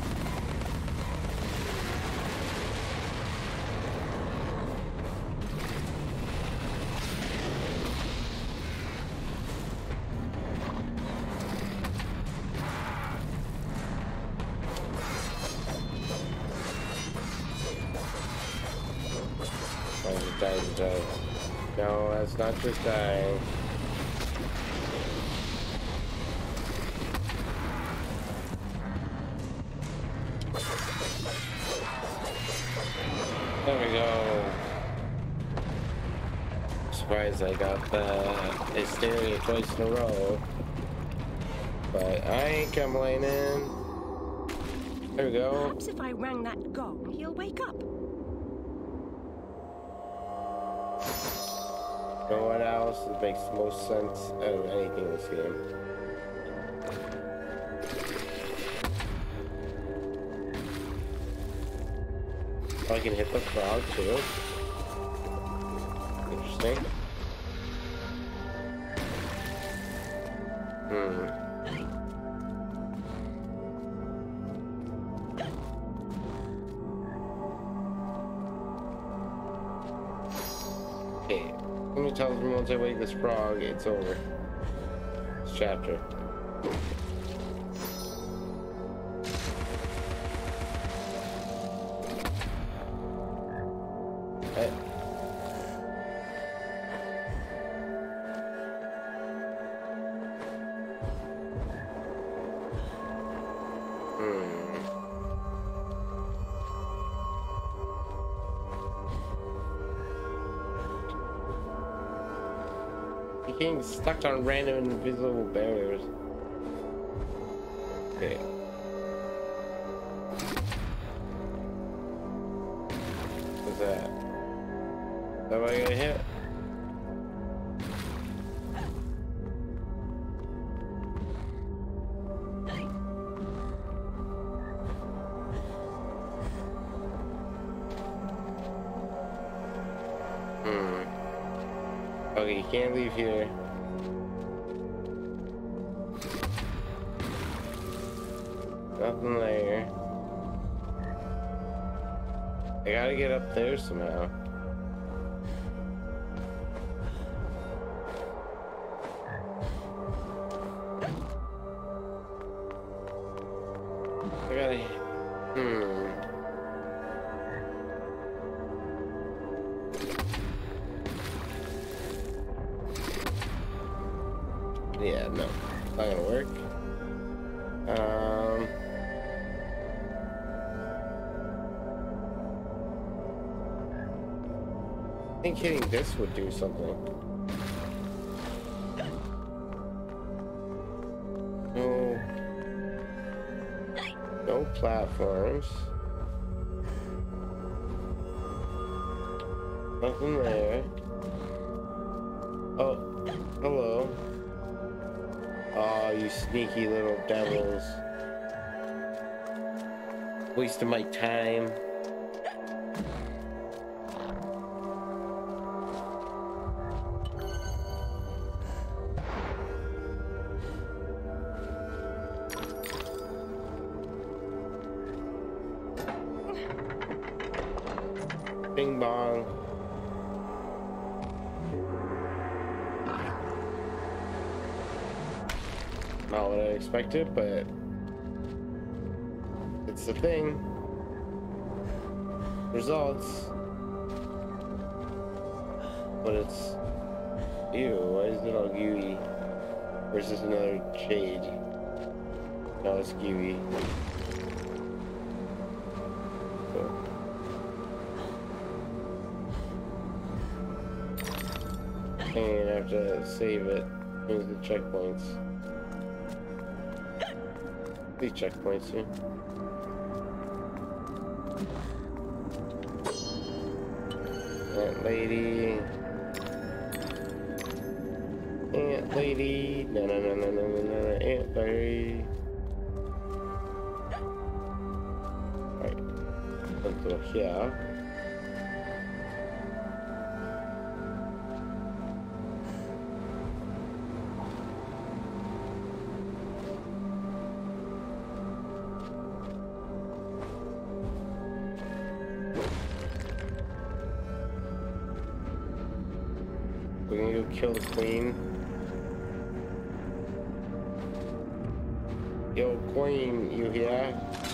Oh, just die, just die. No, that's not just dying. There we go. Surprised I got the hysteria twice in a row. But I ain't complaining. There we go. Perhaps if I rang that gong, he'll wake up. You know what else makes the most sense out of anything in this game? Oh, I can hit the frog too. Interesting. Hmm. Okay. Somebody tells me once I wake this frog, it's over. This chapter. Okay. Hmm. Getting stuck on random invisible barriers. Okay. What's that? Is that what I gotta hit? Hmm. Okay, you can't leave here. Nothing there. I gotta get up there somehow. I gotta... Hmm... Yeah, no, it's not gonna work. Um, I think hitting this would do something. No. No platforms. Nothing there. Oh, hello. Oh, you sneaky little devils. Wasting my time. Bing bong. Not what I expected, but it's the thing. Results. But it's... Ew, why is it all gooey? Versus another shade. No, it's gooey. Cool. And I have to save it. Use the checkpoints. These checkpoints here. Aunt lady. Aunt lady. No, no, no, no, no, no, no. Aunt lady. Alright. Let's go here. We're gonna go kill the queen. Yo, queen, you here?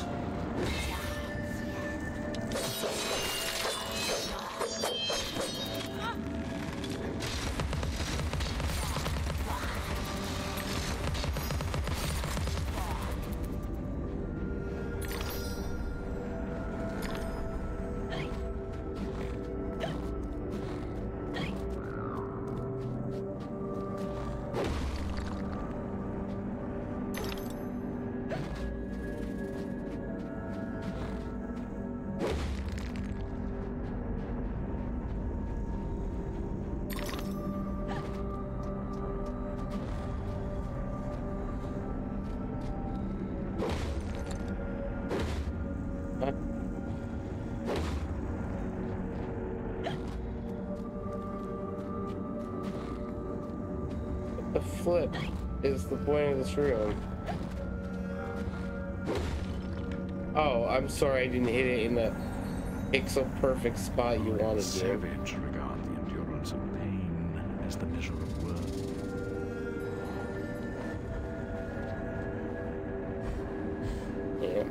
The flip is the point of this room. Oh, I'm sorry I didn't hit it in the pixel perfect spot you wanted to. Savage regard the endurance of pain as the measure of worth. Yeah.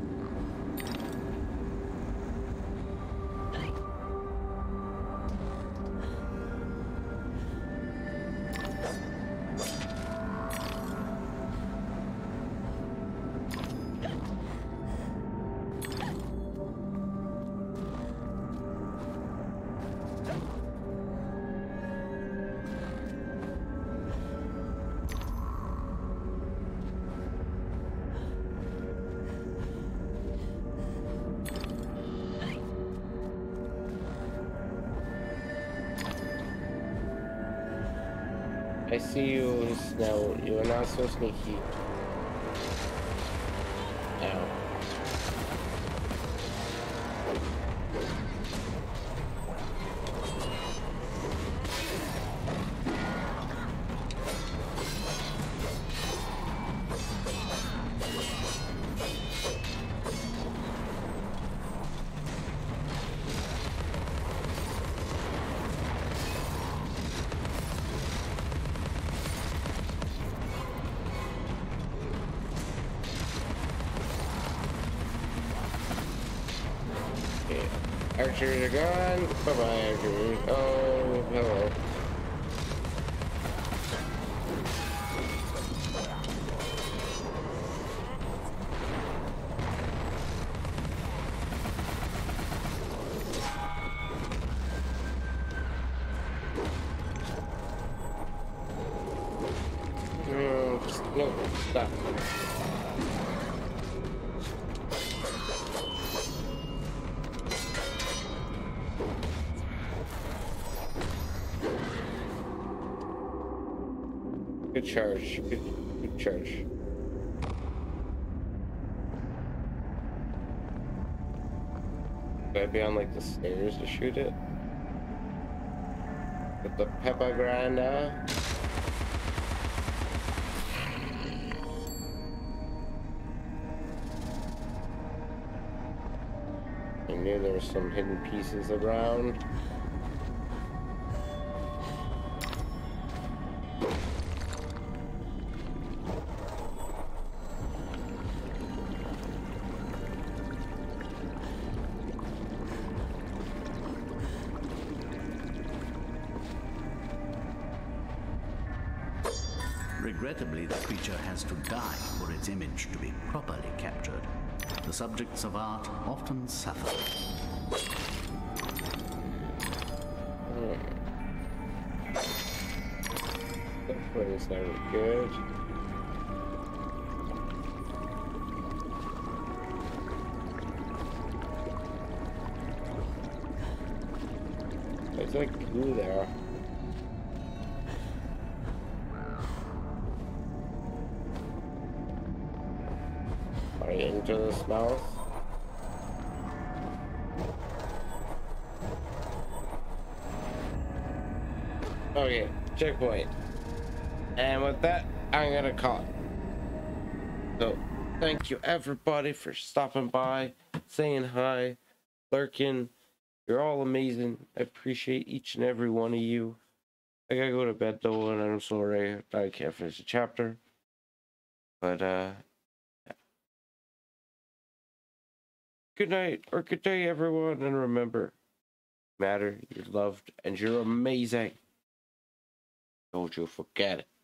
I see you, Snow. You are not so sneaky. Ow. Archers are gone. Bye-bye, archers. Oh, hello. No, stop. Good charge. Good, good charge. Should I be on like the stairs to shoot it? With the Peppa Granda. I knew there were some hidden pieces around. Regrettably, the creature has to die for its image to be properly captured. The subjects of art often suffer. Hmm. This one is never good. There's like glue there. Right into this mouth. Okay, checkpoint. And with that, I'm gonna call it. So, thank you everybody for stopping by, saying hi, lurking. You're all amazing. I appreciate each and every one of you. I gotta go to bed though, and I'm sorry I can't finish the chapter. But, uh, good night, or good day, everyone, and remember, you matter, you're loved, and you're amazing. Don't you forget it.